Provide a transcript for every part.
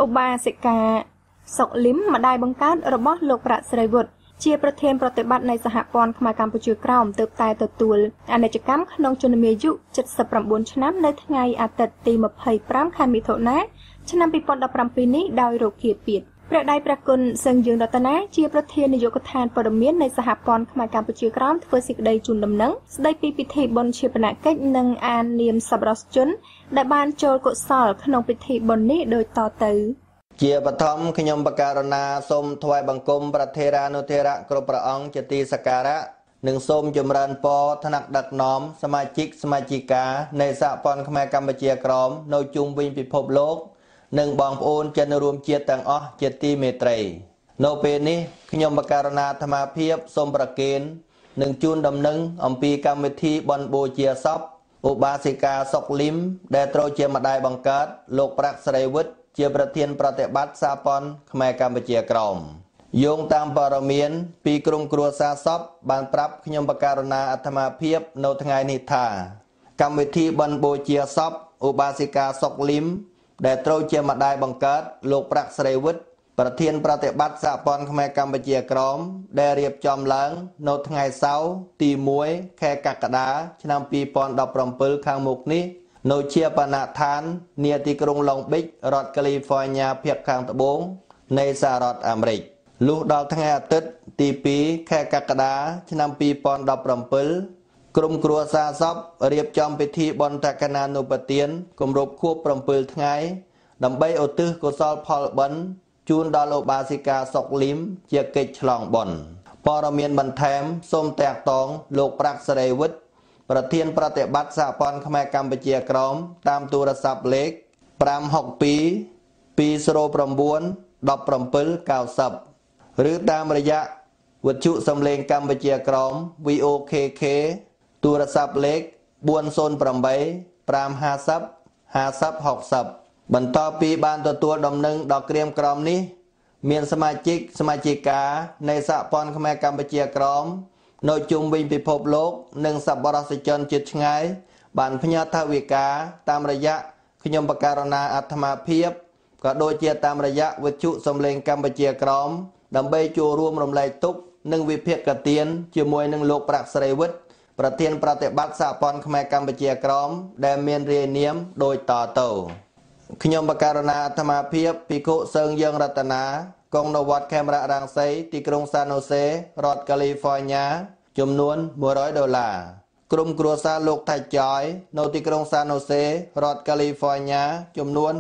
ba sẽ cả sọc lím mà đai bằng cát ở bót lục rạ sợi vụt chiaประเทศประเทศบัตในสหปอนขมายกัมพูชีกราวเติบตายตัวตัวอันในกิจกรรมขนมจุนเมียยุ79 ชนะในทั้งไงอาทิตย์ตี25 คันมิถุนายนชนะปีปอนดับรำปีนี้ดาวโรเกียปิดประได้ประกุลเซิงยืนรัตนะเชียประเทศนายกทานปรมีในสหปอนขมายกัมพูชีกราวเพื่อสิกได้จุนดำนังได้ปีพิธีบนเชียปนาเกตนังอานเนียมสับรสจุนได้บานโจลกสอลขนมพิธีบนนี้โดยต่อตือเจียปฐมขยมปการนาสมถวายบังคมประเทรานุเทระกรบพระองค์จตีสการะหนึ่งสมจมรันปอธนักดักน้อมสมาชิกสมาชิกาในสหปอนขมายกัมพูชีกรอมโนจุงวิญพิภพโลกหนึ่งบองโอนจะนรวมเจียต่างอ้อเจตีเมตรัยโนเปนี้ขยมปการนาธรรมาเพียบสมประเกณฑ์หนึ่งจูนดำหนึ่งอมปีกรรมวิธีบอนโบเจียซอบอุบาสิกาสกลิมแดโตรเจียมาได้บังเกิดโลกปรักษริวุฒิเจียประเทียนประเทศบัตสาปอนขมายกัมพูชีกรอมโยงตามปรมีนปีกรุงครัวซาซอบบานปรับขยมปการนาอัตมาเพียบโนทงไงนิธากรรมวิธีบอนโบเจียซอบอุบาสิกาสกลิมแดโตรเจียมาได้บังเกิดโลกปรักษริวุฒิประเทียนประเทศบัตสาปอนขมายกัมพูชีกรอมได้เรียบจอมหลังโนทงไงเสาตีมวยแค่กักดาชนำปีปอนดับปรมเปิลข้างมุกนี้โนเชียปนาทานเนียติกรุงลองบิกรัฐแคลิฟอร์เนียเพียบข้างตะบงในสหรัฐอเมริกลูกดอกทั้งอาทิตย์ตีปีแค่กักดาชนำปีปอนดับปรมเปิลกรมครัวซาซอบเรียบจอมพิธีบนตะกนานุปเตียนกรมรบควบปรมเปิลทั้งไงดำใบอุตึกุศลพอลบันจูนดอลบาสิกาสกลิมเจียกิจฉลองบอนปรมีนบันแถมส้มแตกตองโลกปรักษริวุฒิประเทียนประเทศบัตสาปอนขมายกัมพูชีกรอมตามโทรศัพท์เล็กปราม6 ปีสโรปรมบวนดับปรมเปิล90หรือตามระยะวัตถุสำเร็จกัมพูชีกรอม VOKK โทรศัพท์เล็กบวนโซนปรมใบปราม50 60บรรทอปีบานตัวดำหนึ่งดอกเกรียมกรอมนี้เมียนสมาชิกาในสหปอนขมายกัมพูชีกรอมโนจุมวิญพิภพโลกหนึ่งสับบรสจนจิตไงบานพญาทวิกาตามระยะขยมปการนาอัตมาเพียบก็โดยเจียตามระยะวิจุสมเลงกัมพูชีกรอมดำใบจูรวมรวมไหลตุกหนึ่งวิเพียกกระเตียนจมวยหนึ่งโลกปรักษริวุฒิประเทียนประเทศบัตสาปอนขมายกัมพูชีกรอมแดมเมียนเรียเนียมโดยต่อเต่าขยมปการนาอัตมาเพียบปิโกเซิงยังรัตนากองนวัดแคมระรังไซที่กรุงซานโฮเซรัฐแคลิฟอร์เนียจำนวน$100กรมครัวซาลูกไทยจอยโนติกรุงซานโฮเซรัฐแคลิฟอร์เนียจำนวน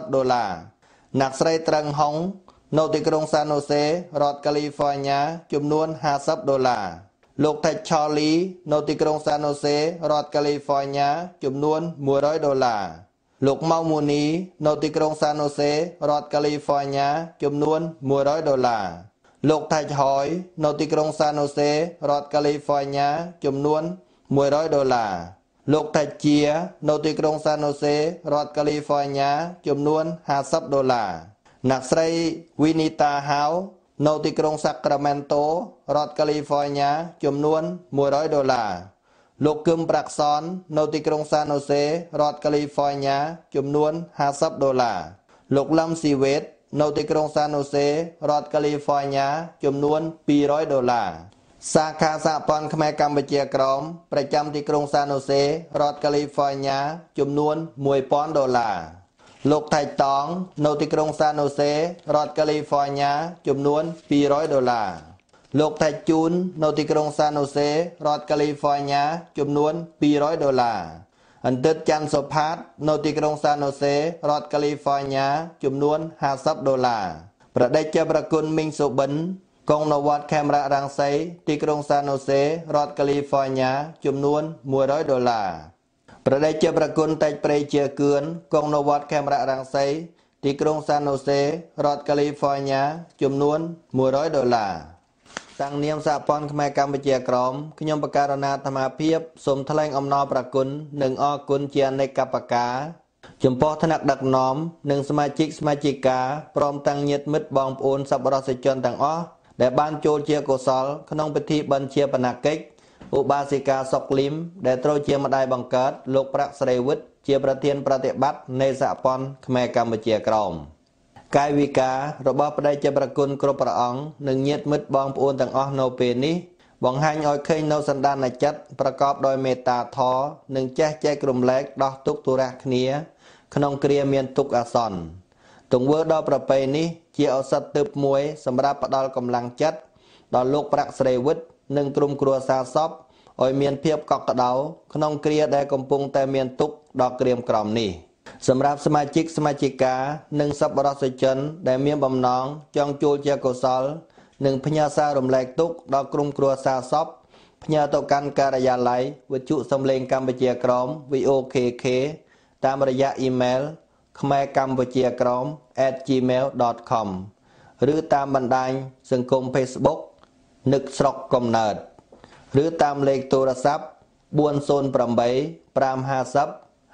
$50นักไสตรังฮงโนติกรุงซานโฮเซรัฐแคลิฟอร์เนียจำนวน$50ลูกไทยชอลีโนติกรุงซานโฮเซรัฐแคลิฟอร์เนียจำนวน$100ลูกเมามูนีโนติกรุงซานโฮเซรัฐแคลิฟอร์เนียจำนวน$100โลกไทยหอยโนติกรุงซานโฮเซรัฐแคลิฟอร์เนียจำนวน$100โลกไทยเจียโนติกรุงซานโฮเซรัฐแคลิฟอร์เนียจำนวน$50นักไสวินิตาฮาวโนติกรุงซักราเมนโตรัฐแคลิฟอร์เนียจำนวน$100โลกกึมปรักซอนโนติกรุงซานโฮเซรัฐแคลิฟอร์เนียจำนวน$50โลกลัมซีเวตโนติกรุงซานโฮเซรัฐแคลิฟอร์เนียจำนวน$200สาขาสหปอนขมายกัมพูชีกรอมประจำที่กรุงซานโฮเซรัฐแคลิฟอร์เนียจำนวน$1,000โลกไทยตองโนติกรุงซานโฮเซรัฐแคลิฟอร์เนียจำนวน$200โลกไทยจูนโนติกรุงซานโฮเซรัฐแคลิฟอร์เนียจำนวน$200อันเติดจันโสภาสโนติกรุงซานโฮเซรัฐแคลิฟอร์เนียจำนวน$50ประเดชประกุลมิงสุบินกองนวัดแคมระรังไซที่กรุงซานโฮเซรัฐแคลิฟอร์เนียจำนวน$100ประเดชประกุลไตเปรย์เจียเกือนกองนวัดแคมระรังไซที่กรุงซานโฮเซรัฐแคลิฟอร์เนียจำนวน$100ตั้งเนียมสหปอนขมายกัมพูชีกรอมขยมปการนาธรรมาเพียบสมทแลงอมนอประกุลหนึ่งอกุลเจียนในกัปกาจมพอธนักดักน้อมหนึ่งสมาชิกาพร้อมตั้งเย็ดมิดบองปูนสับรสจนต่างอ้อแต่บ้านโจเจียโกศลขนมพิธีบัญเชียปนาเกกอุบาสิกาสกลิมแต่โตรเจียมาได้บังเกิดโลกปรักษริวุฒิเจียประเทียนประเทศบัตในสหปอนขมายกัมพูชีกรอมកាយវិការរបស់ព្រះជាប្រគុណគ្រប់ព្រះអង្គនិងញាតិមិត្តបងប្អូនទាំងអស់នៅពេលនេះបង្ហាញឲ្យឃើញនៅសន្តានចិត្តប្រកបដោយមេត្តាធម៌និងចេះចែករំលែកដោះទុក្ខទុរះគ្នាក្នុងគ្រាមានទុក្ខអាសន្នទង្វើដ៏ប្រពៃនេះជាឱសថទិព្វមួយសម្រាប់ផ្ដល់កម្លាំងចិត្តដល់លោកប្រាក់ស្រីវិទ្យនិងក្រុមគ្រួសារសពឲ្យមានភាពកក់ក្ដៅក្នុងគ្រាដែលកំពុងតែមានទុក្ខដ៏ក្រៀមក្រំនេះសម្រាប់សមាជិកសមាជិកានិងសប្បុរសជនដែលមានបំណងចង់ចូលជាកុសលនិងផ្ញើសាររំលែកទុក្ខដល់ក្រុមគ្រួសារសពផ្ញើទៅកាន់ការិយាល័យវិទ្យុសំឡេងកម្ពុជាក្រម VOKK តាមរយៈអ៊ីមែល khmerkampuchiakrom@gmail.com ឬតាមបណ្ដាញសង្គម Facebook នឹកស្រុកកំណើតឬតាមលេខទូរស័ព្ទ408 550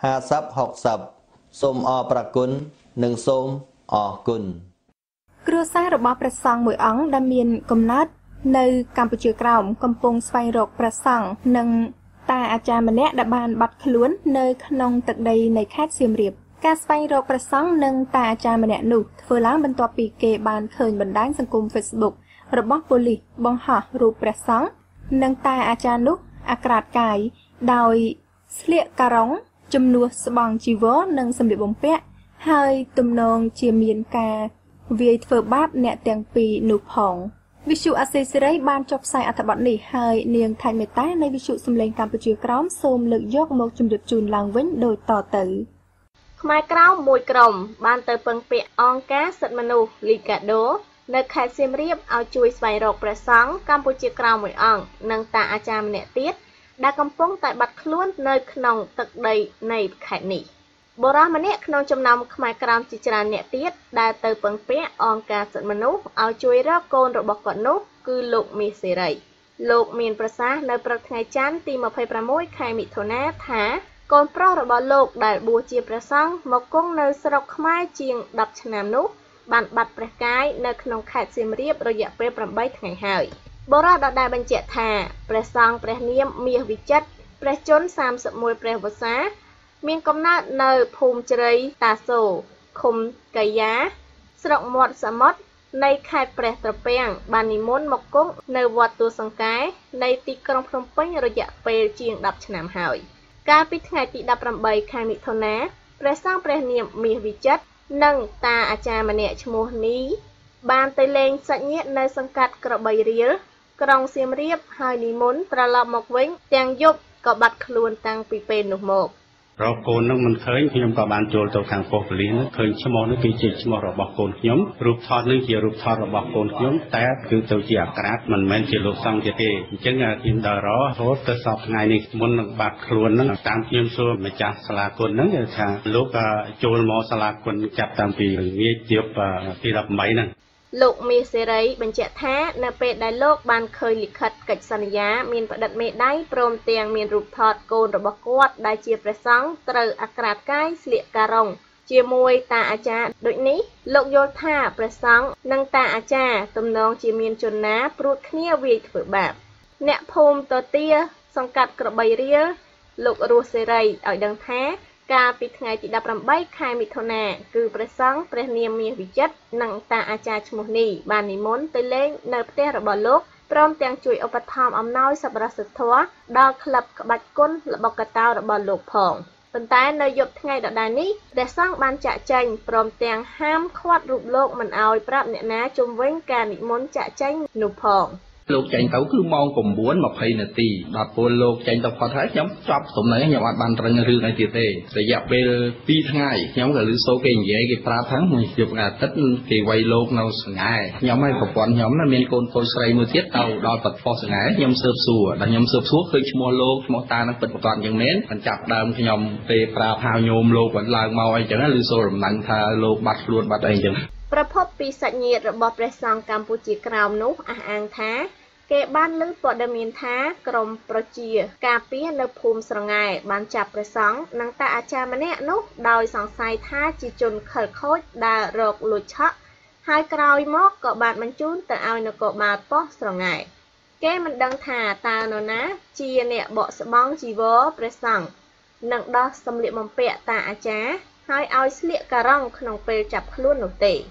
5060សូមអរព្រគុណនិងសូមអរគុណគ្រួសាររបស់ព្រះសង្ឃមួយអង្គដែលមានកំណើតនៅកម្ពុជាក្រោមកំពុងស្វែងរកព្រះសង្ឃនិងតាអាចារ្យម្នាក់ដែលបានបាត់ខ្លួននៅក្នុងទឹកដីនៃខេត្តសៀមរាបការស្វែងរកព្រះសង្ឃនិងតាអាចារ្យម្នាក់នោះធ្វើឡើងបន្ទាប់ពីគេបានឃើញបណ្ដាញសង្គម Facebook របស់ប៉ូលីសបង្ហោះរូបព្រះសង្ឃនិងតាអាចារ្យនោះអាក្រាតកាយដោយស្លៀកការ៉ុងជំនួសស្បង់ជីវរនិងសម្លៀកបំពាក់ហើយទំនងជាមានការវាយធ្វើបាបអ្នកទាំងពីរនោះផងវិទ្យុអាស៊ីសេរីបានចុះផ្សាយអត្ថបទនេះហើយនាងថៃមេតានៃវិទ្យុសំឡេងកម្ពុជាក្រោមសូមលើកយកមកជម្រាបជូនឡើងវិញដូចតទៅខ្មែរក្រោមមួយក្រុមបានទៅពឹងពាក់អង្គការសិទ្ធិមនុស្សលីកាដូនៅខេត្តសៀមរាបឲ្យជួយស្វែងរកព្រះសង្ឃកម្ពុជាក្រោមមួយអង្គនិងតាអាចារ្យម្នាក់ទៀតដែលកំពុងតែបាត់ខ្លួននៅក្នុងទឹកដីនៃខេត្តនេះបុរសម្នាក់ក្នុងចំណោមខ្មែរក្រោមជាច្រើនអ្នកទៀតដែលទៅពឹងពាក់អង្គការសិទ្ធិមនុស្សឲ្យជួយរកកូនរបស់គាត់នោះគឺលោកមាសសេរីលោកមានប្រសាសន៍នៅព្រឹកថ្ងៃច័ន្ទទី26ខែមិថុនាថាកូនប្រុសរបស់លោកដែលបួសជាព្រះសង្ឃមកគង់នៅស្រុកខ្មែរជាង10ឆ្នាំនោះបានបាត់ព្រះកាយនៅក្នុងខេត្តសៀមរាបរយៈពេល8ថ្ងៃហើយបុរសដដែលបញ្ជាក់ថាព្រះសង្ឃព្រះនាមមាសវិចិត្រព្រះជន្ម31ព្រះវស្សាមានកំណើតនៅភូមិជ្រៃតាសូឃុំកាយ៉ាស្រុកមាត់សមុទ្រនៃខេត្តព្រះត្រពាំងបាននិមន្តមកគង់នៅវត្តទួលសង្កែនៃទីក្រុងភ្នំពេញរយៈពេលជាង10ឆ្នាំហើយកាលពីថ្ងៃទី18ខែមិថុនាព្រះសង្ឃព្រះនាមមាសវិចិត្រនិងតាអាចារ្យម្នាក់ឈ្មោះនីបានទៅលេងសាច់ញាតិនៅសង្កាត់ក្របីរៀលក្រុងសៀមរាបហើយនិមន្តត្រឡប់មកវិញទាំងយប់ក៏បាត់ខ្លួនតាំងពីពេលនោះមករកកូននឹងមិនឃើញខ្ញុំក៏បានចូលទៅខាងប៉ុស្តិ៍ប៉ូលីសនោះឃើញឈ្មោះនេះគឺជាឈ្មោះរបស់កូនខ្ញុំរូបថតនេះជារូបថតរបស់កូនខ្ញុំតែគឺទៅជាអាក្រាតមិនមែនជាលោកសង្ឃទៀតទេអញ្ចឹងខ្ញុំដើររហូតទៅសពថ្ងៃនេះមុននឹងបាត់ខ្លួនហ្នឹងតាមខ្ញុំសួរម្ចាស់សាលាគុណហ្នឹងថាលោកចូលមកសាលាគុណចាប់តាំងពីងាយជាប់ទី18ហ្នឹងលោកមាសសេរីបញ្ជាក់ថានៅពេលដែលលោកបានឃើញលិខិតកិច្ចសន្យាមានផ្តិតមេដៃព្រមទាំងមានរូបថតកូនរបស់គាត់ដែលជាព្រះសង្ឃត្រូវអាក្រាតកាយស្លៀកការ៉ុងជាមួយតាអាចារ្យដូចនេះលោកយល់ថាព្រះសង្ឃនិងតាអាចារ្យទំនងជាមានជនណាព្រួតគ្នាវាយធ្វើបាបអ្នកភូមិតទាសង្កាត់ក្របីរៀលលោករស់សេរីឲ្យដឹងថាកាលពីថ្ងៃទី18ខែមិថុនាគឺព្រះសង្ឃព្រះនាមមាសវិចិត្រនិងតាអាចារ្យឈ្មោះនេះបាននិមន្តទៅលេងនៅផ្ទះរបស់លោកព្រមទាំងជួយឧបត្ថម្ភអំណោយសប្បុរសធម៌ដល់ក្លឹបក្បាច់គុណល្បុក្កតោរបស់លោកផងប៉ុន្តែនៅយប់ថ្ងៃដដែលនេះព្រះសង្ឃបានចាក់ចែងព្រមទាំងហាមឃាត់រូបលោកមិនឲ្យប្រាប់អ្នកណាជុំវិញការនិមន្តចាក់ចែងនោះផងលោកចេញទៅគឺម៉ោង9:20នាទីដល់ពេលលោកចេញទៅផុតហើយខ្ញុំចប់សំណេរខ្ញុំអត់បានរឹងរឿងអីទៀតទេរយៈពេល2ថ្ងៃខ្ញុំក៏ឮសូរគេនិយាយគេប្រាប់ថាមួយយប់អាទិត្យគេវាយលោកនៅសង្ហែខ្ញុំហើយប្រពន្ធខ្ញុំមានកូនតូចស្រីមួយទៀតទៅដល់បាត់ផុសសង្ហែខ្ញុំស៊ើបសួរដល់ខ្ញុំស៊ើបសួរឃើញឈ្មោះលោកឈ្មោះតានឹងពិតប្រាកដយ៉ាងមែនបានចាប់ដើមខ្ញុំពេលប្រាប់ហៅញោមលោកគាត់ឡើងមកអីចឹងឮសូររំលាញ់ថាលោកបាត់ខ្លួនបាត់អីចឹងប្រភពពីសាច់ញាតិរបស់ព្រះសង្ឃកម្ពុជាក្រោមនោះអះអាងថាគេបានលើព័ត៌មានថាក្រមប្រជាការពារនៅភូមិស្រងែបានចាប់ព្រះសង្ឃនិងតាអាចារ្យម្នាក់នោះដោយសង្ស័យថាជាជនខិលខូចដែលរកលួចឆក់ហើយក្រោយមកក៏បានបញ្ជូនទៅឲ្យនគរបាលប៉ុស្តិ៍ស្រងែគេមិនដឹងថាតើនរណាជាអ្នកបកស្បង់ជីវរព្រះសង្ឃនិងដោះសម្លៀកបំពាក់តាអាចារ្យហើយឲ្យស្លៀកការ៉ុងក្នុងពេលចាប់ខ្លួននោះទេ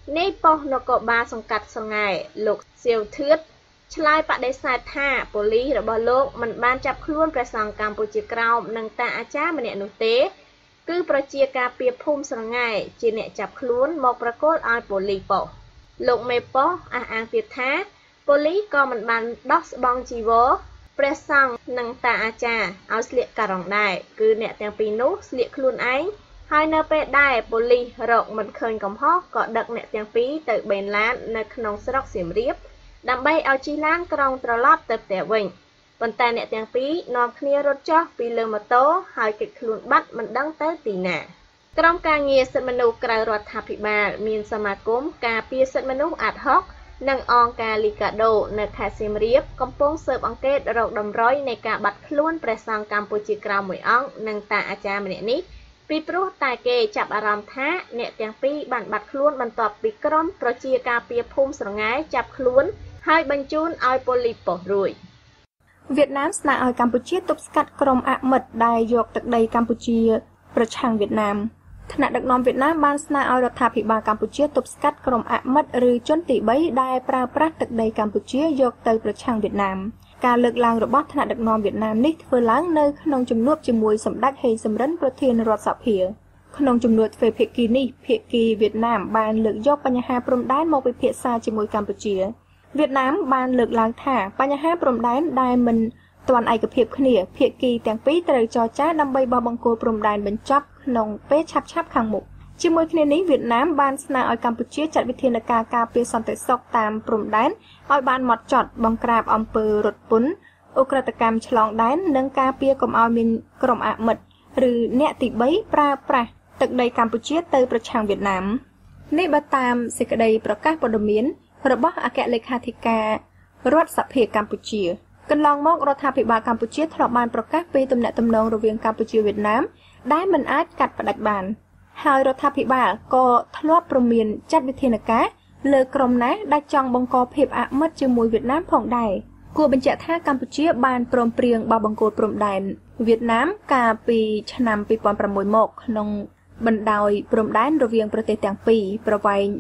នេះប៉ុស្តិ៍នគរបាលសង្កាត់សង្ហែលោកសៀវធឿតឆ្លើយបដិសេធថាប៉ូលីសរបស់លោកមិនបានចាប់ខ្លួនព្រះសង្ឃកម្ពុជាក្រោមនិងតាអាចារ្យម្នាក់នោះទេគឺប្រជាការពារភូមិស្រងែជាអ្នកចាប់ខ្លួនមកប្រកល់ឲ្យប៉ូលីសប៉ុស្តិ៍លោកមេប៉ុស្តិ៍អះអាងទៀតថាប៉ូលីសក៏មិនបានដោះស្បង់ជីវរព្រះសង្ឃនិងតាអាចារ្យឲ្យស្លៀកការ៉ុងដែរគឺអ្នកទាំងពីរនោះស្លៀកខ្លួនឯងហើយនៅពេលដែលប៉ូលីសរកមិនឃើញកំហុសក៏ដឹកអ្នកទាំងពីរទៅបេនឡាននៅក្នុងស្រុកសៀមរាបដើម្បីឲ្យជិះឡានក្រុងត្រឡប់ទៅផ្ទះវិញប៉ុន្តែអ្នកទាំងពីរនាំគ្នារត់ចុះពីលើម៉ូតូហើយគេចខ្លួនបាត់មិនដឹងទៅទីណាក្រុមការងារសិទ្ធិមនុស្សក្រៅរដ្ឋាភិបាលមានសមាគមការពារសិទ្ធិមនុស្សអាត់ហុកនិងអង្គការលីកាដូនៅខេត្តសៀមរាបកំពុងស៊ើបអង្កេតរកតម្រុយនៃការបាត់ខ្លួនព្រះសង្ឃកម្ពុជាក្រោមមួយអង្គនិងតាអាចារ្យម្នាក់នេះពីព្រោះតែគេចាប់អារម្មណ៍ថាអ្នកទាំងពីរបានបាត់ខ្លួនបន្ទាប់ពីក្រុមប្រជាការពារភូមិស្រងែចាប់ខ្លួនហើយបញ្ជូនឲ្យប៉ូលីសប៉ុស្តិ៍រួចវៀតណាមស្នើឲ្យកម្ពុជាទប់ស្កាត់ក្រុមអមិត្តដែលយកទឹកដីកម្ពុជាប្រឆាំងវៀតណាមថ្នាក់ដឹកនាំវៀតណាមបានស្នើឲ្យរដ្ឋាភិបាលកម្ពុជាទប់ស្កាត់ក្រុមអមិត្តឬជនទី3ដែលប្រើប្រាស់ទឹកដីកម្ពុជាយកទៅប្រឆាំងវៀតណាមការលើកឡើងរបស់ថ្នាក់ដឹកនាំវៀតណាមនេះធ្វើឡើងនៅក្នុងជំនួបជាមួយសម្ដេចហេងសំរិនប្រធានរដ្ឋសភាក្នុងជំនួបទ្វេភាគីនេះភាគីវៀតណាមបានលើកយកបញ្ហាព្រំដែនមកពិភាក្សាជាមួយកម្ពុជាវៀតណាមបានលើកឡើងថាបញ្ហាព្រំដែនដែលមិនទាន់ឯកភាពគ្នាភាគីទាំងពីរត្រូវចរចាដើម្បីបោះបង្គោលព្រំដែនបញ្ចប់ក្នុងពេលឆាប់ៗខាងមុខជាមួយគ្នានេះវៀតណាមបានស្នើឲ្យកម្ពុជាចាត់វិធានការការពារសន្តិសុខតាមព្រំដែនឲ្យបានហ្មត់ចត់បង្ក្រាបអំពើរត់ពន្ធឧក្រិដ្ឋកម្មឆ្លងដែននិងការពារកុំឲ្យមានក្រុមអមិត្តឬអ្នកទី3ប្រើប្រាស់ទឹកដីកម្ពុជាទៅប្រឆាំងវៀតណាមនេះបើតាមសេចក្តីប្រកាសព័ត៌មានរបស់អគ្គលេខាធិការរដ្ឋសភាកម្ពុជាកន្លងមករដ្ឋាភិបាលកម្ពុជាធ្លាប់បានប្រកាសពីទំនាក់ទំនងរវាងកម្ពុជាវៀតណាមដែលមិនអាចកាត់ផ្តាច់បានហើយរដ្ឋាភិបាលក៏ធ្លាប់ព្រមានចាត់វិធានការលើក្រុមណាដែលចង់បង្កភាពអាមិត្តជាមួយវៀតណាមផងដែរគួរបញ្ជាក់ថាកម្ពុជាបានព្រមព្រៀងបោះបង្គោលព្រំដែនវៀតណាមកាលពីឆ្នាំ2006មកក្នុងបណ្ដោយព្រំដែនរវាងប្រទេសទាំងពីរប្រវែង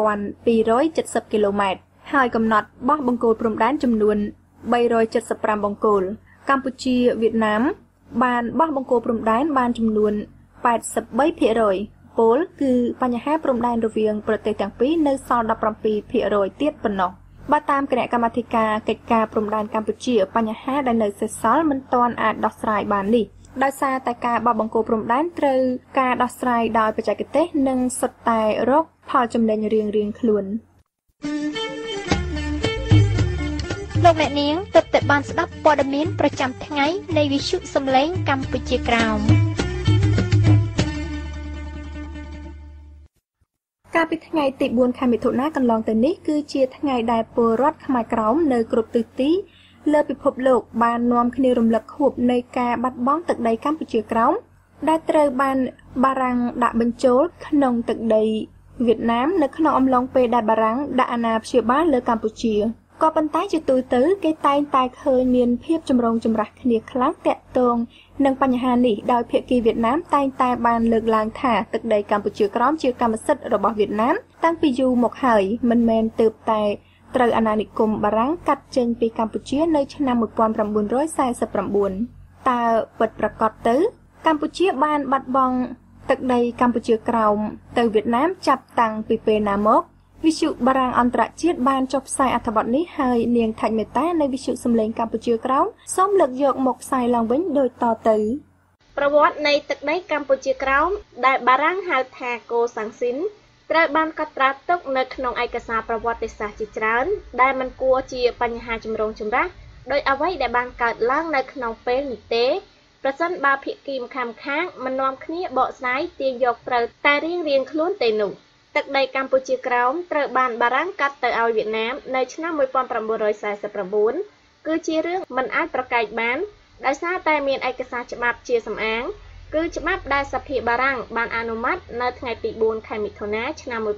1270គីឡូម៉ែត្រហើយកំណត់បោះបង្គោលព្រំដែនចំនួន375បង្គោលកម្ពុជាវៀតណាមបានបោះបង្គោលព្រំដែនបានចំនួន83%ពលគឺបញ្ហាព្រំដែនរវាងប្រទេសទាំងពីរនៅសល់17%ទៀតប៉ុណ្ណោះបើតាមគណៈកម្មាធិការកិច្ចការព្រំដែនកម្ពុជាបញ្ហាដែលនៅសេសសល់មិនទាន់អាចដោះស្រាយបាននេះដោយសារតែការបោះបង្គោលព្រំដែនត្រូវការដោះស្រាយដោយបច្ចេកទេសនិងសុទ្ធតែរកផលចំណេញរៀងៗខ្លួនលោកអ្នកនាងទើបតែបានស្ដាប់ព័ត៌មានប្រចាំថ្ងៃនៃវិទ្យុសំឡេងកម្ពុជាក្រោមកាលពីថ្ងៃទី4ខែមិថុនាកន្លងទៅនេះគឺជាថ្ងៃដែលពលរដ្ឋខ្មែរក្រោមនៅគ្រប់ទិសទីលើពិភពលោកបាននាំគ្នារំលឹកខួបនៃការបាត់បង់ទឹកដីកម្ពុជាក្រោមដែលត្រូវបានបារាំងដាក់បញ្ចូលក្នុងទឹកដីវៀតណាមនៅក្នុងអំឡុងពេលដែលបារាំងដាក់អាណាព្យាបាលលើកម្ពុជាក៏ប៉ុន្តែជាទូទៅគេតែងតែឃើញមានភាពចម្រូងចម្រាសគ្នាខ្លាំងទាក់ទងនឹងបញ្ហានេះដោយភាគីវៀតណាមតែងតែបានលើកឡើងថាទឹកដីកម្ពុជាក្រោមជាកម្មសិទ្ធិរបស់វៀតណាមតាំងពីយូរមកហើយមិនមែនទើបតែត្រូវអាណានិគមបារាំងកាត់ចេញពីកម្ពុជានៅឆ្នាំ1949តើពិតប្រាកដទៅកម្ពុជាបានបាត់បង់ទឹកដីកម្ពុជាក្រោមទៅវៀតណាមចាប់តាំងពីពេលណាមកវិទ្យុបារាំងអន្តរជាតិបានចុះផ្សាយអត្ថបទនេះហើយនាងថាច់មេតានៃវិទ្យុសំឡេងកម្ពុជាក្រោមសូមលើកយកមកផ្សាយឡើងវិញដូចតទៅប្រវត្តិនៃទឹកដីកម្ពុជាក្រោមដែលបារាំងហៅថាកូសាំងស៊ីនត្រូវបានកត់ត្រាទុកនៅក្នុងឯកសារប្រវត្តិសាស្ត្រជាច្រើនដែលមិនគួរជាបញ្ហាចម្រូងចម្រាសដោយអ្វីដែលបានកើតឡើងនៅក្នុងពេលនេះទេប្រសិនបើភាគីម្ខាងមិននាំគ្នាបកស្រាយទាញយកត្រូវតែរៀងខ្លួនទេនោះទឹកដីកម្ពុជាក្រោមត្រូវបានបារាំងកាត់ទៅឲ្យវៀតណាមនៅឆ្នាំ1949គឺជារឿងមិនអាចប្រកែកបានដោយសារតែមានឯកសារច្បាប់ជាសំអាងគឺច្បាប់ដែលសភាបារាំងបានអនុម័តនៅថ្ងៃទី4ខែមិថុនាឆ្នាំ1949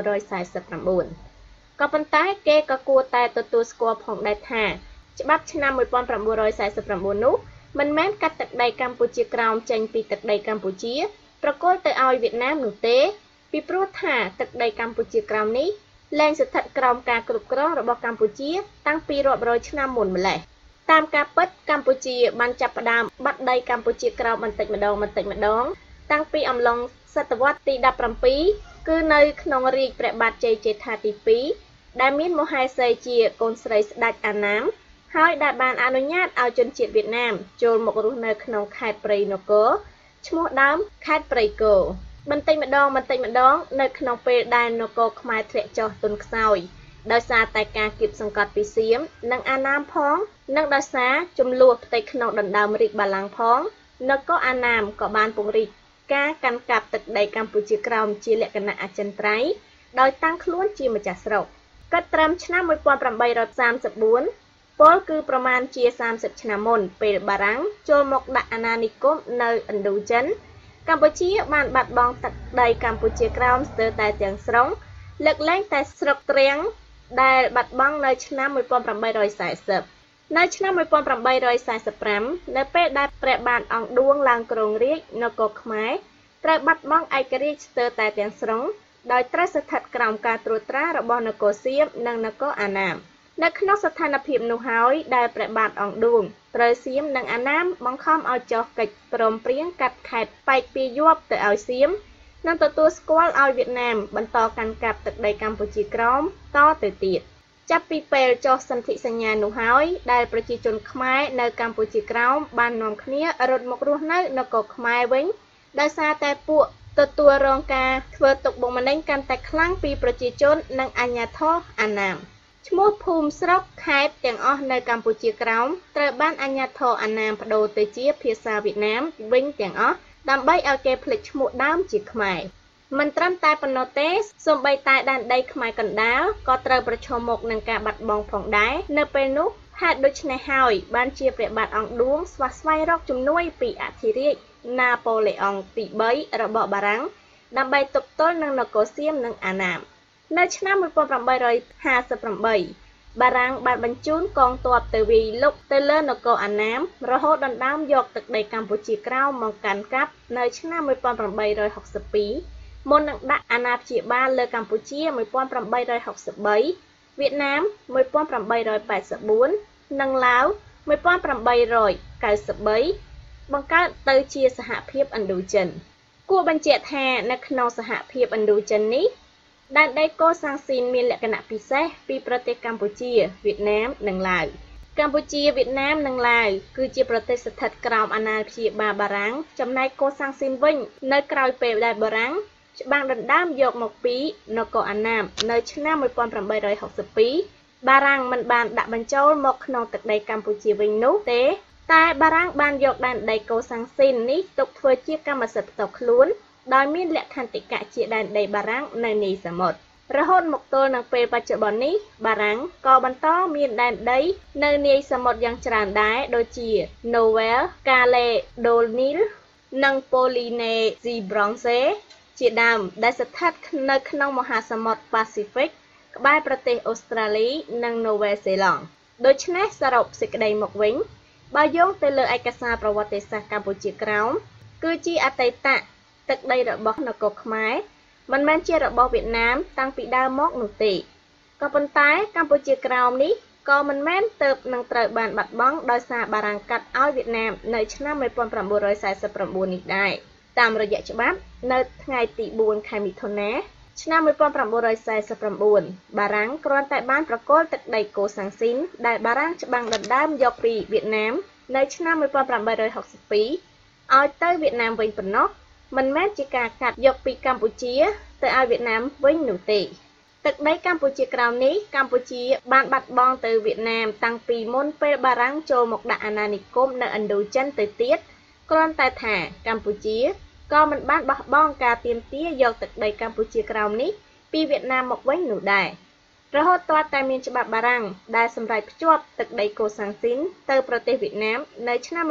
ក៏ប៉ុន្តែគេក៏គួរតែទទួលស្គាល់ផងដែរថាច្បាប់ឆ្នាំ1949នោះមិនមែនកាត់ទឹកដីកម្ពុជាក្រោមចេញពីទឹកដីកម្ពុជាប្រគល់ទៅឲ្យវៀតណាមនោះទេពីព្រោះថាទឹកដីកម្ពុជាក្រោមនេះលែងស្ថិតក្រោមការគ្រប់គ្រងរបស់កម្ពុជាតាំងពីរាប់រយឆ្នាំមុនម្ល៉េះតាមការពិតកម្ពុជាបានចាប់ផ្ដើមបាត់ដីកម្ពុជាក្រោមបន្តិចម្ដងតាំងពីអំឡុងសតវត្សទី17គឺនៅក្នុងរាជព្រះបាទជ័យជេដ្ឋាទី2ដែលមានមហេសីជាកូនស្រីស្ដេចអាណាមហើយដែលបានអនុញ្ញាតឲ្យជនជាតិវៀតណាមចូលមករស់នៅក្នុងខេត្តព្រៃនគរឈ្មោះដើមខេត្តព្រៃគរបន្តិចម្ដងនៅក្នុងពេលដែលនគរខ្មែរធ្លាក់ចុះទន់ខ្សោយដោយសារតែការគៀបសង្កត់ពីសៀមនិងអាណាមផងនិងដោយសារចំនួនផ្ទៃក្នុងដណ្ដើមរាជបល្ល័ង្កផងនគរអាណាមក៏បានពង្រីកការកាន់កាប់ទឹកដីកម្ពុជាក្រោមជាលក្ខណៈអចិន្ត្រៃយ៍ដោយតាំងខ្លួនជាម្ចាស់ស្រុកគិតត្រឹមឆ្នាំ1834ពលគឺប្រមាណជា30ឆ្នាំមុនពេលបារាំងចូលមកដាក់អាណានិគមនៅឥណ្ឌូចិនកម្ពុជាបានបាត់បង់ទឹកដីកម្ពុជាក្រោមស្ទើរតែទាំងស្រុងលើកលែងតែស្រុកទ្រាំងដែលបាត់បង់នៅឆ្នាំ1840នៅឆ្នាំ1845នៅពេលដែលព្រះបាទអង្គឌួងឡើងគ្រងរាជ្យនគរខ្មែរត្រូវបាត់បង់ឯករាជ្យស្ទើរតែទាំងស្រុងដោយត្រូវស្ថិតក្រោមការត្រួតត្រារបស់នគរសៀមនិងនគរអាណាមនៅក្នុងស្ថានភាពនោះហើយដែលព្រះបាទអង្គឌួងត្រូវសៀមនិងអាណាមបង្ខំឲ្យចុះកិច្ចព្រមព្រៀងកាត់ខេត្តប៉ែកពីយប់ទៅឲ្យសៀមនិងទទួលស្គាល់ឲ្យវៀតណាមបន្តកាន់កាប់ទឹកដីកម្ពុជាក្រោមតទៅទៀតចាប់ពីពេលចុះសន្ធិសញ្ញានោះហើយដែលប្រជាជនខ្មែរនៅកម្ពុជាក្រោមបាននាំគ្នារត់មករស់នៅនគរខ្មែរវិញដោយសារតែពួកទទួលរងការធ្វើទុកបុកម្នេញកាន់តែខ្លាំងពីប្រជាជននិងអាជ្ញាធរអាណាមឈ្មោះភូមិស្រុកខេត្តទាំងអស់នៅកម្ពុជាក្រោមត្រូវបានអាជ្ញាធរអាណាមប្តូរទៅជាភាសាវៀតណាមវិញទាំងអស់ដើម្បីឲ្យគេភ្លេចឈ្មោះដើមជាខ្មែរមិនត្រឹមតែប៉ុណ្ណោះទេសូម្បីតែដែនដីខ្មែរកណ្ដាលក៏ត្រូវប្រឈមមុខនឹងការបាត់បង់ផងដែរនៅពេលនោះហេតុដូច្នេះហើយបានជាព្រះបាទអង្គឌួងស្វែងរកជំនួយពីអធិរាជណាប៉ូឡេអុងទី3របស់បារាំងដើម្បីទប់ទល់នឹងនគរសៀមនិងអាណាមនៅឆ្នាំ1858បារាំងបានបញ្ជូនកងទ័ពទៅវាយលុកទៅលើនគរអាណាមរហូតដណ្ដើមយកទឹកដីកម្ពុជាក្រោមមកកាន់កាប់នៅឆ្នាំ1862មុននឹងដាក់អាណាព្យាបាលលើកម្ពុជា1863វៀតណាម1884និងឡាវ1893បង្កើតទៅជាសហភាពឥណ្ឌូចិនគួរបញ្ជាក់ថានៅក្នុងសហភាពឥណ្ឌូចិននេះដែនដីកូសាំងស៊ីនមានលក្ខណៈពិសេសពីប្រទេសកម្ពុជាវៀតណាមនិងឡាវកម្ពុជាវៀតណាមនិងឡាវគឺជាប្រទេសស្ថិតក្រោមអាណាព្យាបាលបារាំងចំណែកកូសាំងស៊ីនវិញនៅក្រោយពេលដែលបារាំងច្បាំងដណ្ដើមយកមកពីនគរអាណាមនៅឆ្នាំ1862បារាំងមិនបានដាក់បញ្ចូលមកក្នុងទឹកដីកម្ពុជាវិញនោះទេតែបារាំងបានយកដែនដីកូសាំងស៊ីននេះទុកធ្វើជាកម្មសិទ្ធិផ្ទាល់ខ្លួនដោយមានលក្ខន្តិកៈជាដែនដីបារាំងនៅនីសមុទ្ររហូតមកទល់នឹងពេលបច្ចុប្បន្ននេះបារាំងក៏បន្តមានដែនដីនៅនាយសមុទ្រយ៉ាងច្រើនដែរដូចជា Nouvelle Calédonie និង Polynésie Française ជាដើមដែលស្ថិតនៅក្នុងមហាសមុទ្រ Pacific ក្បែរប្រទេសអូស្ត្រាលីនិងនូវែលសេឡង់ដូច្នេះសរុបសេចក្តីមកវិញបើយោងទៅលើឯកសារប្រវត្តិសាស្ត្រកម្ពុជាក្រោមគឺជាអតីតទឹកដីរបស់នគរខ្មែរមិនមែនជារបស់វៀតណាមតាំងពីដើមមកនោះទេក៏ប៉ុន្តែកម្ពុជាក្រោមនេះក៏មិនមែនទើបនឹងត្រូវបានបាត់បង់ដោយសារបារាំងកាត់ឲ្យវៀតណាមនៅឆ្នាំ1949នេះដែរតាមរយៈច្បាប់នៅថ្ងៃទី4ខែមិថុនាឆ្នាំ1949បារាំងគ្រាន់តែបានប្រគល់ទឹកដីកូសាំងស៊ីនដែលបារាំងច្បាំងដណ្ដើមយកពីវៀតណាមនៅឆ្នាំ1862ឲ្យទៅវៀតណាមវិញប៉ុណ្ណោះមិនមែនជាការកាត់យកពីកម្ពុជាទៅឲ្យវៀតណាមវិញនោះទេទឹកដីកម្ពុជាក្រោមនេះកម្ពុជាបានបាត់បង់ទៅវៀតណាមតាំងពីមុនពេលបារាំងចូលមកដាក់អាណានិគមនៅឥណ្ឌូចិនទៅទៀតគ្រាន់តែថាកម្ពុជាក៏មិនបានបោះបង់ការទាមទារយកទឹកដីកម្ពុជាក្រោមនេះពីវៀតណាមមកវិញនោះដែររហូតទាល់តែមានច្បាប់បារាំងដែលសម្រេចភ្ជាប់ទឹកដីកូសាំងស៊ីនទៅប្រទេសវៀតណាមនៅឆ្នាំ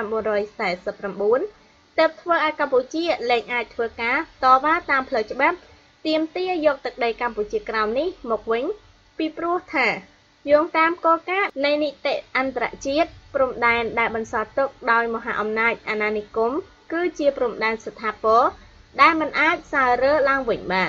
1949ទើបធ្វើឲ្យកម្ពុជាលែងអាចធ្វើការតវ៉ាតាមផ្លូវច្បាប់ទាមទារយកទឹកដីកម្ពុជាក្រោមនេះមកវិញពីព្រោះថាយោងតាមគោលការណ៍នៃនីតិអន្តរជាតិព្រំដែនដែលបន្សល់ទុកដោយមហាអំណាចអាណានិគមគឺជាព្រំដែនស្ថាពរដែលមិនអាចសាររើឡើងវិញបាន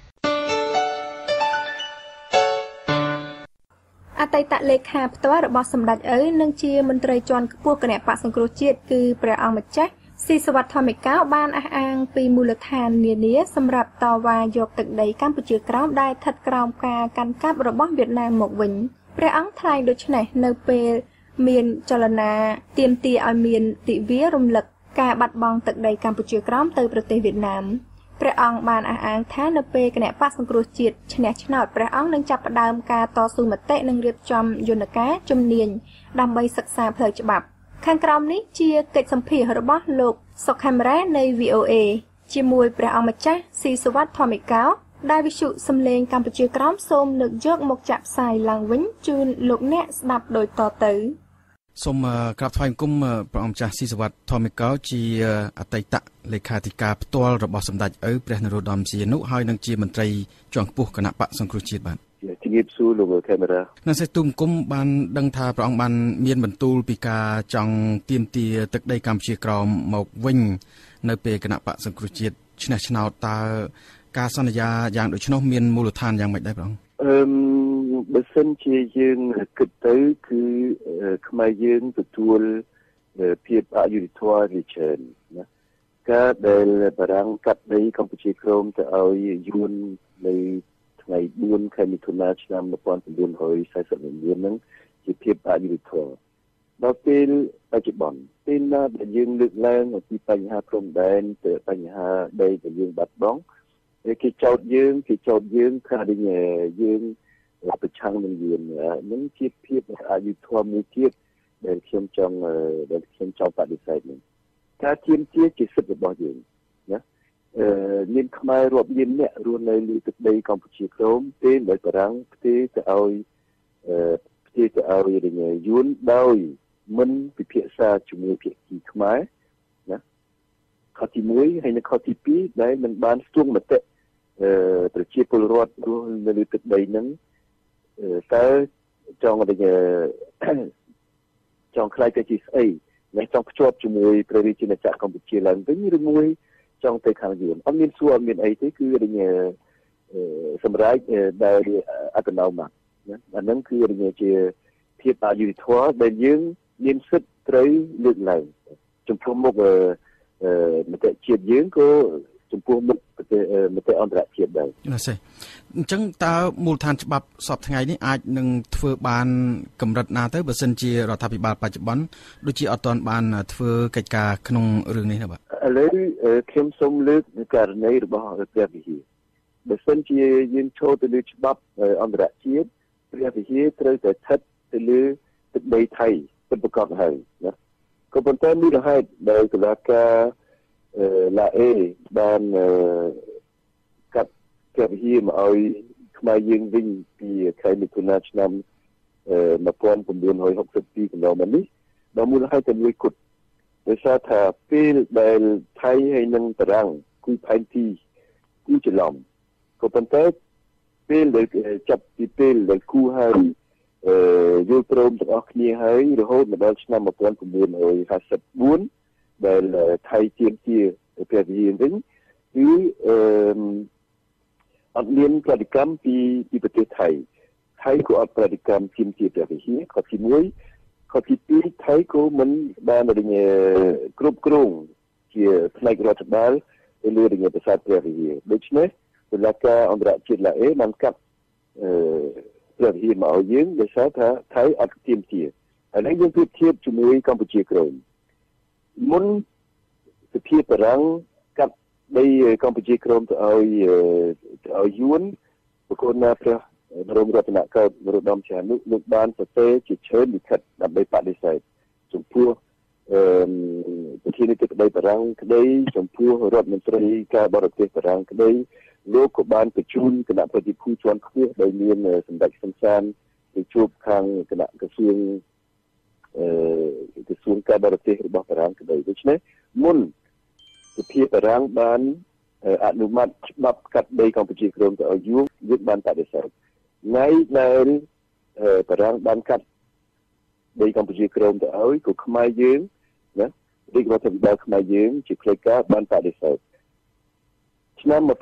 អតីតលេខាផ្ទាល់របស់សម្ដេចឪនិងជាមន្ត្រីជាន់ខ្ពស់គណៈបក្សសង្គ្រោះជាតិគឺព្រះអង្គម្ចាស់ស៊ីសវត្ថធម្មិកោបានអះអាងពីមូលដ្ឋាននានាសម្រាប់តវ៉ាយកទឹកដីកម្ពុជាក្រោមដែលស្ថិតក្រោមការកាន់កាប់របស់វៀតណាមមកវិញព្រះអង្គថ្លែងដូចនេះនៅពេលមានចលនាទាមទារឲ្យមានទិវារំលឹកការបាត់បង់ទឹកដីកម្ពុជាក្រោមទៅប្រទេសវៀតណាមព្រះអង្គបានអះអាងថានៅពេលគណៈបក្សសង្គ្រោះជាតិឈ្នះឆ្នោតព្រះអង្គនឹងចាប់ផ្ដើមការតស៊ូមតិនិងរៀបចំយន្តការជំនាញដើម្បីសិក្សាផ្លូវច្បាប់ខាងក្រោមនេះជាកិច្ចសម្ភាសរបស់លោកសុក Khmer នៃ VOA ជាមួយព្រះអង្គម្ចាស់ស៊ីសវត្ថធម្មិកោដែលវិទ្យុសំឡេងកម្ពុជាក្រោមសូមលើកយកមកចាក់ផ្សាយឡើងវិញជូនលោកអ្នកស្ដាប់ដូចតទៅសូមក្រាបថ្វាយបង្គំព្រះអង្គម្ចាស់ស៊ីសវត្ថធម្មិកោជាអតីតលេខាធិការផ្ទាល់របស់សម្ដេចឪព្រះនរោត្តមសីហនុហើយនឹងជាមន្ត្រីជាន់ខ្ពស់គណៈបក្សសង្គ្រោះជាតិបាទជំរាបសួរលោក Camera នៅសេចទុំគុំបានដឹងថាព្រះអង្គបានមានបន្ទូលពីការចង់ទាមទារទឹកដីកម្ពុជាក្រោមមកវិញនៅពេលគណៈបក្សសង្គ្រោះជាតិឈ្នះឆ្នោតតើការសន្យាយ៉ាងដូច្នោះមានមូលដ្ឋានយ៉ាងម៉េចដែរព្រះអង្គបើសិនជាយើងគិតទៅគឺខ្មែរយើងទទួលភាពអយុត្តិធម៌ជាច្រើនណាការដែលបារាំងកាត់ដីកម្ពុជាក្រោមទៅឲ្យយួននៅថ្ងៃ4ខែមិថុនាឆ្នាំ1949ហ្នឹងជាភាពអយុត្តិធម៌ដល់ពេលបច្ចុប្បន្នពេលណាដែលយើងលើកឡើងអំពីបញ្ហាព្រំដែនទៅបញ្ហាដីដែលយើងបាត់បង់គេចោទយើងថាយើងប្រឆាំងនឹងយួនហ្នឹងជាភាពអយុត្តិធម៌មួយទៀតដែលខ្ញុំចង់បដិសេធនេះការទាមទារជាសិទ្ធិរបស់យើងណាមានខ្មែររាប់លានអ្នករស់នៅលើទឹកដីកម្ពុជាក្រោមពេលដែលបារាំងផ្ទេរទៅឲ្យយួនដោយមិនពិភាក្សាជាមួយភាគីខ្មែរណាខុសទី1ហើយនិងខុសទី2ដែលមិនបានស្ទង់មតិប្រជាពលរដ្ឋរស់នៅលើទឹកដីហ្នឹងតើចង់ខ្លាយទៅជាស្អីដែលចង់ភ្ជាប់ជាមួយព្រះរាជាណាចក្រកម្ពុជាឡើងវិញឬមួយចង់ទៅខាងយួនអត់មានសួរអត់មានអីទេគឺសម្រាប់ដែលអត្តនោម័តណាអាហ្នឹងគឺជាភាពអយុត្តិធម៌ដែលយើងមានសិទ្ធិត្រូវលើកឡើងចំពោះមុខមតិជាតិយើងក៏ចំពោះមុខមតិអន្តរជាតិដែរណាសេអញ្ចឹងតើមូលដ្ឋានច្បាប់សពថ្ងៃនេះអាចនឹងធ្វើបានកម្រិតណាទៅបើសិនជារដ្ឋាភិបាលបច្ចុប្បន្នដូចជាអត់ទាន់បានធ្វើកិច្ចការក្នុងរឿងនេះណាបាទឥឡូវខ្ញុំសូមលើកករណីរបស់ព្រះវិហារបើសិនជាយើងចូលទៅលើច្បាប់អន្តរជាតិព្រះវិហារត្រូវតែស្ថិតទៅលើទឹកដីថៃពិតប្រាកដហើយណាក៏ប៉ុន្តែមានហេតុដែលតុលាការឡាអេបានកាត់ព្រះវិហារមកឲ្យខ្មែរយើងវិញពីខែមិថុនាឆ្នាំ1962កន្លងមកនេះដល់មូលហេតុតែមួយគត់ដោយសារថាពេលដែលថៃហើយនឹងបារាំងគូផែនទីគូច្រឡំក៏ប៉ុន្តែពេលដែលចាប់ពីពេលដែលគូហើយយល់ព្រមទាំងអស់គ្នាហើយរហូតមកដល់ឆ្នាំ1954ដែលថៃទាមទារព្រះវិហារវិញគឺអត់មានប្រតិកម្មពីប្រទេសថៃក៏អត់ប្រតិកម្មទាមទារព្រះវិហារខុសទី1ខុសទី2ថៃក៏មិនបានគ្រប់គ្រងជាផ្នែករដ្ឋបាលទៅលើប្រាសាទព្រះវិហារដូច្នេះតុលាការអន្តរជាតិឡាអេបានកាត់ព្រះវិហារមកឲ្យយើងដោយសារថាថៃអត់ទាមទារហើយនេះយើងប្រៀបធៀបជាមួយកម្ពុជាក្រោមមុនសភាបារាំងកាត់ដីកម្ពុជាក្រោមទៅឲ្យយួនបកូនណាព្រះបរមរតនកោដ្ឋនរោត្តមសីហនុលោកបានសរសេរជាច្រើនលិខិតដើម្បីបដិសេធចំពោះប្រធានាធិបតីបារាំងក្តីចំពោះរដ្ឋមន្ត្រីការបរទេសបារាំងក្តីលោកក៏បានបញ្ជូនគណៈប្រតិភូជាន់ខ្ពស់ដោយមានសម្ដេចសំសានទៅជួបខាងគណៈក្រសួងការបរទេសរបស់បារាំងក្តីដូច្នេះមុនសភាបារាំងបានអនុម័តច្បាប់កាត់ដីកម្ពុជាក្រោមទៅឲ្យយើងបានបដិសេធថ្ងៃដែលបារាំងបានកាត់ដីកម្ពុជាក្រោមទៅឲ្យក៏ខ្មែរយើងណារាជរដ្ឋាភិបាលខ្មែរយើងជាផ្លូវការបានបដិសេធឆ្នាំ1954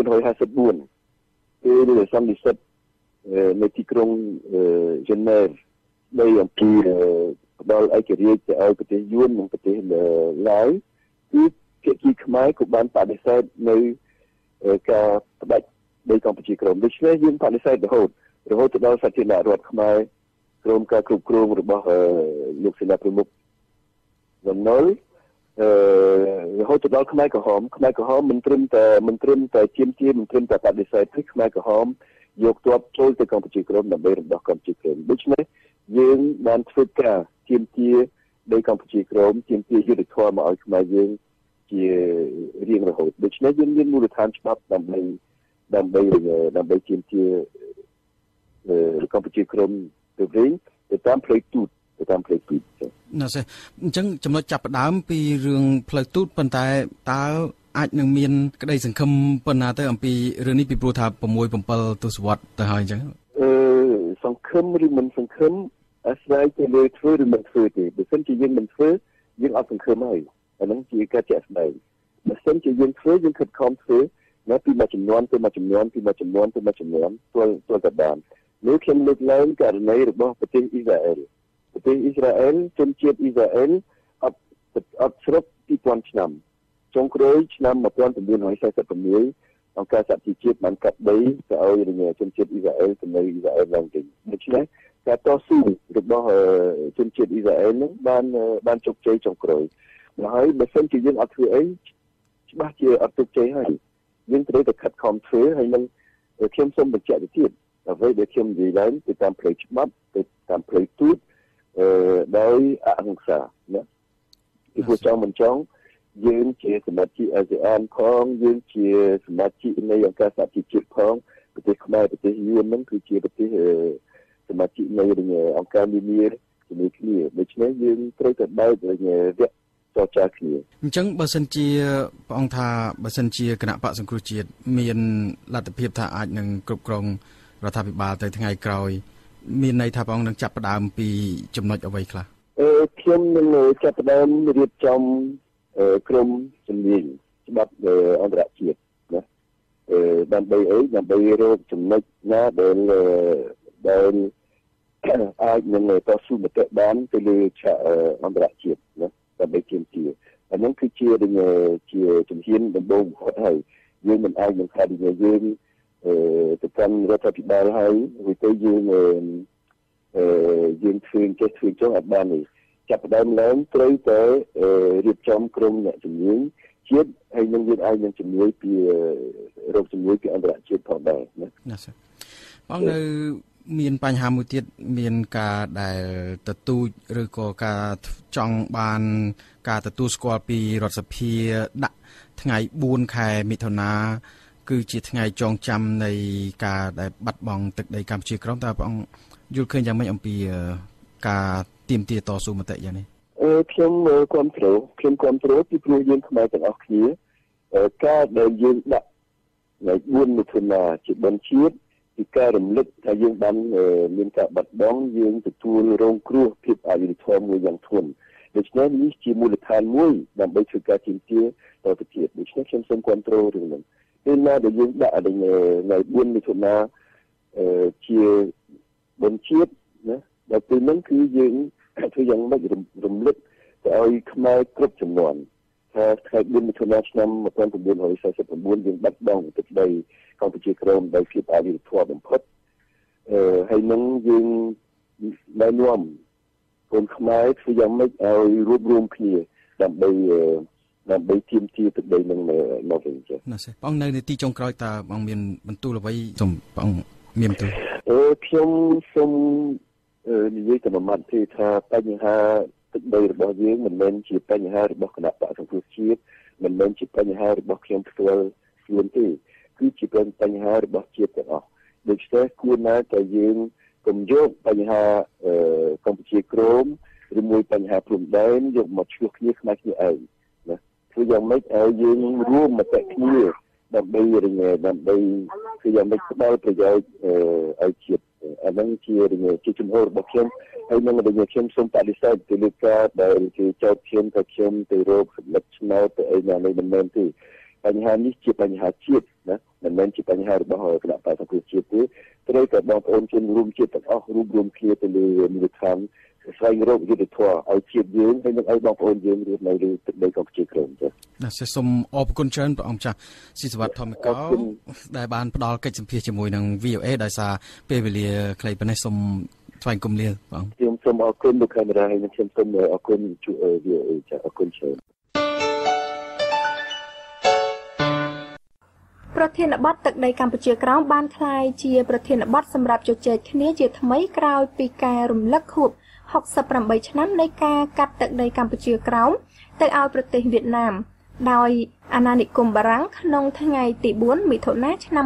ពេលសន្និសីទនៅទីក្រុងហ្សឺណែវនៃអំពីផ្ដល់ឯករាជ្យទៅឲ្យប្រទេសយួននិងប្រទេសឡាវគឺភាគីខ្មែរក៏បានបដិសេធនៅការផ្ដាច់ដីកម្ពុជាក្រោមដូច្នេះយើងបដិសេធរហូតទៅដល់សាធារណរដ្ឋខ្មែរក្រោមការគ្រប់គ្រងរបស់លោកសេនាប្រមុខវណ្ណុលរហូតទៅដល់ខ្មែរក្រហមមិនត្រឹមតែជាមជាមិនត្រឹមតែបដិសេធទេខ្មែរក្រហមយកទ័ពចូលទៅកម្ពុជាក្រោមដើម្បីរំដោះកម្ពុជាក្រោមដូច្នេះយើងបានធ្វើការជាមជាដីកម្ពុជាក្រោមជាមជាយុទ្ធធម៌មកឲ្យខ្មែរយើងជារៀងរហូតដូច្នេះយើងមានមូលដ្ឋានច្បាប់ដើម្បីជាមជាកម្ពុជាក្រោមទៅវិញទៅតាមផ្លូវទូតណាសេអញ្ចឹងចំណុចចាប់ផ្ដើមពីរឿងផ្លូវទូតប៉ុន្តែតើអាចនឹងមានក្តីសង្ឃឹមប៉ុណ្ណាទៅអំពីរឿងនេះពីព្រោះថា 6-7 ទសវត្សរ៍ទៅហើយអញ្ចឹងសង្ឃឹមឬមិនសង្ឃឹមអាស្រ័យទៅលើធ្វើឬមិនធ្វើទេបើមិនជាយើងមិនធ្វើយើងអត់សង្ឃឹមហើយអាហ្នឹងជាការជាក់ស្ដែងបើមិនជាយើងធ្វើយើងខិតខំធ្វើណាពីមួយចំនួនទៅមួយចំនួនទាល់តែបាននេះខ្ញុំលើកឡើងករណីរបស់ប្រទេសអ៊ីស្រាអែលជនជាតិអ៊ីស្រាអែលអត់ស្រុក2000ឆ្នាំចុងក្រោយឆ្នាំ1946អង្គការសហជីវជាតិបានកាត់ដីទៅឲ្យជនជាតិអ៊ីស្រាអែលទៅនៅអ៊ីស្រាអែលឡើងវិញដូច្នេះការតស៊ូរបស់ជនជាតិអ៊ីស្រាអែលនឹងបានជោគជ័យចុងក្រោយហើយបើមិនជាយើងអត់ធ្វើអីច្បាស់ជាអត់ជោគជ័យហើយយើងត្រូវតែខិតខំធ្វើហើយនឹងខ្ញុំសូមបញ្ជាក់ទៅទៀតអ្វីដែលខ្ញុំនិយាយឡើងទៅតាមផ្លូវច្បាប់ទៅតាមផ្លូវទូតដោយអហិង្សាណាពីព្រោះចង់មិនចង់យើងជាសមាជិកអាស៊ានផងយើងជាសមាជិកនៃអង្គការសហជីវជាតិផងប្រទេសខ្មែរប្រទេសយួនហ្នឹងគឺជាប្រទេសសមាជិកនៃអង្គការនានាជាមួយគ្នាដូច្នេះយើងត្រូវតែបើកវគ្គចរចាគ្នាអញ្ចឹងបើសិនជាព្រះអង្គថាបើសិនជាគណៈបកសង្គ្រោះជាតិមានលទ្ធភាពថាអាចនឹងគ្រប់គ្រងរដ្ឋាភិបាលទៅថ្ងៃក្រោយមានន័យថាព្រះអង្គនឹងចាប់ផ្ដើមពីចំណុចអ្វីខ្លះខ្ញុំនឹងចាប់ផ្ដើមរៀបចំក្រុមជំនាញច្បាប់អន្តរជាតិណាដើម្បីរកចំណុចណាដែលអាចនឹងតស៊ូមតិបានទៅលើឆាកអន្តរជាតិណាដើម្បីទាមទារអាហ្នឹងគឺជាជំហានដំបូងបំផុតហើយយើងមិនអាចនឹងខាត់យើងទៅកាន់រដ្ឋាភិបាលហើយវាទៅយើងធ្វើចុះអត់បានទេចាប់ផ្ដើមឡើងត្រូវតែរៀបចំក្រុមអ្នកជំនាញជាតិហើយនឹងយើងអាចនឹងជំនួយពីរោគជំនួយពីអន្តរជាតិផងដែរណាបងនៅមានបញ្ហាមួយទៀតមានការដែលទទូចឬក៏ការចង់បានការទទួលស្គាល់ពីរដ្ឋសភាដាក់ថ្ងៃ4ខែមិថុនាគឺជាថ្ងៃចងចាំនៃការដែលបាត់បង់ទឹកដីកម្ពុជាក្រោមតើបងយល់ឃើញយ៉ាងម៉េចអំពីការទាមទារតស៊ូមតិយ៉ាងនេះខ្ញុំគ្រប់គ្រងពីព្រោះយើងខ្មែរទាំងអស់គ្នាការដែលយើងដាក់ថ្ងៃ4មិថុនាជាបិណ្ឌជាតិពីការរំលឹកថាយើងបានមានការបាត់បង់យើងទទួលរងគ្រោះភាពអយុត្តិធម៌មួយយ៉ាងធ្ងន់ដូច្នេះនេះជាមូលដ្ឋានមួយដើម្បីធ្វើការទាមទារតទៅទៀតដូច្នេះខ្ញុំសូមគ្រប់គ្រងរឿងនេះពេលណាដែលយើងដាក់ថ្ងៃ4មិថុនាជាបិណ្ឌជាតិណាដល់ពេលហ្នឹងគឺយើងធ្វើយ៉ាងម៉េចរំលឹកទៅឲ្យខ្មែរគ្រប់ចំនួនថាថ្ងៃ4មិថុនាឆ្នាំ1949យើងបាត់បង់ទឹកដីកម្ពុជាក្រោមដោយភាពអយុត្តិធម៌បំផុតហើយនឹងយើងណែនាំកូនខ្មែរធ្វើយ៉ាងម៉េចឲ្យរួបរวมគ្នាដើម្បីទាមទារទឹកដីនឹងមកវិញចា៎ណាស់បងនៅទីចុងក្រោយតើបងមានបន្ទូលអ្វីសូមបងមានបន្ទូលខ្ញុំសូមនិយាយទៅមួយម៉ាត់ទេថាបញ្ហាទឹកដីរបស់យើងមិនមែនជាបញ្ហារបស់គណៈបកសង្គ្រោះជាតិមិនមែនជាបញ្ហារបស់ខ្ញុំផ្ទាល់ខ្លួនទេគឺជាបញ្ហារបស់ជាតិទាំងអស់ដូច្នេះគួរណាតែយើងកុំយកបញ្ហាកម្ពុជាក្រោមឬមួយបញ្ហាព្រំដែនយកមកឆ្លោះគ្នាខ្មែរគ្នាឯងណាធ្វើយ៉ាងម៉េចឲ្យយើងរួមមតិគ្នាដើម្បីគឺយ៉ាងម៉េចផ្ដល់ប្រយោជន៍ឲ្យជាតិអាហ្នឹងជាជំហររបស់ខ្ញុំហើយនឹងខ្ញុំសូមបដិសេធទៅលើការដែលគេចោទខ្ញុំថាខ្ញុំទៅរកសម្លឹកឆ្នោតទៅអីណានេះមិនមែនទេបញ្ហានេះជាបញ្ហាជាតិណាមិនមែនជាបញ្ហារបស់គណៈបកសង្គ្រោះជាតិទេត្រូវតែបងប្អូនជនរួមជាតិទាំងអស់រួមគ្នាទៅលើមូលដ្ឋានស្វែងរកយុទ្ធធម៌ឲ្យជាតិយើងហើយនឹងឲ្យបងប្អូនយើងរស់នៅលើទឹកដីកម្ពុជាក្រោមចា៎ណាសូមអរគុណច្រើនព្រះអង្គចាស់ស៊ីសវត្ថធម្មិកោដែលបានផ្ដល់កិច្ចសម្ភាសជាមួយនឹង VOA ដោយសារពេលវេលាខ្លីប៉ុណ្ណេះសូមថ្លែងគំលាព្រះអង្គខ្ញុំសូមអរគុណលោកកាមេរ៉ាហើយខ្ញុំសូមអរគុណ VOA ចា៎អរគុណច្រើនប្រធានបទទឹកដីកម្ពុជាក្រោមបានក្លាយជាប្រធានបទសម្រាប់ជជែកគ្នាជាថ្មីក្រោយពីការរំលឹកខួប68ឆ្នាំនៃការកាត់ទឹកដីកម្ពុជាក្រោមទៅឲ្យប្រទេសវៀតណាមដោយអាណានិគមបារាំងក្នុងថ្ងៃទី4មិថុនាឆ្នាំ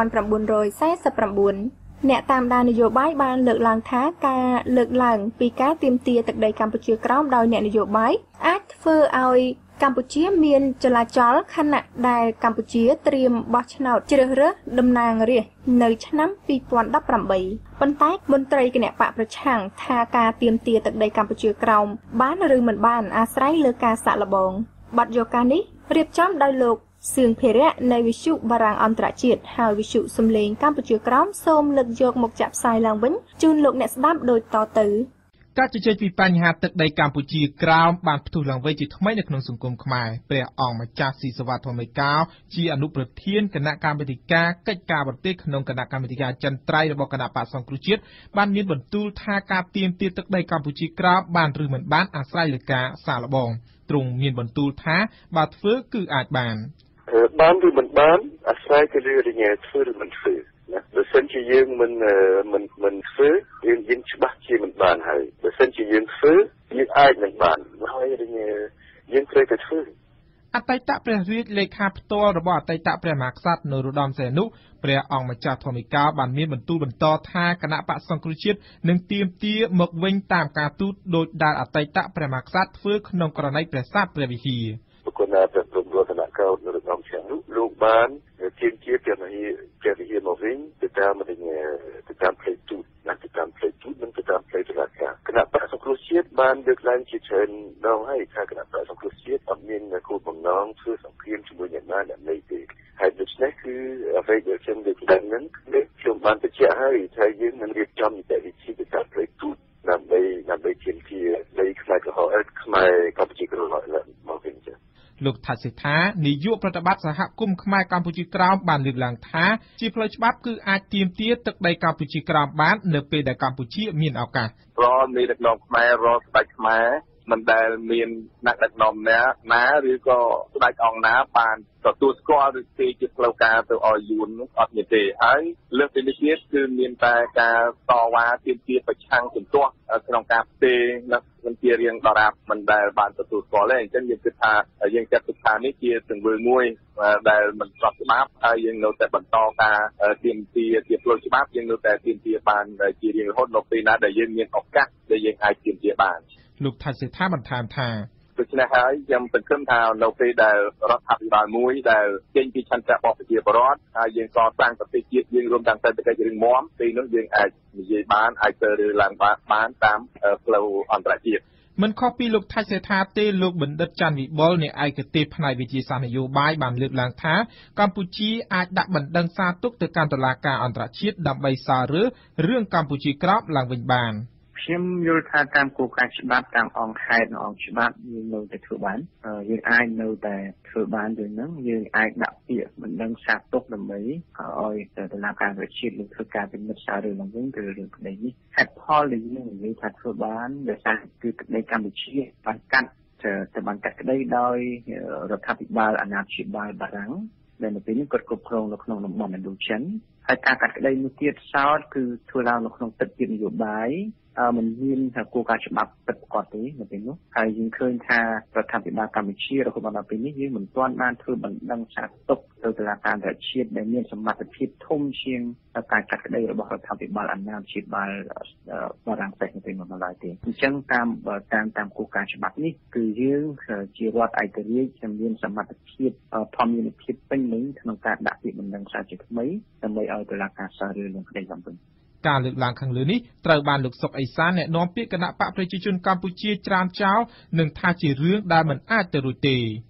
1949អ្នកតាមដាននយោបាយបានលើកឡើងថាការលើកឡើងពីការទាមទារទឹកដីកម្ពុជាក្រោមដោយអ្នកនយោបាយអាចធ្វើឲ្យកម្ពុជាមានចលាចលខណៈដែលកម្ពុជាត្រៀមបោះឆ្នោតជ្រើសរើសតំណាងរាស្ត្រនៅឆ្នាំ2018ប៉ុន្តែមន្ត្រីគណៈបកប្រឆាំងថាការទាមទារទឹកដីកម្ពុជាក្រោមបានឬមិនបានអាស្រ័យលើការសាកល្បងបទយកការនេះរៀបចំដោយលោកសឿងភិរៈនៃវិទ្យុបារាំងអន្តរជាតិហើយវិទ្យុសំឡេងកម្ពុជាក្រោមសូមលើកយកមកចាក់ផ្សាយឡើងវិញជូនលោកអ្នកស្ដាប់ដូចតទៅការជជែកពីបញ្ហាទឹកដីកម្ពុជាក្រោមបានផ្ទុះឡើងវិញជាថ្មីនៅក្នុងសង្គមខ្មែរព្រះអង្គម្ចាស់ស៊ីសវត្ថធម្មិកោជាអនុប្រធានគណៈកម្មាធិការកិច្ចការប្រទេសក្នុងគណៈកម្មាធិការចិនត្រៃរបស់គណៈបក្សសង្គ្រោះជាតិបានមានបន្ទូលថាការទាមទារទឹកដីកម្ពុជាក្រោមបានឬមិនបានអាស្រ័យលើការសាកល្បងទ្រង់មានបន្ទូលថាបើធ្វើគឺអាចបានឬមិនបានអាស្រ័យទៅលើរញ៉ែធ្វើឬមិនធ្វើណាបើសិនជាយើងមិនធ្វើយើងច្បាស់ជាមិនបានហើយបើសិនជាយើងធ្វើយើងអាចមិនបានហើយយើងត្រូវតែធ្វើអតីតព្រះរាជលេខាផ្ទាល់របស់អតីតព្រះមហាក្សត្រនរោត្តមសីហនុព្រះអង្គម្ចាស់ធម្មិកោបានមានបន្ទូលបន្តថាគណៈបក្សសង្គ្រោះជាតិនឹងទាមទារមកវិញតាមការទូតដោយដែលអតីតព្រះមហាក្សត្រធ្វើក្នុងករណីព្រះសាទព្រះវិហារបុគ្គលណាព្រះព្រំរតនកោដ្ឋនរោត្តមសីហនុលោកបានទាមទារព្រះវិហារមកវិញទៅតាមផ្លូវទូតនិងទៅតាមផ្លូវទូតនិងទៅតាមផ្លូវតុលាការគណៈបក្សសង្គ្រោះជាតិបានលើកឡើងជាច្រើនដងហើយថាគណៈបក្សសង្គ្រោះជាតិអត់មានគោលបំណងធ្វើសង្គ្រាមជាមួយអ្នកណាអ្នកណីទេហើយដូច្នេះគឺអ្វីដែលខ្ញុំលើកឡើងហ្នឹងខ្ញុំបានបញ្ជាក់ហើយថាយើងនឹងរៀបចំនីតិវិធីទៅតាមផ្លូវទូតដើម្បីទាមទារដីខ្មែរក្រហមខ្មែរកម្ពុជាក្រហមមកវិញចា៎លោកថាសិដ្ឋានាយកប្រតិបត្តិសហគមន៍ខ្មែរកម្ពុជាក្រោមបានលើកឡើងថាជាផ្លូវច្បាប់គឺអាចទាមទារទឹកដីកម្ពុជាក្រោមបាននៅពេលដែលកម្ពុជាមានឱកាសរាល់មេដឹកនាំខ្មែររាល់ស្ដេចខ្មែរមិនដែលមានអ្នកដឹកនាំណាឬក៏ស្ដេចអង្គណាបានទទួលស្គាល់ឬទេជាផ្លូវការទៅឲ្យយួននោះអត់មានទេហើយលើសពីនេះទៀតគឺមានតែការតវ៉ាទាមទារប្រឆាំងជំទាស់ក្នុងការផ្ទេរនៅមិនជារៀងដរាបមិនដែលបានទទួលស្គាល់ទេអញ្ចឹងយើងគិតថាយើងចាត់ទុកថានេះជាទង្វើមួយដែលមិនស្របច្បាប់ហើយយើងនៅតែបន្តការទាមទារជាផ្លូវច្បាប់យើងនៅតែទាមទារបានជារៀងរហូតនៅពេលណាដែលយើងមានឱកាសដែលយើងអាចទាមទារបានលោកថាសេដ្ឋាបន្ថែមថាដូច្នេះហើយខ្ញុំសង្ឃឹមថានៅពេលដែលរដ្ឋាភិបាលមួយដែលចេញពីឆន្ទៈរបស់ប្រជាពលរដ្ឋហើយយើងកសាងប្រទេសជាតិយើងរួមទាំងសេដ្ឋកិច្ចរឹងមាំពេលនោះយើងអាចនិយាយបានអាចទៅរើឡើងបានតាមផ្លូវអន្តរជាតិមិនខុសពីលោកថៃសេដ្ឋាទេលោកបណ្ឌិតច័ន្ទវិបុលនៃឯកទេសផ្នែកវិទ្យាសាស្ត្រនយោបាយបានលើកឡើងថាកម្ពុជាអាចដាក់បណ្ដឹងសារទុកទៅកាន់តុលាការអន្តរជាតិដើម្បីសាររើសរឿងកម្ពុជាក្រោមឡើងវិញបានខ្ញុំយល់ថាតាមគោលការណ៍ច្បាប់តាមអង្គហេតុនិងអង្គច្បាប់យើងនៅតែធ្វើបានយើងអាចនៅតែធ្វើបានដូចហ្នឹងយើងអាចដាក់ពាក្យបណ្ដឹងសារទុកដើម្បីឲ្យតុលាការអន្តរជាតិលើកធ្វើការពិនិត្យសាររឿងឡើងវិញទៅរឿងក្តីនេះហេតុផលដែលយើងនិយាយថាធ្វើបានដោយសារគឺក្តីកម្ពុជាបានកាត់ទៅបានកាត់ក្តីដោយរដ្ឋាភិបាលអាណាព្យាបាលបារាំងដែលនៅពេលនេះគាត់គ្រប់គ្រងនៅក្នុងតំបន់ឥណ្ឌូចិនហើយការកាត់ក្តីនេះទៀតសោតគឺធ្វើឡើងនៅក្នុងទឹកជានយោបាយមិនមានគោលការណ៍ច្បាប់ពិតប្រាកដទេនៅពេលនោះហើយយើងឃើញថារដ្ឋាភិបាលកម្ពុជារហូតដល់ពេលនេះយើងមិនទាន់បានធ្វើបណ្ដឹងសារទុកទៅតុលាការអន្តរជាតិដែលមានសមត្ថភាពធំជាងការកាត់ក្តីរបស់រដ្ឋាភិបាលអាណាព្យាបាលបារាំងផ្សេងនៅពេលនោះឡើយទេអញ្ចឹងតាមគោលការណ៍ច្បាប់នេះគឺយើងជារដ្ឋឯករាជ្យមានសមត្ថភាពធម្មនិភាពពេញលេញក្នុងការដាក់ពាក្យបណ្ដឹងសារជាថ្មីដើម្បីឲ្យតុលាការសាររឿងនឹងក្តីឡើងវិញការលើកឡើងខាងលើនេះត្រូវបានលោកសុកអេសានអ្នកនាំពាក្យគណៈបកប្រជាជនកម្ពុជាច្រានចោលនិងថាជារឿងដែលមិនអាចទៅរួចទេ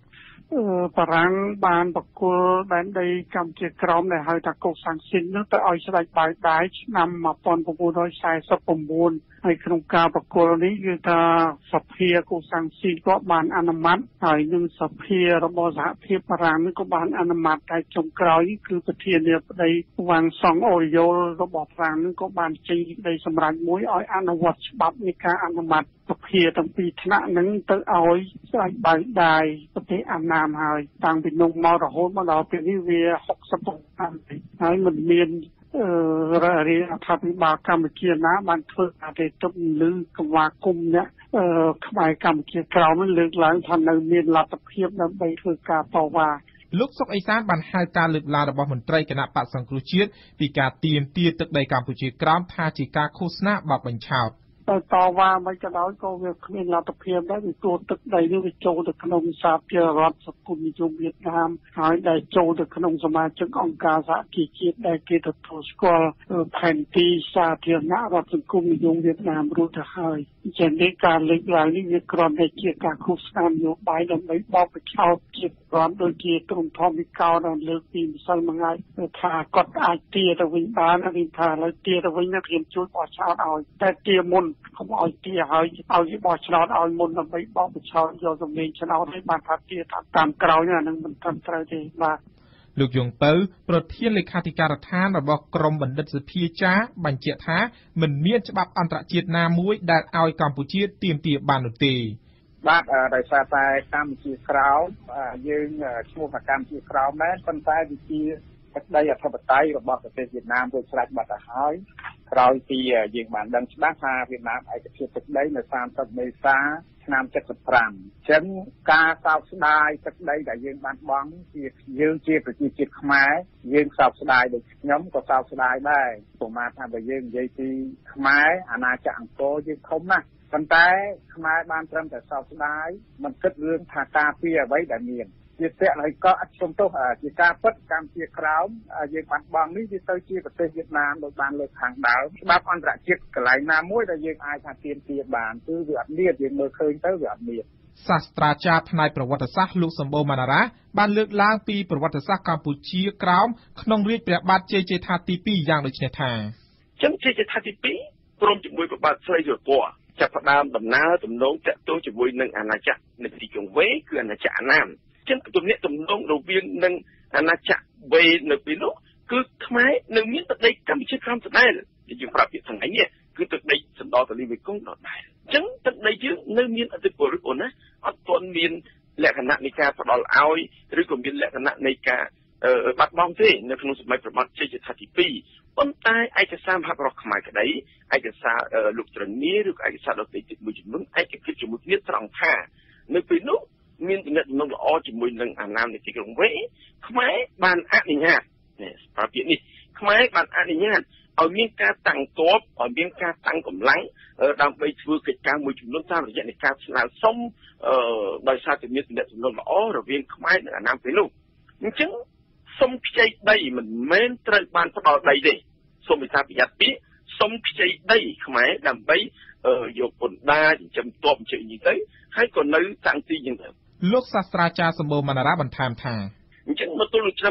បារាំងបានបកគលដែនដីកម្ពុជាក្រោមដែលហៅថាកូសាំងស៊ីននោះទៅឲ្យស្ដេចបាយដាយឆ្នាំ1949ហើយក្នុងការបកគលនេះគឺថាសភាកូសាំងស៊ីនក៏បានអនុម័តហើយនឹងសភារបស់សហភាពបារាំងនេះក៏បានអនុម័តតែចុងក្រោយគឺប្រធានាធិបតីវ៉ាងសង់អូរីយ៉ូលរបស់បារាំងនេះក៏បានចេញសេចក្តីសម្រេចមួយឲ្យអនុវត្តច្បាប់នៃការអនុម័តសភាទាំងពីរថ្នាក់នឹងទៅឲ្យស្ដេចបាយដាយប្រទេសអាណាមហើយតាំងពីនោះមករហូតមកដល់ពេលនេះវា60ឆ្នាំហើយមិនមានរាជរដ្ឋាភិបាលកម្ពុជាណាបានធ្វើការទេទុកលឺកង្វាគុំអ្នកខ្មែរកម្ពុជាក្រោមលើកឡើងថានៅមានលទ្ធភាពដើម្បីធ្វើការតវ៉ាលោកសុកអេសានបានហៅការលើកឡើងរបស់មន្ត្រីគណៈបក្សសង្គ្រោះជាតិពីការទាមទារទឹកដីកម្ពុជាក្រោមថាជាការឃោសនាបោកបញ្ឆោតតែតវ៉ាមិនក៏ដោយក៏វាគ្មានលទ្ធភាពដែរពីព្រោះទឹកដីនេះវាចូលទៅក្នុងសហភាពរដ្ឋសង្គមនិយមវៀតណាមហើយដែលចូលទៅក្នុងសមាជិកអង្គការសហជីវជាតិដែលគេទទួលស្គាល់ផែនទីសាធារណរដ្ឋសង្គមនិយមវៀតណាមរួចទៅហើយអញ្ចឹងនេះការលើកឡើងនេះវាគ្រាន់តែជាការឃោសនានយោបាយដើម្បីបោកបញ្ឆោតជាប្រព័ន្ធដូចជាក្រុមធម្មវិកោដែលលើកពីម្សិលមិញហើយថាគាត់អាចទាទៅវិញបានហើយថាឥឡូវទាទៅវិញខ្ញុំជួយបោះឆ្នោតឲ្យតែទាមុនកុំឲ្យទាហើយឲ្យបោះឆ្នោតឲ្យមុនដើម្បីបោកបញ្ឆោតយកសម្លេងឆ្នោតឲ្យបានថាទាតាមក្រោយអានឹងមិនត្រឹមត្រូវទេបាទលោកយងពៅប្រធានលេខាធិការដ្ឋានរបស់ក្រមបណ្ឌិតសភាចាបញ្ជាក់ថាមិនមានច្បាប់អន្តរជាតិណាមួយដែលឲ្យកម្ពុជាទាមទារបាននោះទេបាទដោយសារតែកម្ពុជាក្រោមយើងឈ្មោះថាកម្ពុជាក្រោមដែរប៉ុន្តែវាជាទឹកដីអធិបតេយ្យរបស់ប្រទេសវៀតណាមរួចស្រេចបាត់ទៅហើយក្រោយពីយើងបានដឹងច្បាស់ថាវៀតណាមឯកភាពទឹកដីនៅ30មេសាឆ្នាំ75អញ្ចឹងការសោកស្ដាយទឹកដីដែលយើងបានបង់ជាយើងជាប្រជាជាតិខ្មែរយើងសោកស្ដាយដូចខ្ញុំក៏សោកស្ដាយដែរព្រោះមកថាបើយើងនិយាយពីខ្មែរអាណាចក្រអង្គរយើងធំណាស់ប៉ុន្តែខ្មែរបានត្រឹមតែសោកស្ដាយមិនគិតរឿងថាការពារអ្វីដែលមានជាតកហើយក៏អត់ជំទោសជាការពិតកម្ពុជាក្រោមយើងបានបង់នេះវាទៅជាប្រទេសវៀតណាមដោយបានលើកខាងដើមច្បាប់អន្តរជាតិកន្លែងណាមួយដែលយើងអាចថាទាមទារបានគឺវាអត់មានយើងមើលឃើញទៅវាអត់មានសាស្ត្រាចារ្យផ្នែកប្រវត្តិសាស្ត្រលោកសម្បូរម៉ាណារ៉ាបានលើកឡើងពីប្រវត្តិសាស្ត្រកម្ពុជាក្រោមក្នុងរាជ្យព្រះបាទជ័យជេដ្ឋាទី2យ៉ាងដូចនេះថាចឹងជ័យជេដ្ឋាទី2ព្រមជាមួយព្រះបាទស្រីសុរពណ៌ចាប់ផ្ដើមដំណើរទំនងតាក់ទងជាមួយនឹងអាណាចក្រនៃទីក្រុងវេគឺអាណាចក្រអាណាមចឹងទំនាក់ទំនងរវាងនឹងអាណាចក្រវេនៅពេលនោះគឺខ្មែរនៅមានទឹកដីកម្ពុជាក្រោមដដែលយើងប្រាប់ពីថ្ងៃនេះគឺទឹកដីសណ្ដោទន្លេមេគង្គដដែលចឹងទឹកដីយើងនៅមានអធិបតេយ្យអូនណាអត់ទាន់មានលក្ខណៈនៃការផ្ដល់ឲ្យឬក៏មានលក្ខណៈនៃការបាត់បង់ទេនៅក្នុងសម័យប្រវត្តិជ័យជេដ្ឋាទី2ប៉ុន្តែឯកសារមហាប្រវត្តិខ្មែរក្តីឯកសារលោកត្រនីឬក៏ឯកសារដទៃទៀតមួយចំនួនឯកភាពជាមួយគ្នាត្រង់ថានៅពេលនោះមានទំនាក់ទំនងល្អជាមួយនឹងអាណាមនៃទីក្រុងវេខ្មែរបានអនុញ្ញាតប្រាប់ពាក្យនេះខ្មែរបានអនុញ្ញាតឲ្យមានការតាំងទ័ពឲ្យមានការតាំងកម្លាំងដើម្បីធ្វើកិច្ចការមួយចំនួនតាមរយៈនៃការស្នើសុំដោយសារតែមានទំនាក់ទំនងល្អរវាងខ្មែរនិងអាណាមពេលនោះអញ្ចឹងសុំខ្ចីដីមិនមែនត្រូវបានផ្ដល់ដីទេសូមវិសាប្រយ័ត្នពាក្យសុំខ្ចីដីខ្មែរដើម្បីយកពន្ធដារចិញ្ចឹមទ័ពអញ្ចឹងទៅហើយក៏នៅតាំងទីយ៉ាងទៅលោកសាស្ត្រាចារ្យសម្បូរម៉ាណារ៉ាបន្ថែមថាអញ្ចឹងមកទល់ឆ្នាំ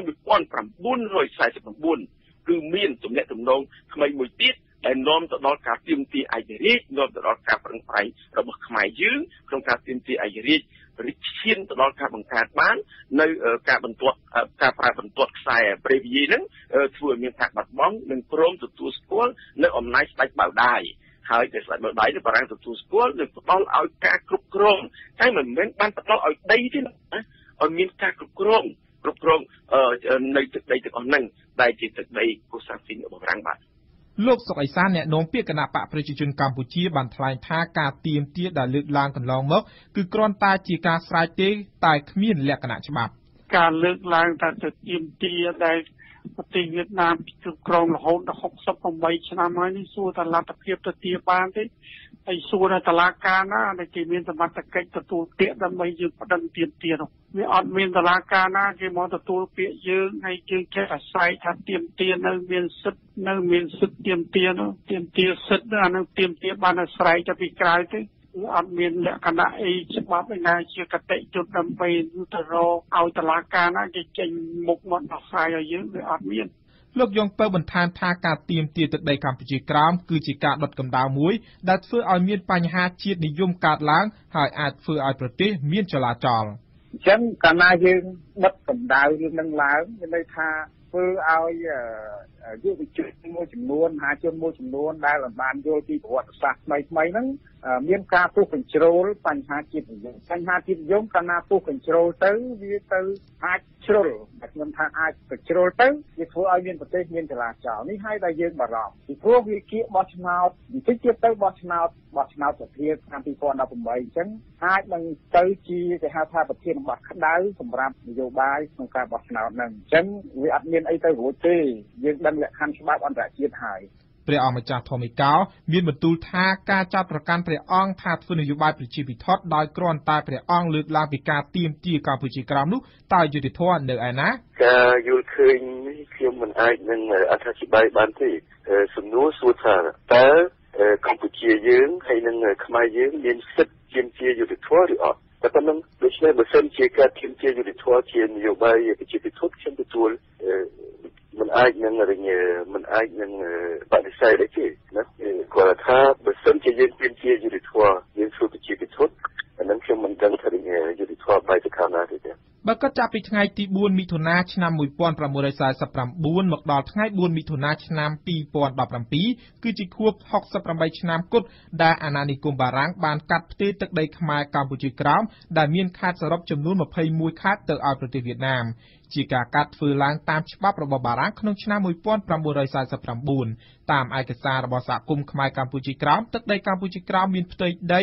1949គឺមានទំនាក់ទំនងថ្មីមួយទៀតដែលនាំទៅដល់ការទាមទារឯករាជ្យនាំទៅដល់ការប្រឹងប្រែងរបស់ខ្មែរយើងក្នុងការទាមទារឯករាជ្យរីកឈានទៅដល់ការបង្កើតបាននៅការប្រើបន្ទាត់ខ្សែព្រេវីហ្នឹងធ្វើឲ្យមានការបាត់បង់និងព្រមទទួលស្គាល់នៅអំណាចស្ដេចបាវដាយហើយតែស្ដេចបាវដាយនេះបារាំងទទួលស្គាល់និងផ្ដល់ឲ្យការគ្រប់គ្រងតែមិនមែនបានផ្ដល់ឲ្យដីទេណាឲ្យមានការគ្រប់គ្រងនៅទឹកដីទាំងអស់ហ្នឹងដែលជាទឹកដីកូសាំងស៊ីនរបស់បារាំងបាទលោកសុកអេសានអ្នកនាំពាក្យគណៈបកប្រជាជនកម្ពុជាបានថ្លែងថាការទាមទារដែលលើកឡើងកន្លងមកគឺគ្រាន់តែជាការស្រែកទេតែគ្មានលក្ខណៈច្បាប់ការលើកឡើងថាទៅទាមទារដែលប្រទេសវៀតណាមគ្រប់គ្រងរហូតដល់68ឆ្នាំហើយនេះសួរថាលទ្ធភាពទៅទារបានទេហើយសួរថាតុលាការណាដែលគេមានសមត្ថកិច្ចទទួលពាក្យដើម្បីយើងប្តឹងទាមទារនោះវាអត់មានតុលាការណាគេមកទទួលពាក្យយើងហើយយើងចេះអាស្រ័យថាទាមទារនៅមានសិទ្ធទាមទារនោះទាមទារសិទ្ធអានឹងទាមទារបានអាស្រ័យទៅពីក្រៅទេអត់មានលក្ខណៈអីច្បាប់ឯណាជាកតិយុត្តដើម្បីទៅរកឲ្យតុលាការណាគេចេញមុខមកដោះស្រាយឲ្យយើងវាអត់មានលោកយងពៅបន្ថែមថាការទាមទារទឹកដីកម្ពុជាក្រោមគឺជាការដុតកម្ដៅមួយដែលធ្វើឲ្យមានបញ្ហាជាតិនិយមកើតឡើងហើយអាចធ្វើឲ្យប្រទេសមានចលាចលអញ្ចឹងកាលណាយើងបិទកម្ដៅរឿងនឹងឡើងមានន័យថាធ្វើឲ្យយុវជនមួយចំនួនមហាជនមួយចំនួនដែលបានយល់ពីប្រវត្តិសាស្ត្រថ្មីហ្នឹងមានការពុះកញ្ជ្រោលបញ្ហាជាតិនិយមកាលណាពុះកញ្ជ្រោលទៅវាទៅអាចជ្រុលតែខ្ញុំថាអាចទៅជ្រុលទៅវាធ្វើឲ្យមានប្រទេសមានចលាចលនេះហើយដែលយើងបារម្ភពីព្រោះវាគៀកបោះឆ្នោតបន្តិចទៀតទៅបោះឆ្នោតសភាឆ្នាំ2018អញ្ចឹងអាចនឹងទៅជាគេហៅថាប្រធានបទក្តៅសម្រាប់នយោបាយក្នុងការបោះឆ្នោតហ្នឹងអញ្ចឹងវាអត់មានអីទៅរួចទេយើងដឹងលក្ខខណ្ឌច្បាប់អន្តរជាតិហើយព្រះអង្គម្ចាស់ធម្មកោមានបន្ទូលថាការចាប់ប្រកាន់ព្រះអង្គថាធ្វើនយោបាយប្រជាពិធដោយគ្រាន់តែព្រះអង្គលើកឡើងពីការទាមទារកម្ពុជាក្រោមនោះតើយុត្តិធម៌នៅឯណាការយល់ឃើញនេះខ្ញុំមិនអាចនឹងអធិប្បាយបានទេសំណួរសួរថាតើកម្ពុជាយើងហើយនឹងខ្មែរយើងមានសិទ្ធិទាមទារយុត្តិធម៌ឬអត់តែប៉ុណ្ណឹងដូច្នេះបើសិនជាការទាមទារយុត្តិធម៌ជានយោបាយប្រជាពិធខ្ញុំទទួលមិនអាចនឹងបដិសេធទេណាគាត់ថាបើសិនជាយើងទាមទារយុត្តិធម៌យើងធ្វើប្រជាពិធអានឹងខ្ញុំមិនដឹងថាយុត្តិធម៌បែបទៅខាងណាទេបើគិតចាប់ពីថ្ងៃទី4មិថុនាឆ្នាំ1949មកដល់ថ្ងៃ4មិថុនាឆ្នាំ2017គឺជាខួប68ឆ្នាំគត់ដែលអាណានិគមបារាំងបានកាត់ផ្ទេរទឹកដីខ្មែរកម្ពុជាក្រោមដែលមានខេត្តសរុបចំនួន21ខេត្តទៅឲ្យប្រទេសវៀតណាមជាការកាត់ធ្វើឡើងតាមច្បាប់របស់បារាំងក្នុងឆ្នាំ1949តាមឯកសាររបស់សហគមន៍ខ្មែរកម្ពុជាក្រោមទឹកដីកម្ពុជាក្រោមមានផ្ទៃដី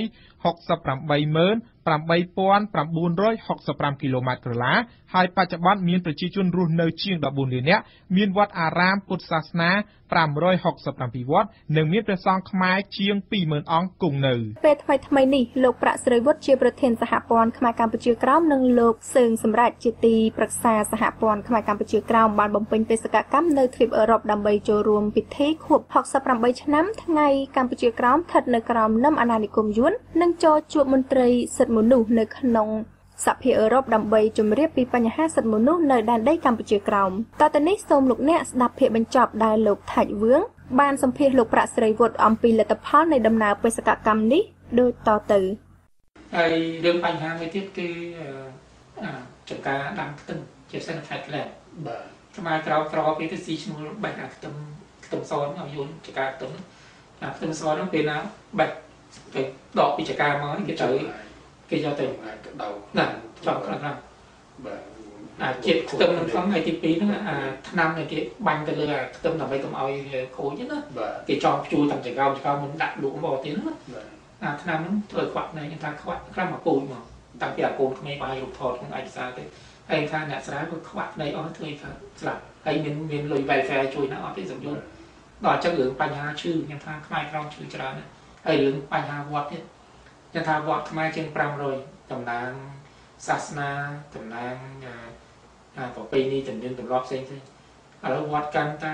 68,965 គីឡូម៉ែត្រក្រឡាហើយបច្ចុប្បន្នមានប្រជាជនរស់នៅជាង14លាននាក់មានវត្តអារាមពុទ្ធសាសនា567វត្តនិងមានព្រះសង្ឃខ្មែរជាង 20,000 អង្គគង់នៅពេលថ្មីនេះលោកប្រាក់ស្រីវុឌ្ឍជាប្រធានសហព័ន្ធខ្មែរកម្ពុជាក្រោមនិងលោកសឿងសម្រាប់ជាទីប្រឹក្សាសហព័ន្ធខ្មែរកម្ពុជាក្រោមបានបំពេញបេសកកម្មនៅទ្វីបអឺរ៉ុបដើម្បីចូលរួមពិធីខួប68ឆ្នាំថ្ងៃកម្ពុជាក្រោមស្ថិតនៅក្រោមនឹមអាណានិគមយួននិងចូលជួបមន្ត្រីសិទ្ធិមនុស្សនៅក្នុងសភាអឺរ៉ុបដើម្បីជម្រាបពីបញ្ហាសិទ្ធិមនុស្សនៅដែនដីកម្ពុជាក្រោមតទៅនេះសូមលោកអ្នកស្ដាប់ភាគបញ្ចប់ដែលលោកថាច់វឿងបានសម្ភាសលោកប្រាក់ស្រីវុឌ្ឍអំពីលទ្ធផលនៃដំណើរបេសកកម្មនេះដូចតទៅហើយរឿងបញ្ហាមួយទៀតគឺចំការដាំខ្ទឹមជាពិសេសនៅខេត្តក្លែងបាទខ្មែរក្រោមក្រពីទៅស៊ីឈ្មោះបេះខ្ទឹមសឲ្យយូនចការខ្ទឹមសនោះពេលណាបេះទៅដកពីចការមកគេត្រូវគេយកទៅដៅណាចំខ្លាំងបាទជាតិខ្ទឹមនឹងផងថ្ងៃទី2ហ្នឹងថ្នាំដែលគេបាញ់ទៅលើខ្ទឹមដើម្បីកុំឲ្យខូចណាគេចងព្យួរតាំងចកោមិនដាក់លក់មកទៀតណាថ្នាំហ្នឹងធ្វើខ្វាក់ណែគេថាខ្វាក់ខ្លាំងមកពូជមកតាំងពីអាកូនក្មេងបាយរូបថតក្នុងឯកសារទៅហើយថាអ្នកស្រាវក៏ខ្វាក់ណែអស់ធ្វើថាស្លាប់ហើយមានលុយ welfare ជួយណាអត់ទេសំយុនដល់អញ្ចឹងរឿងបញ្ហាឈឺខ្ញុំថាខ្មែរក្រោមឈឺច្រើនណាស់ហើយរឿងបញ្ហាវត្តទៀតខ្ញុំថាវត្តខ្មែរជាង500តំណាងសាសនាតំណាងប្រពៃណីទំនៀមទម្លាប់ផ្សេងៗឥឡូវវត្តកាន់តែ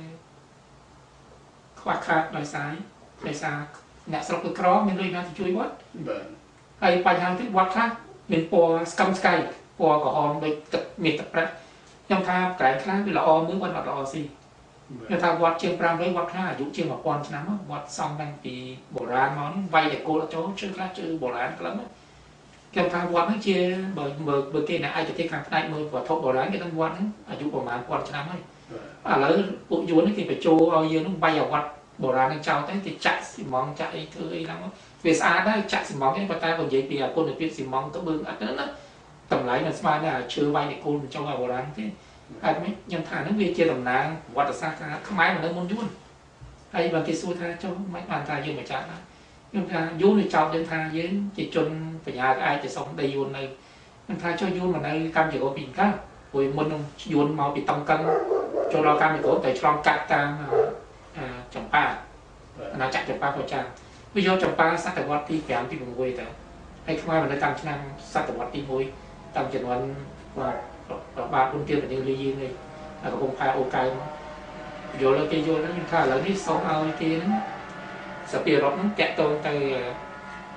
ខ្វះខាតដោយសារអ្នកស្រុកក្រមានលុយណាទៅជួយវត្តបាទហើយបញ្ហាទៀតវត្តខ្លះមានពណ៌ស្កឹមស្កៃពណ៌ក្រហមដូចទឹកមាសទឹកប្រាក់ខ្ញុំថាកន្លែងខ្លះវាល្អមើលវត្តអត់ល្អស៊ីខ្ញុំថាវត្តជាង500វត្តខ្លះអាយុជាង1000ឆ្នាំវត្តសំតាំងពីបុរាណមកនេះវាយតែគោលចូលជឿខ្លះជឿបុរាណខ្លះខ្ញុំថាវត្តហ្នឹងជាបើគេអ្នកឯកទេសខាងផ្នែកមើលវត្ថុបុរាណគេដឹងវត្តហ្នឹងអាយុប្រហែល1000ឆ្នាំហើយឥឡូវពួកយួននេះគេបញ្ចូលឲ្យយើងហ្នឹងវាយអាវត្តបុរាណហ្នឹងចោលទៅគេចាក់ស៊ីម៉ងចាក់អីធ្វើអីហ្នឹងវាស្អាតដែរចាក់ស៊ីម៉ងទេប៉ុន្តែបើនិយាយពីគុណភាពស៊ីម៉ងទៅបឿងអត់ហ្នឹងណាតម្លៃមិនស្មើនឹងឈើវាយតែគោលបញ្ចូលឲ្យបុរាណទេហើយខ្ញុំថាហ្នឹងវាជាតំណាងប្រវត្តិសាស្ត្រខ្មែរនៅមុនយួនហើយបើគេសួរថាចុះមិនបានថាយើងមកចាក់ណាខ្ញុំថាយួនវាចោទយើងថាយើងជាជនបញ្ញាក្អែកទៅសុំដីយួននៅខ្ញុំថាចុះយួនមកនៅកម្ពុជាពីកាលព្រោះមុននឹងយួនមកពីតង់កឹងចូលដល់កម្ពុជាតែឆ្លងកាត់តាមចម្ប៉ាអាណាចក្រចម្ប៉ាក៏ចាវាយកចម្ប៉ាសតវត្សទី5ទី6ទៅហើយខ្មែរមកនៅតាមឆ្នាំសតវត្សទី1តាមចំនួនបាទគុណទានពនាងលីយើងនេះកំពុងផែអូកៅយល់គេយល់ខ្ញុំថាឥឡូវនេះសូមឲ្យគេហ្នឹងសភារដ្ឋហ្នឹងតាក់ទងទៅ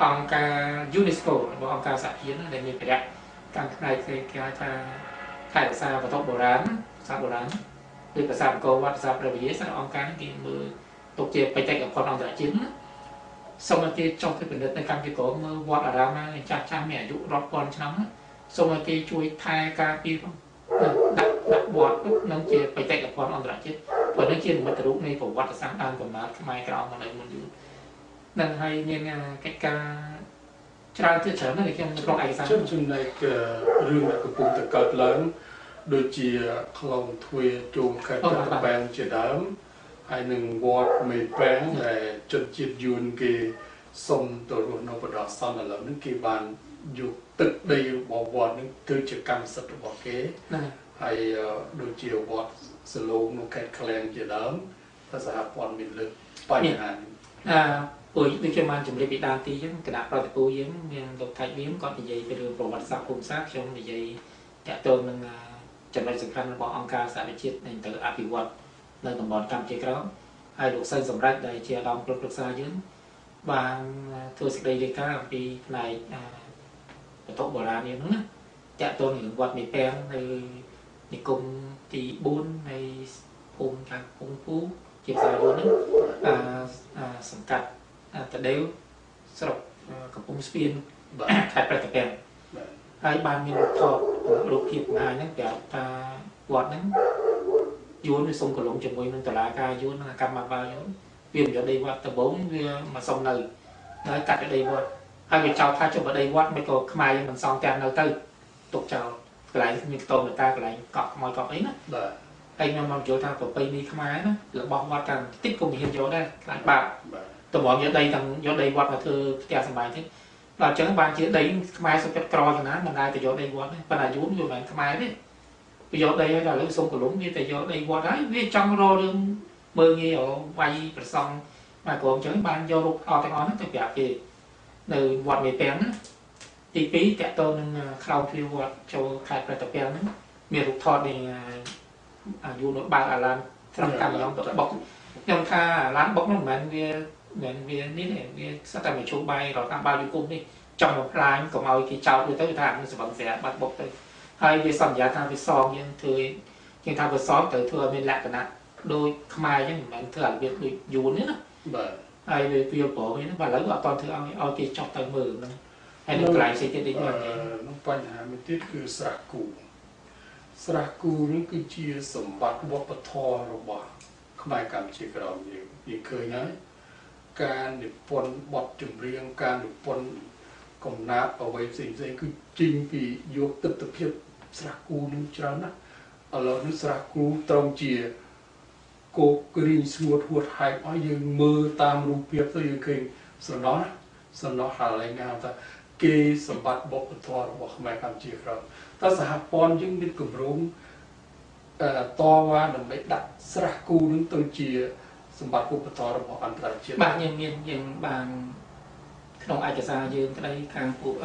អង្គការ UNESCO របស់អង្គការសហជាតិដែលមានប្រតិកម្មផ្នែកគេហៅថាថែរក្សាវត្ថុបុរាណសាសបុរាណដូចប្រាសាទអង្គរវត្តប្រាសាទព្រះវិហារអង្គការគេមើលទុកជាបេតិកភណ្ឌអន្តរជាតិណាសូមឲ្យគេចុះទៅពិនិត្យនៅកម្ពុជាក្រមមើលវត្តអារាមណាចាស់ចាស់មានអាយុរាប់ពាន់ឆ្នាំណាសូមឲ្យគេជួយថែការពារដាក់វត្តនឹងជាបេតិកភណ្ឌអន្តរជាតិព្រោះនេះជានិមិត្តរូបនៃប្រវត្តិសាស្ត្រដើមកំណើតខ្មែរក្រមមកនៅមុនយូរនឹងហើយមានកិច្ចការច្រើនទៀតច្រើនណាស់ខ្ញុំក្នុងឯកសារចំណែករឿងដែលកំពុងតែកើតឡើងដូចជាខ្លងទ្វារចូលខេត្តកណ្ដាលជាដើមហើយនឹងវត្តមេប៉ែងដែលជនជាតិយួនគេសុំទៅរស់នៅបដោះសន្នឥឡូវនេះគេបានយកទឹកដីរបស់វត្តនេះទៅជាកម្មសិទ្ធិរបស់គេហើយដូចជាវត្តសឡូងនៅខេត្តក្លែងជាដើមថាសហព័ន្ធមានលើកបញ្ហានេះពួកដូចជាបានជំរាបពីដើមទីអញ្ចឹងគណៈប្រតិភូយើងមានលោកថៃវៀមគាត់និយាយពីរឿងប្រវត្តិសាស្ត្រភូមិសាស្ត្រខ្ញុំនិយាយតាក់ទងនឹងចំណុចសំខាន់របស់អង្គការសហវិជាតិនៃទៅអភិវឌ្ឍនៅតំបន់កម្ពុជាក្រោមហើយលោកសើសម្រាប់ដែលជាអាដាមគ្រប់ប្រឹក្សាយើងបានធ្វើសេចក្តីរាយការណ៍អំពីផ្នែកវត្ថុបុរាណនេះណាតាក់ទងនឹងវត្តមេប៉ែងនៅនិគមទី4នៃភូមិខាងភូមិពូជាភាសាយួនហ្នឹងសង្កាត់តដេវស្រុកកំពង់ស្ពានខេត្តប្រតិកម្មហើយបានមានរូបភាពបង្ហាញហ្នឹងប្រាប់ថាវត្តហ្នឹងយួនវាសុំកលងជាមួយនឹងតឡាការយួននិងកម្មបាលយួនវាមិនយកដីវត្តដំបងវាមកសុំនៅហើយកាត់ដីវត្តហើយវាចោលថាចុះបដីវត្តមិនក៏ខ្មែរយើងមិនសងទាំងនៅទៅទុកចោលកន្លែងមានខ្ទមនៅតាកន្លែងកក់ខ្មោចកក់អីណាបាទហើយខ្ញុំមកយល់ថាប្រពៃណីខ្មែរណារបស់វត្តកាន់តិចក៏មិនហ៊ានយកដែរខ្លាចបាបតម្រងយកដីទាំងយកដីវត្តមកធ្វើផ្ទះសម្បែងទេបាទអញ្ចឹងបានជាដីខ្មែរសុខចិត្តក្រយ៉ាងណាមិនដែរទៅយកដីវត្តទេប៉ុន្តែយួនវាមិនមែនខ្មែរទេវាយកដីហើយដល់ឥឡូវសុំកលុំវាទៅយកដីវត្តហើយវាចង់រករឿងមើលងាយវាយប្រសង់មកក្រុមអញ្ចឹងបានយករូបថតទាំងអស់ហ្នឹងទៅប្រាប់គេនៅវត្តមេប៉ែងទី2តាក់ទងនឹងក្រោមទ្វារវត្តចូលខេត្តប្រតិពាំងហ្នឹងមានរូបថតនៃយូរនៅបើកអាឡានត្រឹមកម្មខ្ញុំទៅបុកខ្ញុំថាអាឡានបុកហ្នឹងមិនមែនវានេះទេវាស្តែមកជួបបាយរកតាមបាល់យូគុំនេះចង់មកផ្លាញកុំឲ្យគេចោទវាទៅថានឹងសបឹងស្រាបាត់បុកទៅហើយវាសន្យាថាវាសងយើងធ្វើយើងថាវាសងទៅធ្វើឲ្យមានលក្ខណៈដូចខ្មែរអញ្ចឹងមិនមែនធ្វើឲ្យវាដូចយួនទេណាបាទហើយវាប្របវិញបាទឥឡូវអត់តន់ធ្វើឲ្យគេចោទទៅមើលហ្នឹងហើយនៅកន្លែងផ្សេងទៀតដូចហ្នឹងនឹងបញ្ហាមួយទៀតគឺស្រះគូស្រះគូនេះគឺជាសម្បត្តិវប្បធម៌របស់ខ្មែរកម្ពុជាក្រោមយើងឃើញហើយការនិពន្ធបទចម្រៀងការនិពន្ធកំណាព្យអ្វីផ្សេងៗគឺចេញពីយកទិដ្ឋភាពស្រះគូនឹងច្រើនណាស់ឥឡូវនេះស្រះគូត្រង់ជាគោកគ្រីស្ងួតហួតហែកឲ្យយើងមើលតាមរូបភាពទៅយើងឃើញសំណោះហើយណាថាគេសម្បត្តិវប្បធម៌របស់ខ្មែរកម្ពុជាក្រោមតើសហព័ន្ធយើងមានគម្រោងតវ៉ាដើម្បីដាក់ស្រះគូនឹងទៅជាសម្បត្តិវប្បធម៌របស់អន្តរជាតិបាទយើងបានក្នុងឯកសារយើងក្តីខាងពួក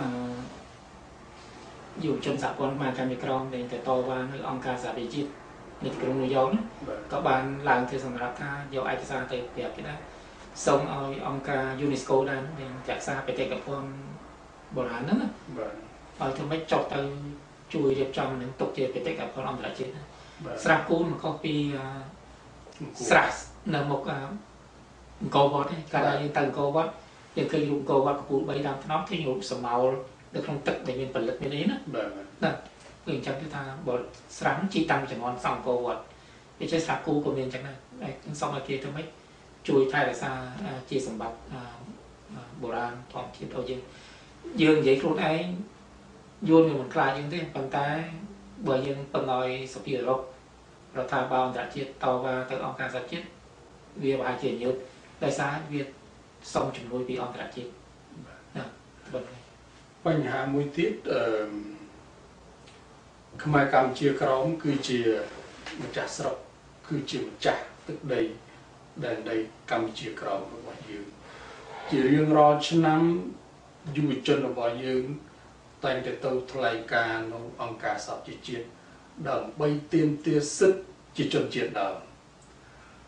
យុវជនសហព័ន្ធខ្មែរកម្ពុជាក្រមដែលទៅតវ៉ានៅអង្គការសហប្រជាជាតិនៅក្រុងញូវយ៉កក៏បានឡើងធ្វើសម្រាប់ថាយកឯកសារទៅប្រាប់គេដែរសូមឲ្យអង្គការ UNESCO ដែរនឹងរក្សាបេតិកភណ្ឌបុរាណហ្នឹងណាបាទឲ្យធ្វើម៉េចចុះទៅជួយរៀបចំនឹងទុកជាបេតិកភណ្ឌអន្តរជាតិស្រះគូនមកខុសពីស្រះនៅមុខអង្គរវត្តទេកាលយើងទៅអង្គរវត្តយើងឃើញរូបអង្គរវត្តកំពូល3ដើមថ្នមឃើញរូបសមោលនៅក្នុងទឹកដែលមានផលិតមានអីណាបាទណាគឺអញ្ចឹងគឺថាបើស្រះជីតាំងចំនួនសង្គរវត្តវាជាស្រះគូក៏មានអញ្ចឹងដែរខ្ញុំសូមឲ្យគេធ្វើម៉េចជួយថែរក្សាជាសម្បត្តិបុរាណធម្មជាតិរបស់យើងនិយាយខ្លួនឯងយល់មិនខ្លាចយើងទេប៉ុន្តែបើយើងពឹងឲ្យសុភាអឺរ៉ុបរដ្ឋាភិបាលអន្តរជាតិតវ៉ាទៅអង្គការសហជាតិវាប្រហែលជាញើសដោយសារវាសុំជំនួយពីអន្តរជាតិណាបញ្ហាមួយទៀតខ្មែរកម្ពុជាក្រមគឺជាម្ចាស់ស្រុកគឺជាម្ចាស់ទឹកដីដែនដីកម្ពុជាក្រមរបស់យើងជារៀងរាល់ឆ្នាំយុវជនរបស់យើងតែងតែទៅថ្លែងការណ៍នៅអង្គការសហប្រជាជាតិដើម្បីទាមទារសិទ្ធិជាជនជាតិដើម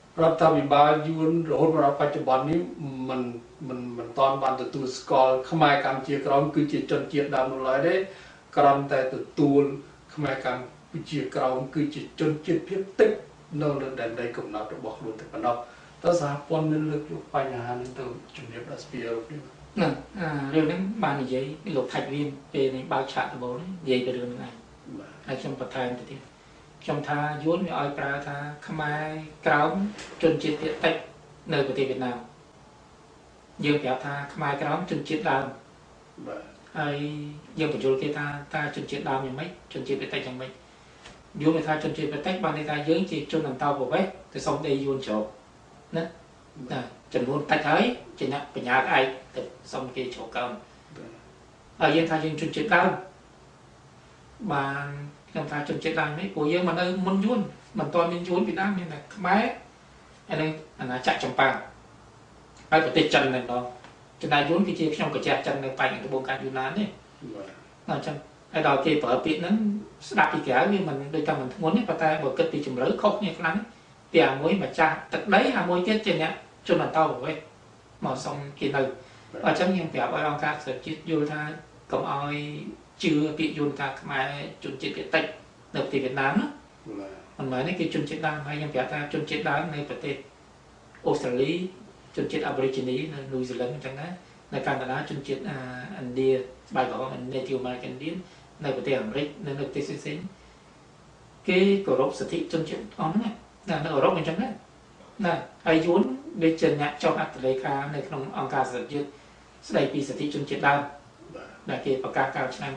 រដ្ឋាភិបាលយួនរហូតមកដល់បច្ចុប្បន្ននេះមិនតាន់បានទទួលស្គាល់ខ្មែរកម្ពុជាក្រមគឺជាជនជាតិដើមនោះឡើយទេគ្រាន់តែទទួលខ្មែរកម្ពុជាក្រមគឺជាជនជាតិភាគតិចនៅលើដែនដីកំណត់របស់ខ្លួនតែប៉ុណ្ណោះតើសហព័ន្ធមានលើកយកបញ្ហានេះទៅជំរាបដល់ស្ពាយអឺរ៉ុបនេះហ្នឹងរឿងហ្នឹងបាននិយាយលោកថាច់រៀនពេលនេះបើកឆាកដំបូងនិយាយទៅរឿងហ្នឹងហើយខ្ញុំបន្ថែមទៅទៀតខ្ញុំថាយួនវាឲ្យប្រើថាខ្មែរក្រោមជនជាតិភាគតិចនៅប្រទេសវៀតណាមយើងប្រាប់ថាខ្មែរក្រោមជនជាតិដើមបាទហើយយើងបញ្យល់គេថាជនជាតិដើមយ៉ាងម៉េចជនជាតិភាគតិចយ៉ាងម៉េចយួនគេថាជនជាតិភាគតិចបានន័យថាយើងជាជនអន្តោប្រវេសន៍ទៅសុំដីយួនជ្រកណាចំនួនតិចហើយជាអ្នកបញ្ញាឯកទៅសុំគេជ្រកកោនហើយយើងថាយើងជនជាតិដើមបានខ្ញុំថាជនជាតិដើមនេះព្រោះយើងមកនៅមុនយួនមិនទាន់មានយួនពីដើមមានតែខ្មែរហើយនឹងអាណាចក្រចម្ប៉ាហើយប្រទេសចិនតែម្ដងចំណែកយួនគឺជាខ្ញុំក៏ចេះចិននៅបែកត្បូងកាយយូណាននេះអញ្ចឹងហើយដល់គេប្រើពាក្យហ្នឹងស្ដាប់ពីក្រៅវាមិនដូចតែមិនធ្ងន់ទេប៉ុន្តែបើគិតពីជំរឿខុសគ្នាខ្លាំងពីអាមួយម្ចាស់ទឹកដីអាមួយទៀតជាអ្នកជនអន្តោប្រវេសន៍មកសុំគេនៅអញ្ចឹងខ្ញុំប្រាប់ឲ្យអង្គការសហជាតិយល់ថាកុំឲ្យជឿពាក្យយន្តថាខ្មែរជនជាតិភាគតិចនៅប្រទេសវៀតណាមណាមិនមែនទេគេជនជាតិដើមហើយខ្ញុំប្រាប់ថាជនជាតិដើមនៅប្រទេសអូស្ត្រាលីជនជាតិ Aborigine នៅ New Zealand អញ្ចឹងណានៅកាណាដាជនជាតិឥណ្ឌាស្បែកក្រហម Native American Indian នៅប្រទេសអាមេរិកនៅប្រទេសផ្សេងៗគេគោរពសិទ្ធិជនជាតិអស់ហ្នឹងណានៅអឺរ៉ុបអញ្ចឹងណាហើយយួនវាជាអ្នកចុះហត្ថលេខានៅក្នុងអង្គការសហជាតិស្ដីពីសិទ្ធិជនជាតិដើមដែលគេប្រកាសកាលឆ្នាំ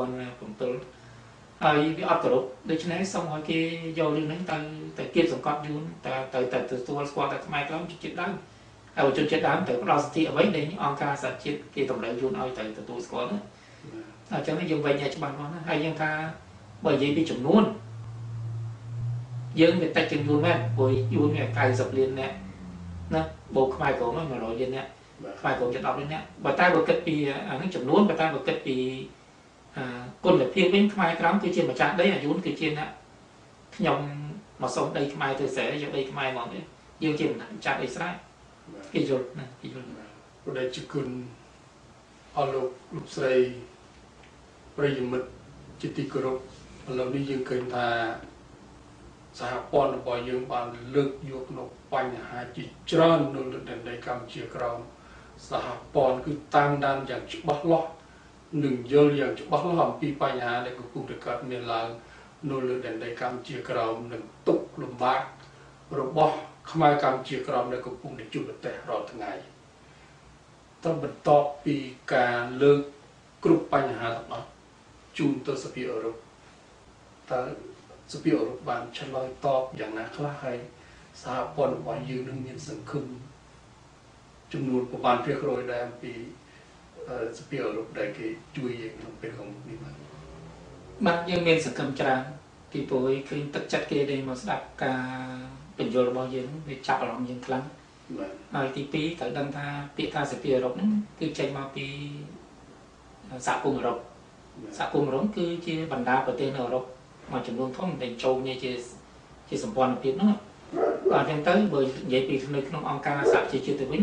2007ហើយវាអត់គោរពដូច្នេះសូមឲ្យគេយករឿងហ្នឹងទៅគៀបសង្កត់យួនទៅទទួលស្គាល់តែខ្មែរក្រមជនជាតិដើមហើយជនជាតិដើមត្រូវផ្ដល់សិទ្ធិអ្វីដែលអង្គការសហជាតិគេតម្រូវយួនឲ្យទៅទទួលស្គាល់ណាអញ្ចឹងយើងវិញឲ្យច្បាស់មកណាហើយយើងថាបើនិយាយពីចំនួនយើងវាតិចជាងយួនមែនព្រោះយួនវា90លានអ្នកណាបូកខ្មែរក្រម100លានអ្នកខ្មែរក្រមជា10លានអ្នកបើតែបើគិតពីអានេះចំនួនបើតែបើគិតពីគុណភាពវិញខ្មែរក្រមគឺជាម្ចាស់ដីអាយួនគឺជាអ្នកខ្ញុំមកសុំដីខ្មែរទៅស្រែយកដីខ្មែរមកនេះយើងជាម្ចាស់ដីស្រែគេយល់ណាគេយល់ប្រដេជគុណអរលោកស្រីប្រិយមិត្តជាទីគោរពឥឡូវនេះយើងឃើញថាសហព័ន្ធរបស់យើងបានលើកយកនៅបញ្ហាជាច្រើននៅលើដែនដីកម្ពុជាក្រោមសហព័ន្ធគឺតាមដានយ៉ាងច្បាស់លាស់និងយល់យ៉ាងច្បាស់លាស់អំពីបញ្ហាដែលកំពុងតែកើតមានឡើងនៅលើដែនដីកម្ពុជាក្រោមនិងទុក្ខលំបាករបស់ខ្មែរកម្ពុជាក្រោមដែលកំពុងតែជួបប្រទះរាល់ថ្ងៃតើបន្ទាប់ពីការលើកគ្រប់បញ្ហាទាំងអស់ជូនទៅសភាអឺរ៉ុបតើសភាអឺរ៉ុបបានឆ្លើយតបយ៉ាងណាខ្លះហើយសហព័ន្ធរបស់យើងនឹងមានសង្ឃឹមចំនួនប្រមាណ%ដែរអំពីសភាអឺរ៉ុបដែលគេជួយយើងក្នុងពេលខាងមុខនេះបាទយើងមានសង្ឃឹមច្រើនពីព្រោះឃើញទឹកចិត្តគេដែលមកស្ដាប់ការបញ្យល់របស់យើងវាចាប់អារម្មណ៍យើងខ្លាំងហើយទី2ត្រូវដឹងថាពាក្យថាសភាអឺរ៉ុបហ្នឹងគឺចេញមកពីសហគមន៍អឺរ៉ុបសហគមន៍អឺរ៉ុបគឺជាបណ្ដាប្រទេសនៅអឺរ៉ុបមួយចំនួនធំដែលចូលគ្នាជាសម្ព័ន្ធភាពហ្នឹងបាទអញ្ចឹងទៅបើនិយាយពីនៅក្នុងអង្គការសហជីវជាតិទៅវិញ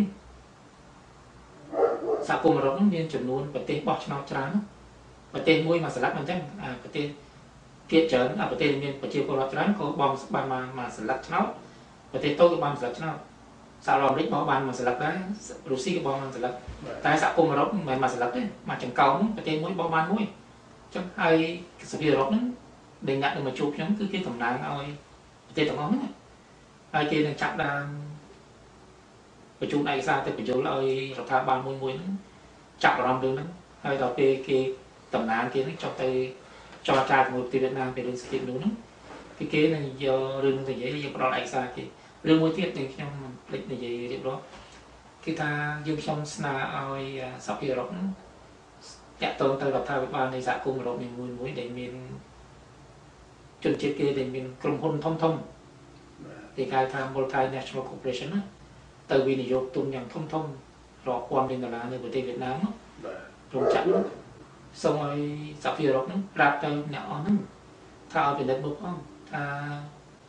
សហគមន៍អឺរ៉ុបហ្នឹងមានចំនួនប្រទេសបោះឆ្នោតច្រើនប្រទេសមួយមកស្លាប់អញ្ចឹងប្រទេសភាគច្រើនប្រទេសមានប្រជាពលរដ្ឋច្រើនក៏បងបានមកស្លាប់ឆ្នោតប្រទេសតូចក៏បានស្លាប់ឆ្នោតសហរដ្ឋអាមេរិកបងបានមកស្លាប់ដែររុស្ស៊ីក៏បងបានស្លាប់តែសហគមន៍អឺរ៉ុបមិនមែនមកស្លាប់ទេមកចង្កោមប្រទេសមួយបងបានមួយអញ្ចឹងហើយសភាអឺរ៉ុបហ្នឹងដែលអ្នកនឹងមកជួបខ្ញុំគឺគេតំណាងឲ្យប្រទេសទាំងអស់ហ្នឹងហើយគេនឹងចាប់ដើមបញ្ជូនឯកសារទៅបញ្យល់ឲ្យរដ្ឋាភិបាលមួយហ្នឹងចាប់អារម្មណ៍រឿងហ្នឹងហើយដល់ពេលគេតំណាងគេហ្នឹងចុះទៅចរចាជាមួយប្រទេសវៀតណាមពីរឿងសិទ្ធិមនុស្សហ្នឹងគឺគេនឹងយករឿងទៅនិយាយយកផ្ដល់ឯកសារគេរឿងមួយទៀតដែលខ្ញុំភ្លេចនិយាយរៀបរាប់គឺថាយើងខ្ញុំស្នើឲ្យសភាអឺរ៉ុបហ្នឹងតាក់ទងទៅរដ្ឋាភិបាលនៃសហគមន៍អឺរ៉ុបមួយដែលមានជនជាតិគេដែលមានក្រុមហ៊ុនធំគេហៅថា multinational corporation ណាទៅវិនិយោគទុនយ៉ាងធំរាប់ពាន់លានដុល្លារនៅប្រទេសវៀតណាមរោងចក្រសូមឲ្យសហភាពអឺរ៉ុបហ្នឹងប្រាប់ទៅអ្នកអស់ហ្នឹងថាឲ្យពិនិត្យមើលផងថា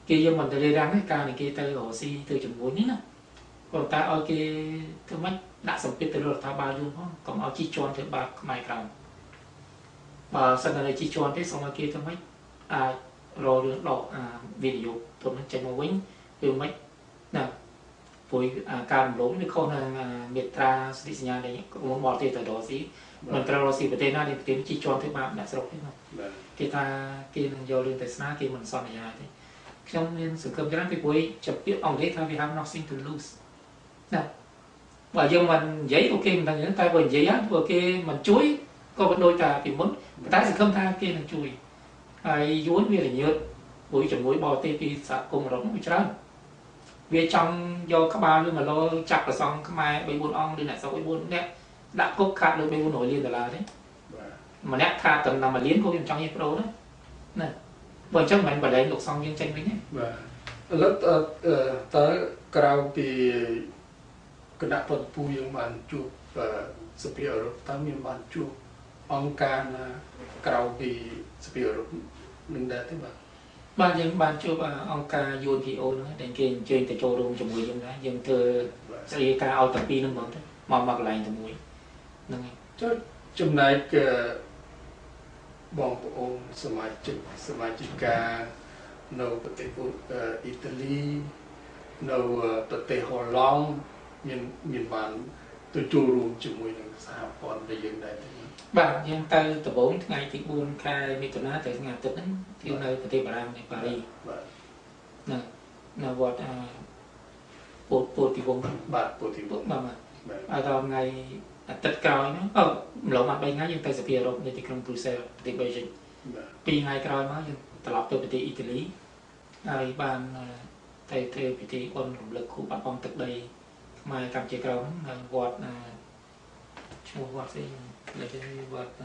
គេយើងមិនទៅរៀបរៀងទេការនេះគេទៅរកស៊ីទៅជាមួយនេះណាប៉ុន្តែឲ្យគេធ្វើម៉េចដាក់សម្ពាធទៅលើរដ្ឋាភិបាលយូរផងកុំឲ្យជីជន់ទៅបាបខ្មែរក្រៅបើសិនតែជីជន់ទេសូមឲ្យគេធ្វើម៉េចអាចរករឿងដកវិនិយោគទុននឹងចេញមកវិញគឺមិនណាព្រោះការរំលោភនេះខុសនឹងមេត្រាសិទ្ធិសញ្ញានៃក្រមបរទេសទៅរកស៊ីមិនត្រូវរកស៊ីប្រទេសណានេះប្រទេសជីជន់ទៅបាបអ្នកស្រុកទេណាគេថាគេនឹងយករឿងទៅស្នាគេមិនសន្យាទេខ្ញុំមានសង្ឃឹមច្រើនពីព្រោះចាប់ពាក្យអង់គ្លេសថា we have nothing to lose ណាបើយើងមិននិយាយអូខេមិនដឹងទេតែបើនិយាយព្រោះគេមិនជួយក៏មិនដូចតែពីមុនតែសង្ឃឹមថាគេនឹងជួយហើយយួនវារញើតព្រោះជាមួយបរទេសពីសហគមន៍អឺរ៉ុបវាច្រើនវាចង់យកក្បាលឬ100លោចាប់ប្រសងខ្មែរ3 4អង្គឬអ្នកស្រុក4នាក់ដាក់គុកខាត់លើ400 លានដុល្លារទេម្នាក់ខាត់តែ1 លានក៏វាមិនចង់ញ៉េប្រូណាណាបើអញ្ចឹងមិនបលែងលោកសង្ឃយើងចេញវិញទេបាទឥឡូវតើក្រៅពីគណៈប្រតិភូយើងបានជួបសភាអឺរ៉ុបតើមានបានជួបអង្គការណាក្រៅពីសភាអឺរ៉ុបនឹងដែរទេបាទយើងបានជួបអង្គការ UNPO ហ្នឹងដែលគេអញ្ជើញទៅចូលរួមជាមួយយើងដែរយើងធ្វើស្រីការឲ្យតាពីហ្នឹងហ្មងទៅមកកន្លែងទៅមួយហ្នឹងហើយចំណែកបងប្អូនសមាជិកានៅប្រទេសអ៊ីតាលីនៅប្រទេសហូឡង់មានបានទៅចូលរួមជាមួយនឹងសហព័ន្ធរបស់យើងដែរទេបាទយើងទៅដំបូងថ្ងៃទី4 ខែមិថុនាទៅថ្ងៃអាទិត្យហ្នឹងគឺនៅប្រទេសបារាំងនៅប៉ារីសបាទនៅវត្តពោធិវង្សបាទពោធិវង្សបាទហើយដល់ថ្ងៃអាទិត្យក្រោយហ្នឹងម្ល៉េះមក3ថ្ងៃយើងទៅសភាអឺរ៉ុបនៅទីក្រុងប្រ៊ូសែលប្រទេសប៊ែលហ្សិក2ថ្ងៃក្រោយមកយើងត្រឡប់ទៅប្រទេសអ៊ីតាលីហើយបានទៅធ្វើពិធីបុណ្យរំលឹកខួបបាត់បង់ទឹកដីខ្មែរកម្ពុជាក្រោមនៅវត្តឈ្មោះវត្តស្អីលើគេវត្ត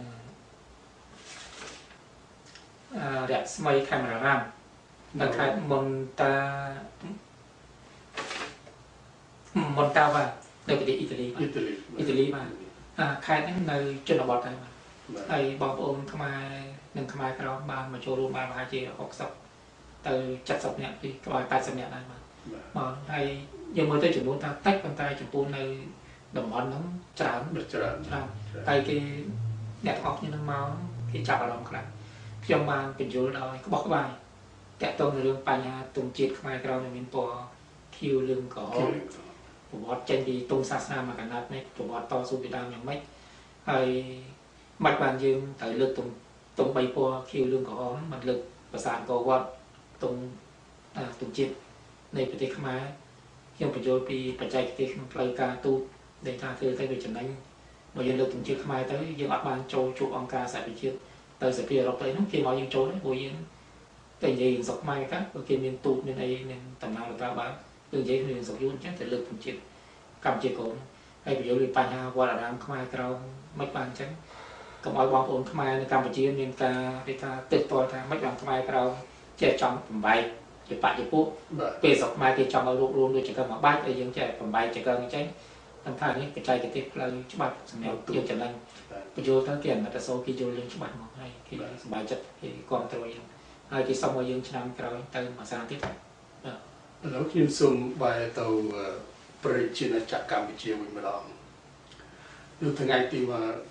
រស្មីខេមរារាមនៅខេត្តមន្តាបាទនៅប្រទេសអ៊ីតាលីបាទខេត្តហ្នឹងនៅជនបទដែរបាទហើយបងប្អូនខ្មែរនិងខ្មែរក្រមបានមកចូលរួមបានប្រហែលជា60ទៅ70នាក់ពីក្បែរ80នាក់ដែរបាទហើយយើងមើលទៅចំនួនថាតិចប៉ុន្តែចំពោះនៅតំបន់ហ្នឹងច្រើនហើយគេអ្នកទាំងអស់គ្នានឹងមកគេចាប់អារម្មណ៍ខ្លាំងខ្ញុំបានបញ្យល់ដោយក្បោះក្បាយតាក់ទងនឹងរឿងបញ្ហាទង់ជាតិខ្មែរក្រមមានពណ៌ខៀវលឿងក្រហមប្រវត្តិចេញពីទង់សាសនាមកកណាត់នេះប្រវត្តិតស៊ូពីដើមយ៉ាងម៉េចហើយមិនបានយើងត្រូវលើកទង់3ពណ៌ខៀវលឿងក្រហមមិនលើកភាសាអង្គរវត្តទង់ជាតិនៃប្រទេសខ្មែរខ្ញុំបញ្យល់ពីបច្ចេកទេសក្នុងផ្លូវការទូតដែលថាធ្វើទៅវាចំណេញបើយើងលើកទង់ជាតិខ្មែរទៅយើងអត់បានចូលជួបអង្គការសហប្រជាជាតិទៅសភាអឺរ៉ុបទៅហ្នឹងគេមកយើងចូលទេព្រោះយើងតែនិយាយស្រុកខ្មែរកាព្រោះគេមានទូតមានអីមានតំណាងរដ្ឋាភិបាលដូចនិយាយគ្នាស្រុកយួនអញ្ចឹងទៅលើកទង់ជាតិកម្ពុជាក្រមហើយបញ្យល់ពីបញ្ហាវត្តអារាមខ្មែរក្រមមិនបានអញ្ចឹងកុំឲ្យបងប្អូនខ្មែរនៅកម្ពុជាមានការគេថាទឹកតល់ថាមិនបានខ្មែរក្រមចេះចង់បំបែកជាបច្ចុប្បន្នពេលស្រុកខ្មែរគេចង់ឲ្យរួបរวมដូចចង្កឹមមួយបាច់ហើយយើងចេះបំបែកចង្កឹមអញ្ចឹងថានេះបច្ចេកទេសផ្លូវច្បាប់សម្រាប់យើងចំណេញបញ្យល់ទៅគេអាណិតសូគេយល់យើងច្បាស់មកហើយគេសប្បាយចិត្តគេគ្រប់គ្រងយើងហើយគេសុំឲ្យយើងឆ្នាំក្រោយទៅមួយសាទៀតឥឡូវខ្ញុំសូមបែរទៅប្រជាជាតិកម្ពុជាវិញម្ដងនៅថ្ងៃទី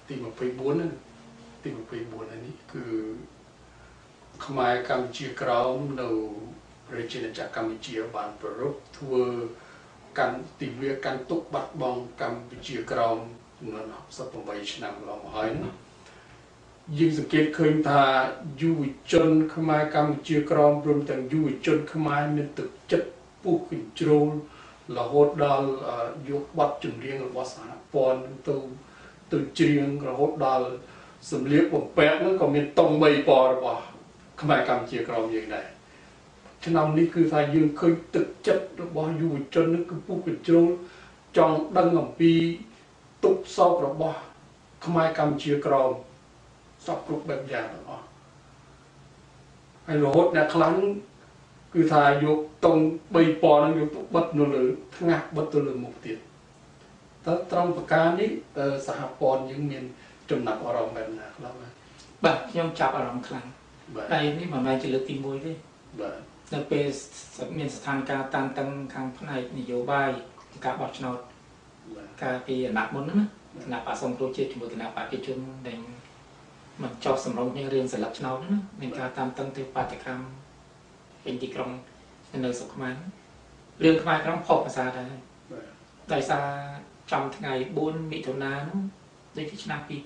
24នេះនេះគឺខ្មែរកម្ពុជាក្រោមនៅប្រជាជាតិកម្ពុជាបានប្ររពធ្វើកាន់ទិវាកាន់ទុកបាត់បង់កម្ពុជាក្រោមចំនួន68ឆ្នាំកន្លងមកហើយណាយើងសង្កេតឃើញថាយុវជនខ្មែរកម្ពុជាក្រមព្រមទាំងយុវជនខ្មែរមានទឹកចិត្តពុះកញ្ជ្រោលរហូតដល់យកបទចម្រៀងរបស់សហព័ន្ធទៅច្រៀងរហូតដល់សម្លៀកបំពាក់ហ្នឹងក៏មានតុង3ពណ៌របស់ខ្មែរកម្ពុជាក្រមយើងដែរឆ្នាំនេះគឺថាយើងឃើញទឹកចិត្តរបស់យុវជនហ្នឹងគឺពុះកញ្ជ្រោលចង់ដឹងអំពីទុក្ខសោករបស់ខ្មែរកម្ពុជាក្រមសពគ្រប់បែបយ៉ាងទាំងអស់ហើយរហូតអ្នកខ្លាំងគឺថាយកតុង3ពណ៌ហ្នឹងយកទៅបិទនៅលើថ្ងាសបិទទៅលើមុខទៀតតើត្រង់ប្រការនេះសហព័ន្ធយើងមានចំណាប់អារម្មណ៍បែបណាខ្លះបាទខ្ញុំចាប់អារម្មណ៍ខ្លាំងហើយនេះមិនមែនជាលើកទី1ទេនៅពេលមានស្ថានភាពតានតឹងខាងផ្នែកនយោបាយការបោះឆ្នោតកាលពីអាណត្តិមុនណាគណៈបកសង្គ្រោះជាតិជាមួយគណៈបកប្រជាជនដែលមិនចោះសម្រុងគ្នារឿងសិលឹកឆ្នោតណាមានការតានតឹងទៅបាតកម្មពេញទីក្រុងនៅស្រុកខ្មែររឿងខ្មែរក្រមផុសភាសាដែរដោយសារចំថ្ងៃ4មិថុនានោះដូចជាឆ្នាំ2013ឬ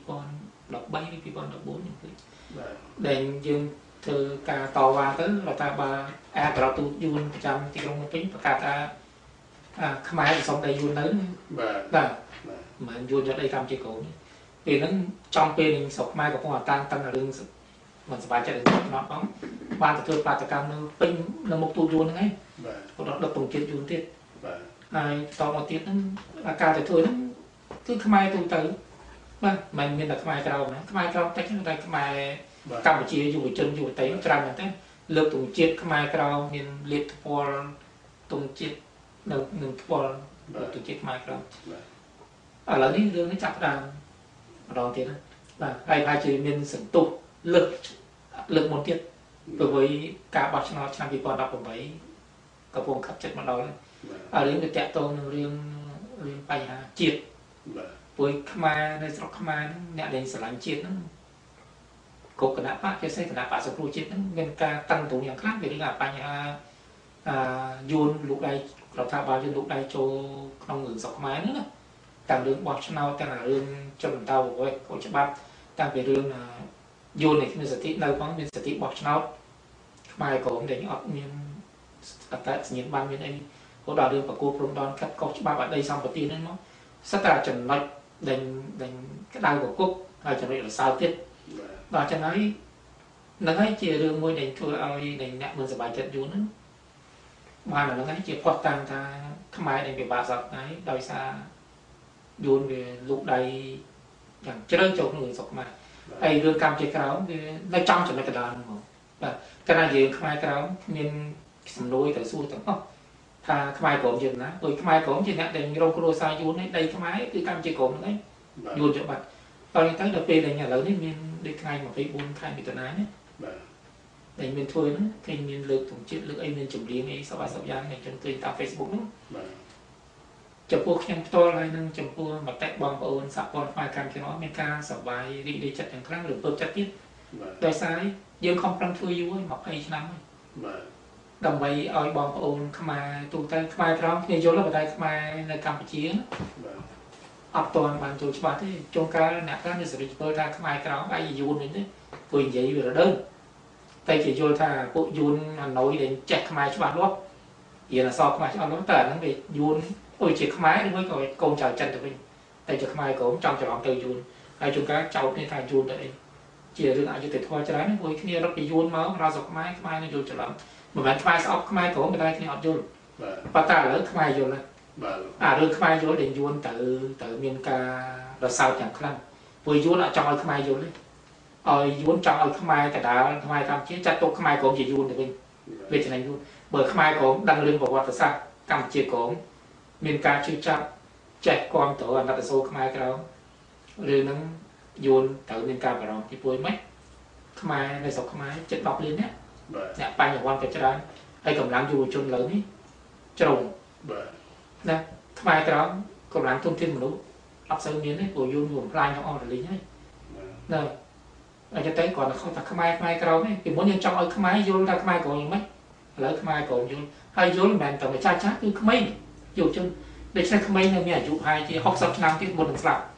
2014នេះគឺដែលយើងធ្វើការតវ៉ាទៅរដ្ឋាភិបាលអាក្រទូតយួនប្រចាំទីក្រុងភ្នំពេញប្រកាសថាខ្មែរសុំដីយួននៅបាទមិនយួនយកដីកម្ពុជាកូនពេលហ្នឹងចំពេលនឹងស្រុកខ្មែរកំពុងតានតឹងរឿងមិនសប្បាយចិត្តរឿងឆ្នោតផងបានទៅធ្វើបាតកម្មនៅពេញនៅមុខទូតយួនហ្នឹងឯងគាត់ដឹកទងជាតិយួនទៀតហើយតមកទៀតហ្នឹងការទៅធ្វើហ្នឹងគឺខ្មែរទូទៅបាទមិនមានតែខ្មែរក្រៅណាខ្មែរក្រៅតិចតែខ្មែរកម្ពុជាយុវជនយុវតីច្រើនមែនទេលើកទងជាតិខ្មែរក្រៅមានលាតថ្ពាល់ទងជាតិនៅនឹងថ្ពាល់ទងជាតិខ្មែរក្រៅឥឡូវនេះរឿងនេះចាប់ដើមម្ដងទៀតណាបាទហើយប្រហែលជាមានសន្ទុះលើកមុនទៀតព្រោះការបោះឆ្នោតឆ្នាំ2018កំពុងខិតជិតមកដល់ហើយរឿងទៅតាក់ទងនឹងរឿងបញ្ហាជាតិព្រោះខ្មែរនៅស្រុកខ្មែរអ្នកដែលស្រឡាញ់ជាតិហ្នឹងគ្រប់គណៈបកជាពិសេសគណៈបកសង្គ្រោះជាតិហ្នឹងមានការតាំងទ្រូងយ៉ាងខ្លាំងពីរឿងបញ្ហាយួនលោកដៃរដ្ឋាភិបាលយួនលោកដៃចូលក្នុងរឿងស្រុកខ្មែរហ្នឹងណាទាំងរឿងបោះឆ្នោតទាំងរឿងចំបន្តអ្វីកូនច្បាប់តាំងពីរឿងយួននេះមានសិទ្ធិនៅផងមានសិទ្ធិបោះឆ្នោតខ្មែរក្រមដែលអត់មានអត្តសញ្ញាណប័ណ្ណមានអីក៏ដល់រឿងប្រគល់ព្រំដែនកាត់កោះច្បាប់អតីតសម្បត្តិហ្នឹងមកសិតតែចំណុចដែលក្តៅកគុកហើយចំណុចរសើបទៀតដល់ចឹងហើយនឹងហើយជារឿងមួយដែលធ្វើឲ្យអ្នកមិនសប្បាយចិត្តយូរហ្នឹងបានដល់ហ្នឹងជាផុសតាំងថាខ្មែរដែលពិបាកសពថ្ងៃដោយសារយួនវាលូកដៃយ៉ាងជ្រៅចូលក្នុងស្រុកខ្មែរហើយរឿងកម្ពុជាក្រោមវានៅចំចំណុចកណ្ដាលហ្នឹងមកបាទកាលណាយើងខ្មែរក្រោមមានសំណួរទៅសួរទាំងអស់ថាខ្មែរក្រមយើងណាដោយខ្មែរក្រមជាអ្នកដែលរងគ្រោះសារយួននេះដីខ្មែរគឺកម្ពុជាក្រមហ្នឹងឯងយួនយកបាត់តោះទៅដល់ពេលដែលឥឡូវនេះមានដូចថ្ងៃ24ខែមិថុនានេះបាទដែលមានធ្វើហ្នឹងគេមានលើកទងជាតិលើកអីមានចម្រៀងអីសប្បាយយ៉ាងនេះខ្ញុំឃើញតាម Facebook ហ្នឹងបាទចំពោះខ្ញុំផ្ទាល់ហើយនឹងចំពោះមតិបងប្អូនសហព័ន្ធខ្មែរកម្ពុជានោះមានការសប្បាយរីករាយចិត្តយ៉ាងខ្លាំងឬពើចិត្តទៀតដោយសារយើងខំប្រឹងធ្វើយូរហើយ20ឆ្នាំហើយបាទដើម្បីឲ្យបងប្អូនខ្មែរទូទៅខ្មែរក្រមគ្នាយល់តែតែខ្មែរនៅកម្ពុជាអត់ទាន់បានចូលច្បាស់ទេចុងក្រោយអ្នកខ្លះមានសេរីធ្វើថាខ្មែរក្រមឯងយួនវិញទេព្រោះនិយាយវារដើតែជាយល់ថាពួកយួនហាណូយដែលចេះខ្មែរច្បាស់លាស់រៀនអក្សរខ្មែរច្បាស់លាស់តែអាហ្នឹងវាយួនអូជាខ្មែរឬមួយក៏កូនចៅចិនទៅវិញតែជាខ្មែរក្រមចង់ច្រឡំទៅយួនហើយចុងក្រោយចោទគ្នាថាយួនទៅអីជារឿងអយុត្តិធម៌ច្រើនព្រោះគ្នារត់ពីយួនមកដល់ស្រុកខ្មែរនឹងយល់ច្រឡំមិនមែនខ្មែរស្អប់ខ្មែរក្រមតែគ្នាអត់យល់ប៉ុន្តែឥឡូវខ្មែរយល់ហើយបាទរឿងខ្មែរយល់ដែលយួនទៅមានការរសើបយ៉ាងខ្លាំងព្រោះយួនអត់ចង់ឲ្យខ្មែរយល់ទេឲ្យយួនចង់ឲ្យខ្មែរកដាលខ្មែរកម្ពុជាចាត់ទុកខ្មែរក្រមជាយួនទៅវិញវាចំណេញយួនបើខ្មែរក្រមដឹងរឿងប្រវត្តិសាស្ត្រកម្ពុជាក្រមមានការជឿចាប់ចេះគ្រប់គ្រងអាណត្តិសូរខ្មែរក្រមរឿងហ្នឹងយួនត្រូវមានការបារម្ភពីពួយម៉េចខ្មែរនៅស្រុកខ្មែរជិត10លានអ្នកបញ្ញវន្តក៏ច្រើនហើយកម្លាំងយុវជនលើនេះជ្រុងណាខ្មែរក្រមកម្លាំងទុនធានមនុស្សអត់សូវមានទេព្រោះយួនបំផ្លាញទាំងអស់រលីងហើយណាអញ្ចឹងតែគាត់ខុសថាខ្មែរក្រមទេពីមុនយើងចង់ឲ្យខ្មែរយល់ថាខ្មែរក្រមយ៉ាងម៉េចឥឡូវខ្មែរក្រមយល់ហើយយល់មិនមែនតែម្ចាស់គឺក្មេងយុវជនដូច្នេះក្មេងនៅមានអាយុប្រហែលជា60ឆ្នាំទៀតមុននឹងស្លាប់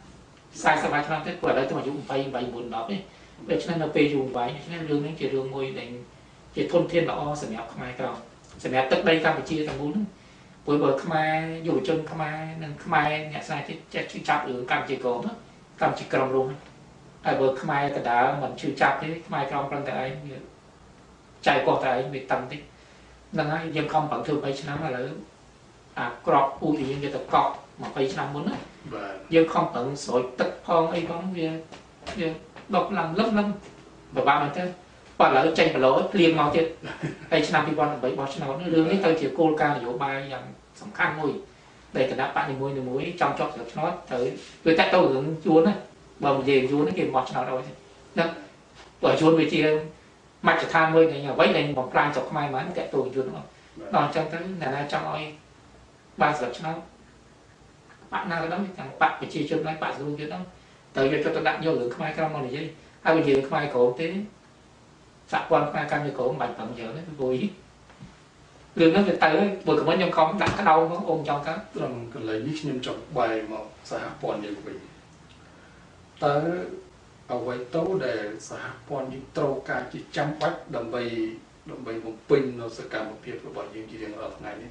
40ឆ្នាំទៀតគាត់ឥឡូវទៅអាយុ28 9 10ទេដូច្នេះនៅពេលយូរវែងដូច្នេះរឿងនេះជារឿងមួយដែលជាធនធានល្អសម្រាប់ខ្មែរក្រមសម្រាប់ទឹកដីកម្ពុជាទាំងមូលហ្នឹងព្រោះបើខ្មែរយុវជនខ្មែរនិងខ្មែរអ្នកស្រាវជ្រាវចេះជឿចាប់រឿងកម្ពុជាក្រមកម្ពុជាក្រមរួមហើយបើខ្មែរកដាលមិនជឿចាប់ទេខ្មែរក្រមប្រឹងតែឯងវាចែកកោះតែឯងវាតឹងតិចហ្នឹងហើយយើងខំប្រឹងធ្វើ3ឆ្នាំឥឡូវអាក្របពូជយើងយកទៅកប់20ឆ្នាំមុនណាយើងខំប្រឹងស្រោចទឹកផងអីផងវាដកឡើងលឹមបបាក់មែនទេប៉ុន្តែឥឡូវចេញប្រឡូភ្លៀងមកទៀតហើយឆ្នាំ2018បោះឆ្នោតរឿងនេះទៅជាគោលការណ៍នយោបាយយ៉ាងសំខាន់មួយដែលគណៈបកនីមួយចង់ចប់ស្លឹកឆ្នោតត្រូវវាតែទៅរឿងជួនណាបើនិយាយយួនគេបោះឆ្នោតអត់ទេណាបើជួនវាជាមកចថាមួយនៃអ្វីដែលបំផ្លាញស្រុកខ្មែរមកតែទូយន្តដល់អញ្ចឹងទៅអ្នកណាចង់ឲ្យបានស្រុកឆ្នោតបាក់ណាក៏ដោយទាំងបាក់ប្រជាជនហើយបាក់ស្រួលទៀតហ្នឹងត្រូវយកចិត្តទុកដាក់យករឿងខ្មែរក្រមមកនិយាយហើយនិយាយខ្មែរក្រមទេសហព័ន្ធខ្មែរកម្មក្រមមិនបាច់ប្រឹងយកទេព្រោះរឿងហ្នឹងវាទៅហើយព្រោះខ្ញុំខំដាក់ក្តៅមកអូនចង់ទៅត្រង់កន្លែងនេះខ្ញុំចង់បែរមកសហព័ន្ធយើងវិញតើអ្វីទៅដែលសហព័ន្ធយើងត្រូវការជាចាំបាច់ដើម្បីបំពេញនៅសកម្មភាពរបស់យើងជារៀងរាល់ថ្ងៃនេះ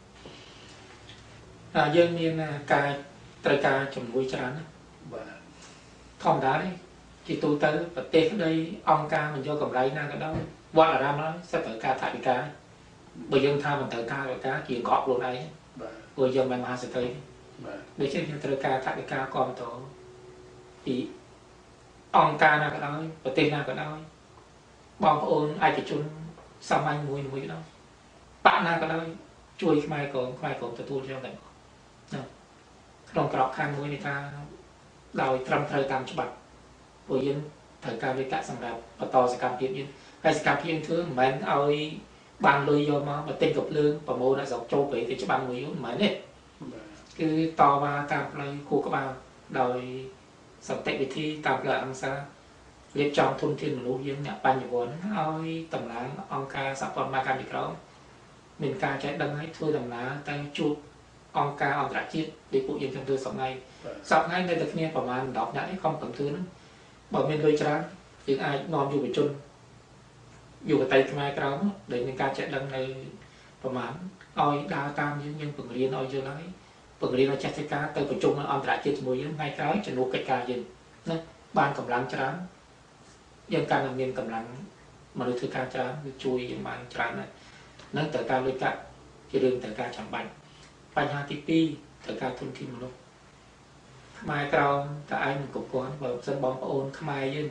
បាទយើងមានការត្រូវការជំនួយច្រើនណាបាទធម្មតាទេជាទូទៅប្រទេសក្តីអង្គការមិនយកកម្រៃណាក៏ដោយវត្តអារាមហើយសិតត្រូវការថវិកាបើយើងថាមិនត្រូវការថវិកាជាកក់ខ្លួនឯងបាទព្រោះយើងមិនមហាសេដ្ឋីបាទដូច្នេះយើងត្រូវការថវិកាគ្រប់តពីអង្គការណាក៏ដោយប្រទេសណាក៏ដោយបងប្អូនឯកជនសាមញ្ញមួយក៏ដោយបាក់ណាក៏ដោយជួយខ្មែរក្រមទទួលយកតែក្នុងក្របខ័ណ្ឌមួយនេះថាដោយត្រឹមត្រូវតាមច្បាប់ព្រោះយើងត្រូវការវិកៈសម្រាប់បន្តសកម្មភាពយើងហើយសកម្មភាពយើងធ្វើមិនមែនឲ្យបានលុយយកមកបើទិញកភ្លើងប្រមូលអ្នកស្រុកចូលពេកទៅច្បាប់មួយមិនមែនទេគឺតវ៉ាតាមផ្លូវគូក្បាលដោយសន្តិវិធីតាមផ្លូវអហិង្សារៀបចំធនធានមនុស្សយើងអ្នកបញ្ញវន្តឲ្យតំណាងអង្គការសហព័ន្ធខ្មែរកម្ពុជាក្រមមានការចែកដឹងឲ្យធ្វើដំណើរទៅជួបអង្គការអន្តរជាតិដែលពួកយើងធ្វើសប្តាហ៍នៅតែគ្នាប្រហែល10នាក់នេះខំកំធ្វើហ្នឹងបើមានលុយច្រើនយើងអាចនាំយុវជនយុវតីខ្មែរក្រមដែលមានការចែកដឹងនៅប្រហែលឲ្យដើរតាមយើងបង្រៀនឲ្យយល់ហើយបង្រៀនឲ្យចេះធ្វើការទៅប្រជុំនៅអន្តរជាតិជាមួយយើងថ្ងៃក្រោយជំនួសកិច្ចការយើងណាបានកម្លាំងច្រើនយើងកាន់តែមានកម្លាំងមនុស្សធ្វើការច្រើនគឺជួយយើងបានច្រើនណាស់នឹងត្រូវការលុយកាក់ជារឿងត្រូវការចាំបាច់បញ្ហាទី2ត្រូវការធនធានមនុស្សខ្មែរក្រមតើឯងមិនគ្រប់គ្រាន់បើមិនសិនបងប្អូនខ្មែរយើង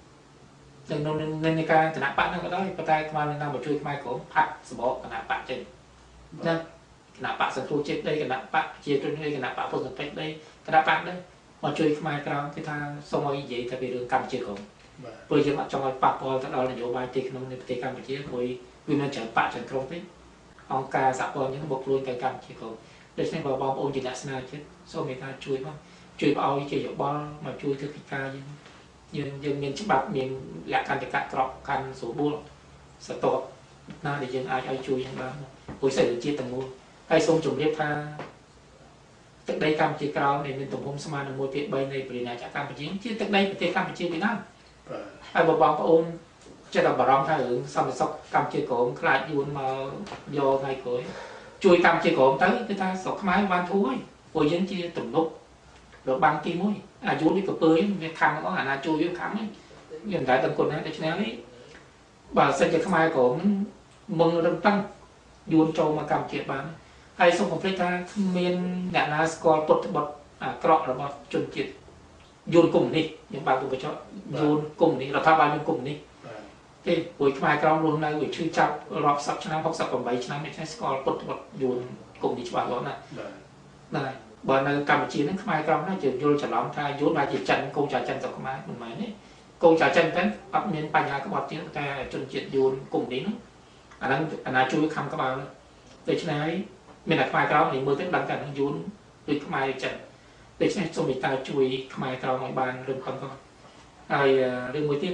នៅការគណៈបកហ្នឹងក៏ដោយប៉ុន្តែខ្មែរនឹងមកជួយខ្មែរក្រមផាត់សម្បកគណៈបកចេញណាគណៈបកសង្គ្រោះជាតិដីគណៈបកជាជនដីគណៈបកពុទ្ធសពេចដីគណៈបកនេះមកជួយខ្មែរក្រមគេថាសូមឲ្យនិយាយតែពីរឿងកម្ពុជាក្រមព្រោះយើងអត់ចង់ឲ្យប៉ះពាល់ទៅដល់នយោបាយទីក្នុងនៃប្រទេសកម្ពុជាព្រោះវាមានច្រើនបកច្រើនក្រុមទេអង្គការសហព័ន្ធយើងមកខ្លួនទៅកម្ពុជាក្រមដូច្នេះបើបងប្អូនជាអ្នកស្នាចិត្តសូមមេត្តាជួយមកជួយឲ្យជាយោបល់មកជួយធ្វើកិច្ចការយើងមានច្បាប់មានលក្ខន្តិកៈក្របខ័ណ្ឌស្រួលបួលសតបណាដែលយើងអាចឲ្យជួយយើងបានព្រោះសេដ្ឋកិច្ចទាំងមូលហើយសូមជម្រាបថាទឹកដីកម្ពុជាក្រោមដែលមានទំហំស្មើនឹង 1/3 នៃព្រះរាជាកម្ពុជាជាទឹកដីប្រទេសកម្ពុជាពីដើមហើយបើបងប្អូនចិត្តបារម្ភថារឿងសន្តិសុខកម្ពុជាក្រមខ្លាចយួនមកយកថ្ងៃក្រោយជួយកម្ពុជាក្រមទៅគឺថាស្រុកខ្មែរបានធូរហើយព្រោះយើងជាទំនុករបាំងទី1អាយុនេះក៏ពើវាខំអស់អាណាជួយវាខំហ្នឹងយើងតែដឹងគុណណាដូច្នេះនេះបើសិនជាខ្មែរក្រមនឹងរឹងតឹងយួនចូលមកកម្ពុជាបានហើយសូមបំភ្លេចថាគ្មានអ្នកណាស្គាល់ពុទ្ធបុត្រអាក្រក់របស់ជនជាតិយួនកុម្មុយនីសខ្ញុំបើកទូបញ្ចុះយួនកុម្មុយនីសរដ្ឋាភិបាលយួនកុម្មុយនីសទេព្រោះខ្មែរក្រមរស់នៅវាឈឺចាប់រាប់សិបឆ្នាំ68ឆ្នាំនេះស្គាល់ពុទ្ធបុត្រយួនកុម្មុយនីសច្បាស់លាស់ណាស់ណាបើនៅកម្ពុជាហ្នឹងខ្មែរក្រមណាជាយល់ច្រឡំថាយួនអាចជាចិនកូនចៅចិនស្រុកខ្មែរមិនមែនទេកូនចៅចិនតែអត់មានបញ្ហាក្បត់ទៀតតែជនជាតិយួនកុម្មុយនីសហ្នឹងអាហ្នឹងអាណាជួយខំក្បាលដូច្នេះហើយមានតែខ្មែរក្រមនេះមើលទៅដឹងតែនឹងយួនដូចខ្មែរចិនដូច្នេះសូមមេត្តាជួយខ្មែរក្រមឲ្យបានរឹងប៉ឹងផងហើយរឿងមួយទៀត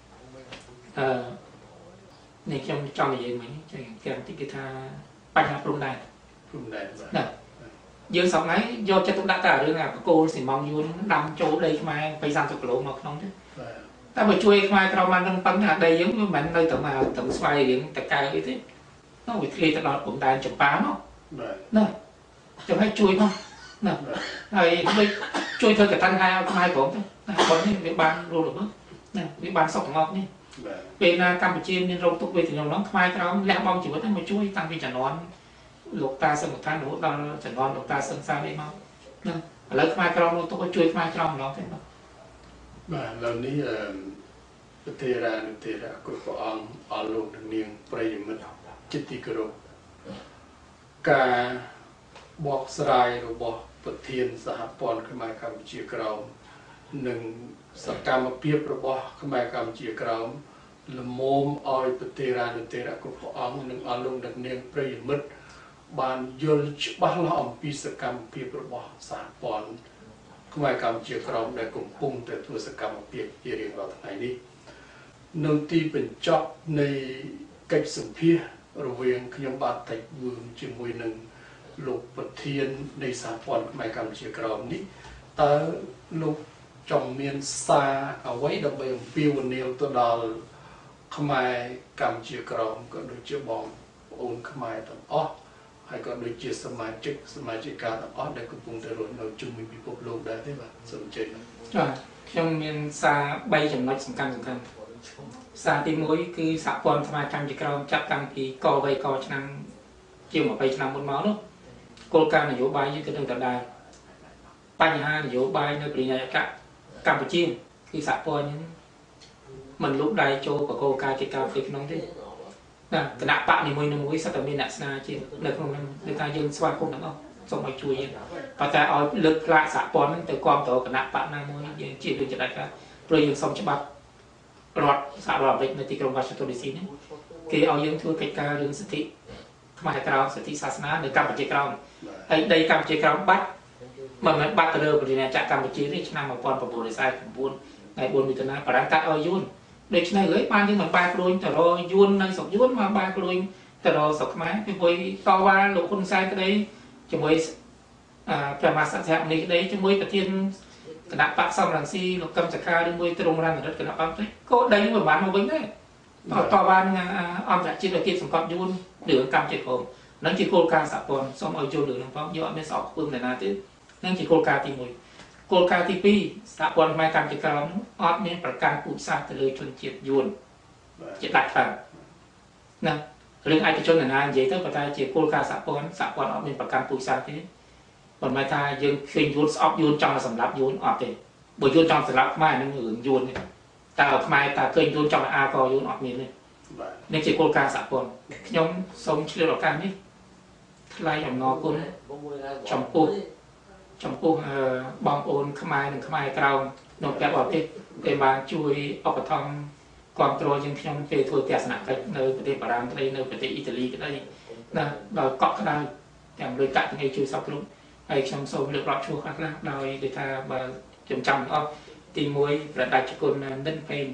នេះខ្ញុំចង់និយាយមិញចឹងគេបន្តិចគេថាបញ្ហាព្រំដែនណាយើងសប្ងៃយកចិត្តទុកដាក់តែរឿងអាបកគោលស៊ីម៉ងយួនដាំចូលដីខ្មែរ30 គីឡូមកក្នុងទេតែបើជួយខ្មែរក្រមបានរឹងប៉ឹងអាដីយើងមិនមែននៅតែស្វ័យរៀងតែកៅអីទេនោះវាធ្លាយទៅដល់ព្រំដែនចម្ប៉ាមកណាចាំឲ្យជួយមកណាហើយដូចជួយធ្វើកឋិនហែឲ្យខ្មែរក្រមទៅណាប៉ុណ្នេះវាបានរស់រវើកណាវាបានសុខមកនេះពេលណាកម្ពុជាមានរោគទុក្ខវេទនានោះខ្មែរក្រមលះបង់ជីវិតមកជួយតាំងពីជំនាន់លោកតាសឹងឋានរហូតដល់ជំនាន់លោកតាសឹងសានេះមកណាឥឡូវខ្មែរក្រមនោះទុកឲ្យជួយខ្មែរក្រមម្ដងទេបាទឥឡូវនេះប្រធារានុធារៈគ្រប់ព្រះអង្គអស់លោកនាងប្រិយមិត្តចិត្តទីគោរពការបកស្រាយរបស់ប្រធានសហព័ន្ធខ្មែរកម្ពុជាក្រោមនិងសកម្មភាពរបស់ខ្មែរកម្ពុជាក្រោមល្មមឲ្យប្រទេសរានុទេរៈគ្រប់ព្រះអង្គនិងអស់លោកដឹកនាំប្រិយមិត្តបានយល់ច្បាស់លាស់អំពីសកម្មភាពរបស់សហព័ន្ធខ្មែរកម្ពុជាក្រោមដែលកំពុងតែធ្វើសកម្មភាពជារៀងរាល់ថ្ងៃនេះនៅទីបញ្ចប់នៃកិច្ចសម្ភាសរវាងខ្ញុំបាទតិចវឿងជាមួយនឹងលោកប្រធាននៃសហព័ន្ធខ្មែរកម្ពុជាក្រោមនេះតើលោកចង់មានសារអ្វីដើម្បីអំពាវនាវទៅដល់ខ្មែរកម្ពុជាក្រោមក៏ដូចជាបងប្អូនខ្មែរទាំងអស់ហើយក៏ដូចជាសមាជិកាទាំងអស់ដែលកំពុងតែរស់នៅជុំវិញពិភពលោកដែរទេបាទសូមអញ្ជើញបាទខ្ញុំមានសារ3ចំណុចសំខាន់សារទី1គឺសហព័ន្ធខ្មែរកម្ពុជាក្រោមចាប់តាំងពីកវ័យកឆ្នាំជាង20ឆ្នាំមុនមកនោះគោលការណ៍នយោបាយយើងគឺនឹងដដែលបញ្ហានយោបាយនៅប្រទេសកម្ពុជាគឺសហព័ន្ធហ្នឹងមិនលូកដៃចូលបកគោការជាការផ្ទៃក្នុងទេណាគណៈបកនីមួយៗសិតតែមានអ្នកស្នាជានៅក្នុងហ្នឹងគឺថាយើងស្វាគមន៍ទាំងអស់សូមឲ្យជួយយើងប៉ុន្តែឲ្យលើកផ្លាកសហព័ន្ធហ្នឹងទៅគ្រប់គ្រងគណៈបកណាមួយយើងជាដូចចដាច់ថាព្រោះយើងសុំច្បាប់រដ្ឋសហរដ្ឋអាមេរិកនៅទីក្រុង Washington DC នេះគេឲ្យយើងធ្វើកិច្ចការរឿងសិទ្ធិខ្មែរក្រោមសិទ្ធិសាសនានៅកម្ពុជាក្រោមហើយដីកម្ពុជាក្រោមបាត់មិនមែនបាត់ទៅលើប្រជាណាចក្រកម្ពុជាទេឆ្នាំ1949ថ្ងៃ4មិថុនាបារាំងកាត់ឲ្យយួនដូច្នេះហើយបានយើងមិនបែរខ្លួនទៅរយួននៅស្រុកយួនមកបែរខ្លួនទៅរស្រុកខ្មែរពីព្រោះតវ៉ាលោកហ៊ុនសែនក្តីជាមួយព្រះមហាក្សត្រនេះក្តីជាមួយប្រធានគណៈបកសំរងស៊ីលោកកឹមសុខាឬមួយទ្រង់រណរដ្ឋគណៈបកនេះក៏ដីមិនបានមកវិញដែរតវ៉ានឹងអន្តរជាតិឲ្យគេសង្កត់យួនរឿងកម្មជាតិក្រមនឹងជាគោលការណ៍សហព័ន្ធសូមឲ្យចូលរឿងហ្នឹងផងយកអត់មានស្អប់ខ្ពើមណាទេនឹងជាគោលការណ៍ទី1គោលការណ៍ទី2សហព័ន្ធខ្មែរកម្ពុជាក្រោមអត់មានប្រកាន់ពូជសាសន៍ទៅលើជនជាតិយួនជាដាច់ខាតណារឿងឯកជនណានិយាយទៅប៉ុន្តែជាគោលការណ៍សហព័ន្ធអត់មានប្រកាន់ពូជសាសន៍ទេប៉ុន្តែថាយើងឃើញយួនស្អប់យួនចង់សម្លាប់យួនអត់ទេបើយួនចង់សម្លាប់ខ្មែរនឹងរឿងយួនទេតើខ្មែរតើឃើញយួនចង់អាកយួនអត់មានទេនេះជាគោលការណ៍សហព័ន្ធខ្ញុំសូមឆ្លៀតឱកាសនេះថ្លែងអំណរគុណចំពោះបងប្អូនខ្មែរនិងខ្មែរក្រៅនៅប្រទេសបរទេសដែលបានជួយឧបត្ថម្ភគ្រប់គ្រងយើងខ្ញុំពេលធ្វើទស្សនកិច្ចនៅប្រទេសបារាំងក្តីនៅប្រទេសអ៊ីតាលីក្តីណាដល់កក់ក្ដៅទាំងលុយកាក់ទាំងអីជួយសពគ្រប់ហើយខ្ញុំសូមលើករាប់ឈ្មោះខ្លះៗដោយគេថាបើខ្ញុំចាំអស់ទី1ប្រដាច់គុណនិនពេង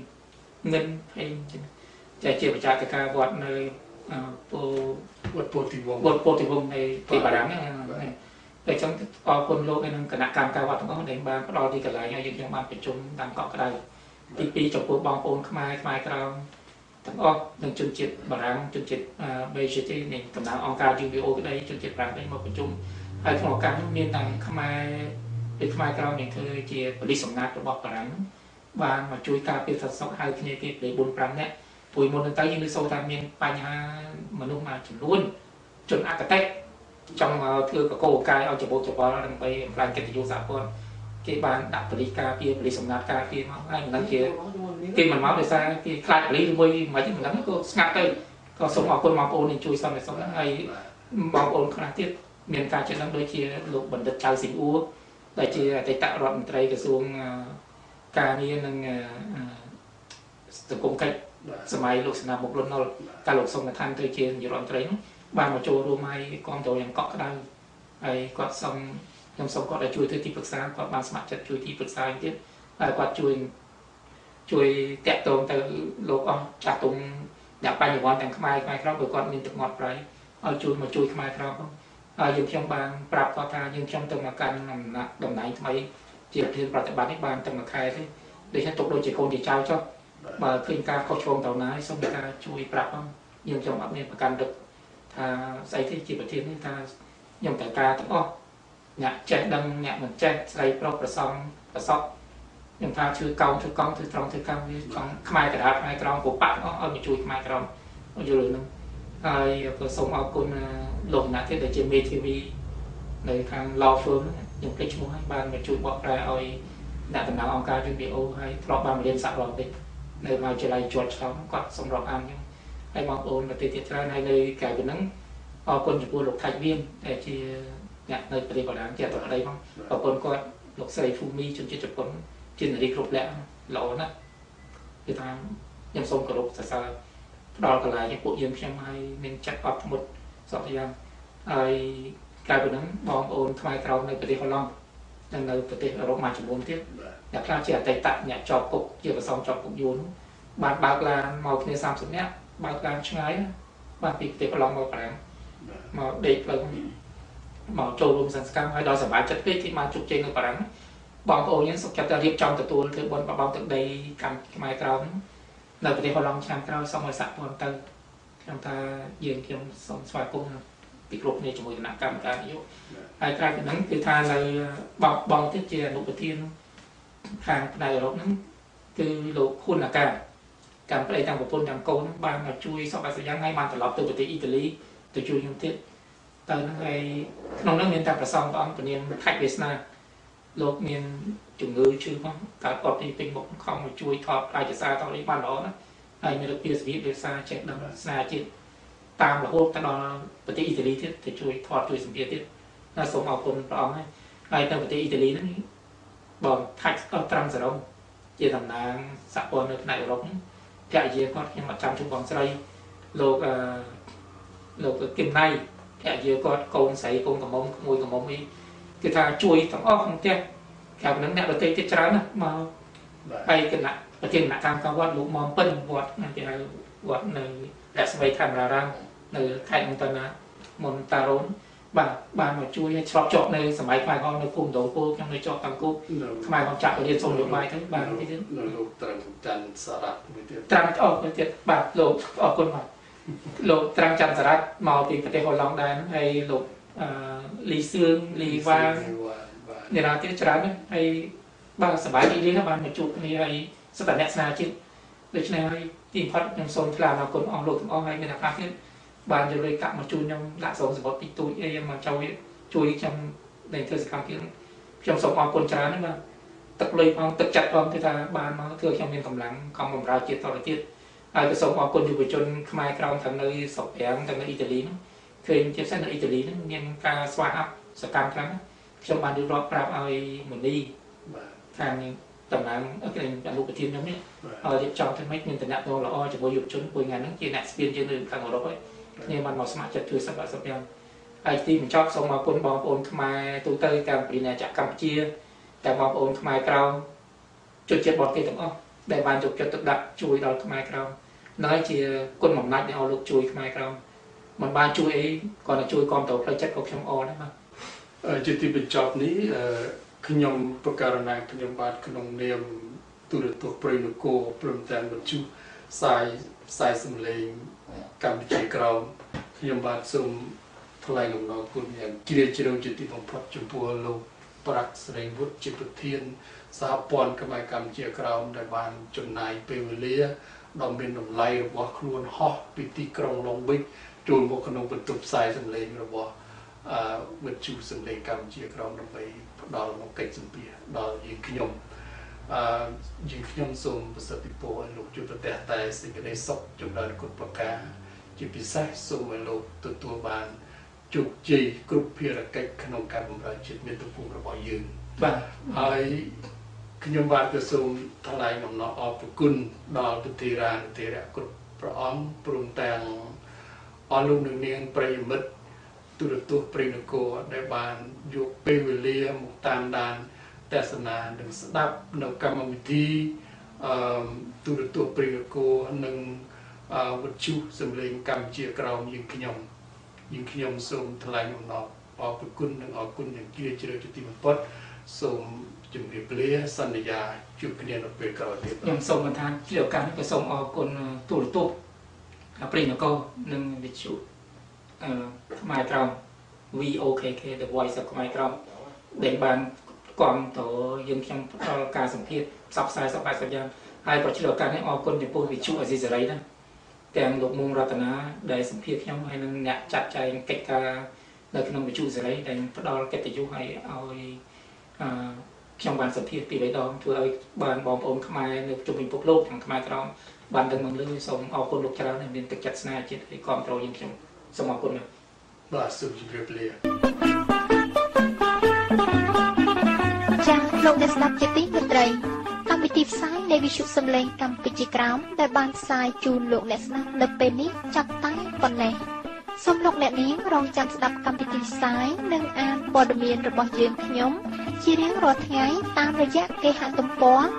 ជាបច្ចាកការវត្តនៅវត្តពោធិវង្សនៃទីបារាំងហ្នឹងតែខ្ញុំអរគុណលោកឯនឹងគណៈកម្មការវត្តទាំងអស់ដែលបានផ្ដល់ទីកន្លែងឲ្យយើងបានប្រជុំតាមកក់ក្ដៅទី2ចំពោះបងប្អូនខ្មែរក្រៅទាំងអស់និងជនជាតិបារាំងជនជាតិបេជីនៃតំណាងអង្គការ UVO ក្តីជនជាតិប្រាំងក្តីមកប្រជុំហើយក្នុងឱកាសនេះមានទាំងខ្មែរក្រៅនេះគឺជាប៉ូលីសសម្ងាត់របស់បារាំងបានមកជួយការពារសន្តិសុខហៅគ្នាគេ4 5នាក់ព្រោះមុនទៅយើងនឹងសូវថាមានបញ្ហាមនុស្សមួយចំនួនជនអកតេចង់មកធ្វើកកោកាយឲ្យច្បោកច្បល់ដើម្បីបំផ្លាញកិត្តិយសសហព័ន្ធគេបានដាក់ប៉ូលីសការពារប៉ូលីសសម្ងាត់ការពារមកហើយមិនដឹងគេមិនមកដោយសារគេខ្លាចប៉ូលីសឬមួយមិនដឹងក៏ស្ងាត់ទៅក៏សូមអរគុណបងប្អូនដែលជួយសន្តិសុខហើយបងប្អូនខ្លះទៀតមានការចិត្តដឹងដូចជាលោកបណ្ឌិតចៅស៊ីអ៊ូដែលជាអតីតរដ្ឋមន្ត្រីក្រសួងការងារនិងសង្គមកិច្ចសម័យលោកសេនាមុខលន់នល់កាលលោកសុំឋានទៅជានាយករដ្ឋមន្ត្រីនោះបានមកចូលរួមឲ្យគ្រប់គ្រងយ៉ាងកក់ក្ដៅហើយគាត់ខ្ញុំសូមគាត់ឲ្យជួយធ្វើទីប្រឹក្សាគាត់បានស្ម័គ្រចិត្តជួយទីប្រឹក្សាទៀតហើយគាត់ជួយតាក់ទងទៅលោកអស់ចាស់ទុំអ្នកបញ្ញវន្តទាំងខ្មែរក្រៅព្រោះគាត់មានទឹកមាត់ប្រៃឲ្យជួយមកជួយខ្មែរក្រៅហើយខ្ញុំបានប្រាប់គាត់ថាខ្ញុំទៅមកកាន់តំណែងថ្មីជាប្រធានប្រតិបត្តិនេះបានតែមួយខែទេដូច្នេះទុកដូចជាកូនជាចៅចុះបើឃើញការខុសឆ្គងទៅណាសូមការជួយប្រាប់ខ្ញុំអត់មានប្រកាន់ទឹកថាស្អីទេជាប្រធាននេះថាខ្ញុំត្រូវការទាំងអស់អ្នកចេះដឹងអ្នកមិនចេះស្រីប្រុសប្រសងប្រសពខ្ញុំថាជួយកោងធ្វើត្រង់ធ្វើកម្មវាចង់ខ្មែរក្រៅខ្មែរក្រមពុបាក់អស់ឲ្យមកជួយខ្មែរក្រមយល់នឹងហើយក៏សូមអរគុណលោកណាទៀតដែលជាមេធាវីនៅខាង Law Firm ខ្ញុំភ្លេចឈ្មោះហើយបានមកជួយបកប្រែឲ្យអ្នកតំណាងអង្គការ UVO ហើយធ្លាប់បានរៀនសហរដ្ឋអាមេរិកនៅមហាវិទ្យាល័យ Georgetown គាត់សម្រាប់អានខ្ញុំហើយបងប្អូនប្រទេសទៀតច្រើនហើយនៅក្រៅពីហ្នឹងអរគុណចំពោះលោកថៃវៀនដែលជាអ្នកនៅប្រទេសបារាំងជាអធិបតីផងអរគុណគាត់លោកស្រីភូមីជនជាតិជប៉ុនជានារីគ្រប់លក្ខល្អណាស់គឺថាខ្ញុំសូមគោរពសរសើរផ្ដល់កន្លែងឲ្យពួកយើងខ្ញុំឲ្យមានចិត្តអត់ធ្មត់សពយ៉ាងហើយក្រៅពីហ្នឹងបងប្អូនខ្មែរក្រៅនៅប្រទេសហូឡង់និងនៅប្រទេសអឺរ៉ុបមួយចំនួនទៀតអ្នកខ្លះជាអតីតអ្នកជាប់គុកជាប្រសងជាប់គុកយូរបានបើកឡានមកគ្នា30នាក់បើកឡានឆ្ងាយបានពីប្រទេសហូឡង់មកប្រាំមកដេកផ្លូវមកចូលរួមសង្ស្កម្មហើយដល់សប្បាយចិត្តពេកទីបានជោគជ័យនៅប្រាំបងប្អូនយើងសុខចិត្តតែរៀបចំទទួលធ្វើបុណ្យបបោទឹកដីកម្មខ្មែរក្រៅនៅប្រទេសហូឡង់ឆ្នាំក្រោយសូមឲ្យសហព័ន្ធទៅខ្ញុំថាយើងខ្ញុំសូមស្វាគមន៍ពីគ្រប់គ្នាជាមួយគណៈកម្មការនយោបាយហើយក្រៅពីហ្នឹងគឺថានៅបងទៀតជាអនុប្រធានខាងផ្នែកអឺរ៉ុបហ្នឹងគឺលោកហ៊ុនអាកាកម្មប្តីទាំងប្រពន្ធទាំងកូនបានមកជួយសពអសយ៉ាងហើយបានត្រឡប់ទៅប្រទេសអ៊ីតាលីទៅជួយខ្ញុំទៀតទៅហ្នឹងហើយក្នុងហ្នឹងមានតែប្រសងព្រះអង្គពនាមខេត្តវាសនាលោកមានជំងឺឈឺផងកើតអត់ទីពេញមុខខំមកជួយថតអាយសារតនេះបានល្អណាស់ហើយមានរបៀបសវិភាសាចេះដឹងស្នាជាតិតាមរហូតទៅដល់ប្រទេសអ៊ីតាលីទៀតទៅជួយថតជួយសម្ភារទៀតណាសូមអរគុណព្រះអង្គហើយនៅប្រទេសអ៊ីតាលីហ្នឹងបងថាច់ត្រង់សរងជាតំណាងសហព័ន្ធនៅផ្នែកអឺរ៉ុបហ្នឹងភរិយាគាត់ខ្ញុំអត់ចាំជួបបងស្រីលោកគឹមណៃភរិយាគាត់កូនស្រីកូនកំមុំក្មួយកំមុំអីគឺថាជួយទាំងអស់ក្នុងផ្ទះក្រៅពីហ្នឹងអ្នកដទៃទៀតច្រើនណាស់មកហើយគណៈប្រធានគណៈកម្មការវត្តលោកមុំពិនវត្តគេហៅវត្តនៅរស្មីខេមរារាមនៅខេត្តមន្តតារូនបានមកជួយឲ្យឆ្លប់ជាប់នៅសម័យខ្មែរក្រហមនៅភូមិដូនពូខ្ញុំនៅជាប់តាមគូខ្មែរក្រហមចាក់រៀនសូមនយោបាយទៅបានទៀតលោកត្រឹមច័ន្ទសារ៉ាត់មួយទៀតត្រឹមអរទៀតបាទលោកអរគុណបាទលោកត្រឹមច័ន្ទសារ៉ាត់មកពីប្រទេសហូឡង់ដែរហើយលោកលីសឿងលីវ៉ាអ្នកណាទៀតច្រើនហើយបាទសប្បាយរីករាយណាស់បានមកជួបគ្នាហើយសិតតែអ្នកស្នាជាតិដូច្នេះហើយទីបំផុតខ្ញុំសូមថ្លែងអរគុណអស់លោកទាំងអស់ហើយមានអ្នកខ្លះទៀតបានយកលុយកាក់មកជួយខ្ញុំដាក់សងសម្បត្តិទីទូចអីមកជួយខ្ញុំในធ្វើសកម្មភាពខ្ញុំសូមអរគុណច្រើនណាស់បាទទឹកលុយផងទឹកចិត្តផងគឺថាបានមកធ្វើខ្ញុំមានកម្លាំងខំបម្រើជាតិតទៅទៀតហើយក៏សូមអរគុណយុវជនខ្មែរក្រៅទាំងនៅស្រុកប្រាំងទាំងនៅអ៊ីតាលីហ្នឹងឃើញជាពិសេសនៅអ៊ីតាលីហ្នឹងមានការស្វាហាប់សកម្មខ្លាំងខ្ញុំបានរៀបរាប់ប្រាប់ឲ្យមនីខាងតំណាងអនុប្រធានខ្ញុំនេះឲ្យរៀបចំធ្វើម៉េចមានតំណែងល្អជាមួយយុវជនមួយថ្ងៃហ្នឹងជាអ្នកស្ពានយើងនៅខាងអឺរ៉ុបហើយគ្នាបានមកស្ម័គ្រចិត្តជួយសប្បុរសយ៉ាងហើយទីបញ្ចប់សូមអរគុណបងប្អូនខ្មែរទូទៅតាមពីណាចក្រកម្ពុជាទាំងបងប្អូនខ្មែរក្រៅជនជាតិបរទេសទាំងអស់ដែលបានយកចិត្តទុកដាក់ជួយដល់ខ្មែរក្រៅហើយជាគុណបំណាច់ដែលឲ្យលោកជួយខ្មែរក្រៅមិនបានជួយអីគាត់តែជួយគ្រប់គ្រងផ្លូវចិត្តក៏ខ្ញុំអរដែរបាទជាទីបញ្ចប់នេះខ្ញុំប្រកាសណាខ្ញុំបាទក្នុងនាមទូរទស្សន៍ព្រៃនគរព្រមទាំងបញ្ជូផ្សាយសម្លេងកម្ពុជាក្រោមខ្ញុំបាទសូមថ្លែងអំណរគុណយ៉ាងជ្រាលជ្រៅជាទីបំផុតចំពោះលោកប្រាក់ស្រីវុឌ្ឍជាប្រធានសហព័ន្ធខ្មែរកម្ពុជាក្រោមដែលបានចំណាយពេលវេលាដ៏មានតម្លៃរបស់ខ្លួនហោះពីទីក្រុងឡុងប៊ិចចូលមកក្នុងបន្ទប់ផ្សាយសម្លេងរបស់វិទ្យុសម្លេងកម្ពុជាក្រោមដើម្បីផ្ដល់នូវកិច្ចសម្ភារដល់យើងខ្ញុំសូមប្រសិទ្ធពរឲ្យលោកជួបប្រទះតែសេចក្តីសុខចម្រើនគុណប្រការជាពិសេសសូមឲ្យលោកទទួលបានជោគជ័យគ្រប់ភារកិច្ចក្នុងការបម្រើជាតិមាតុភូមិរបស់យើងបាទហើយខ្ញុំបាទក៏សូមថ្លែងអំណរអរគុណដល់ពធារានុធារៈគ្រប់ព្រះអង្គព្រមទាំងអស់លោកនាងប្រិយមិត្តទូរទស្សន៍ព្រៃនគរដែលបានយកពេលវេលាមកតាមដានទស្សនានិងស្ដាប់នៅកម្មវិធីទូរទស្សន៍ព្រៃនគរនិងវិទ្យុសម្លេងកម្ពុជាក្រោមយើងខ្ញុំសូមថ្លែងអំណរអរគុណនិងអរគុណយ៉ាងជ្រាលជ្រៅជាទីបំផុតសូមជម្រាបលាសន្យាជួបគ្នានៅពេលក្រោយទៀតខ្ញុំសូមបន្ថែមជាឱកាសនេះក៏សូមអរគុណទូរទស្សន៍ព្រៃនគរនិងវិទ្យុខ្មែរក្រោម VOKK The Voice of ខ្មែរក្រោមដែលបានគាំទ្រយើងខ្ញុំផ្ដល់ការសម្ភាសផ្សព្វផ្សាយសប្បាយសប្បាយយ៉ាងហើយក៏ជាឱកាសនេះអរគុណចំពោះវិទ្យុអេស៊ីសេរីណាទាំងលោកមុងរតនាដែលសម្ភាសខ្ញុំហើយនិងអ្នកចាត់ចែងកិច្ចការនៅក្នុងវិទ្យុសេរីដែលផ្ដល់កិត្តិយសឲ្យខ្ញុំបានសម្ភាសពី3ដងធ្វើឲ្យបានបងប្អូនខ្មែរនៅជុំវិញពិភពលោកទាំងខ្មែរក្រោមបានដឹងមកលើសូមអរគុណលោកច្រើនដែលមានទឹកចិត្តស្នេហាជាតិឲ្យគាំទ្រយើងខ្ញុំសូមអរគុណបាទសូមជម្រាបលាចា៎លោកអ្នកស្ដាប់ជាទីមេត្រីកម្មកម្មវិធីផ្សាយនៃវិទ្យុសំឡេងកម្ពុជាក្រោមដែលបានផ្សាយជូនលោកអ្នកស្ដាប់នៅពេលនេះចាប់តែប៉ុណ្ណេះសូមលោកអ្នកនាងរងចាំស្ដាប់កម្មវិធីផ្សាយនិងអានព័ត៌មានរបស់យើងខ្ញុំជារៀងរាល់ថ្ងៃតាមរយៈគេហទំព័រ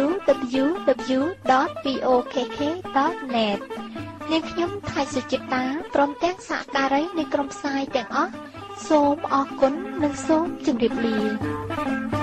www.vokk.net នាងខ្ញុំថៃសុចិត្តាព្រមទាំងសហការីនៃក្រុមផ្សាយទាំងអស់សូមអរគុណនិងសូមជម្រាបលា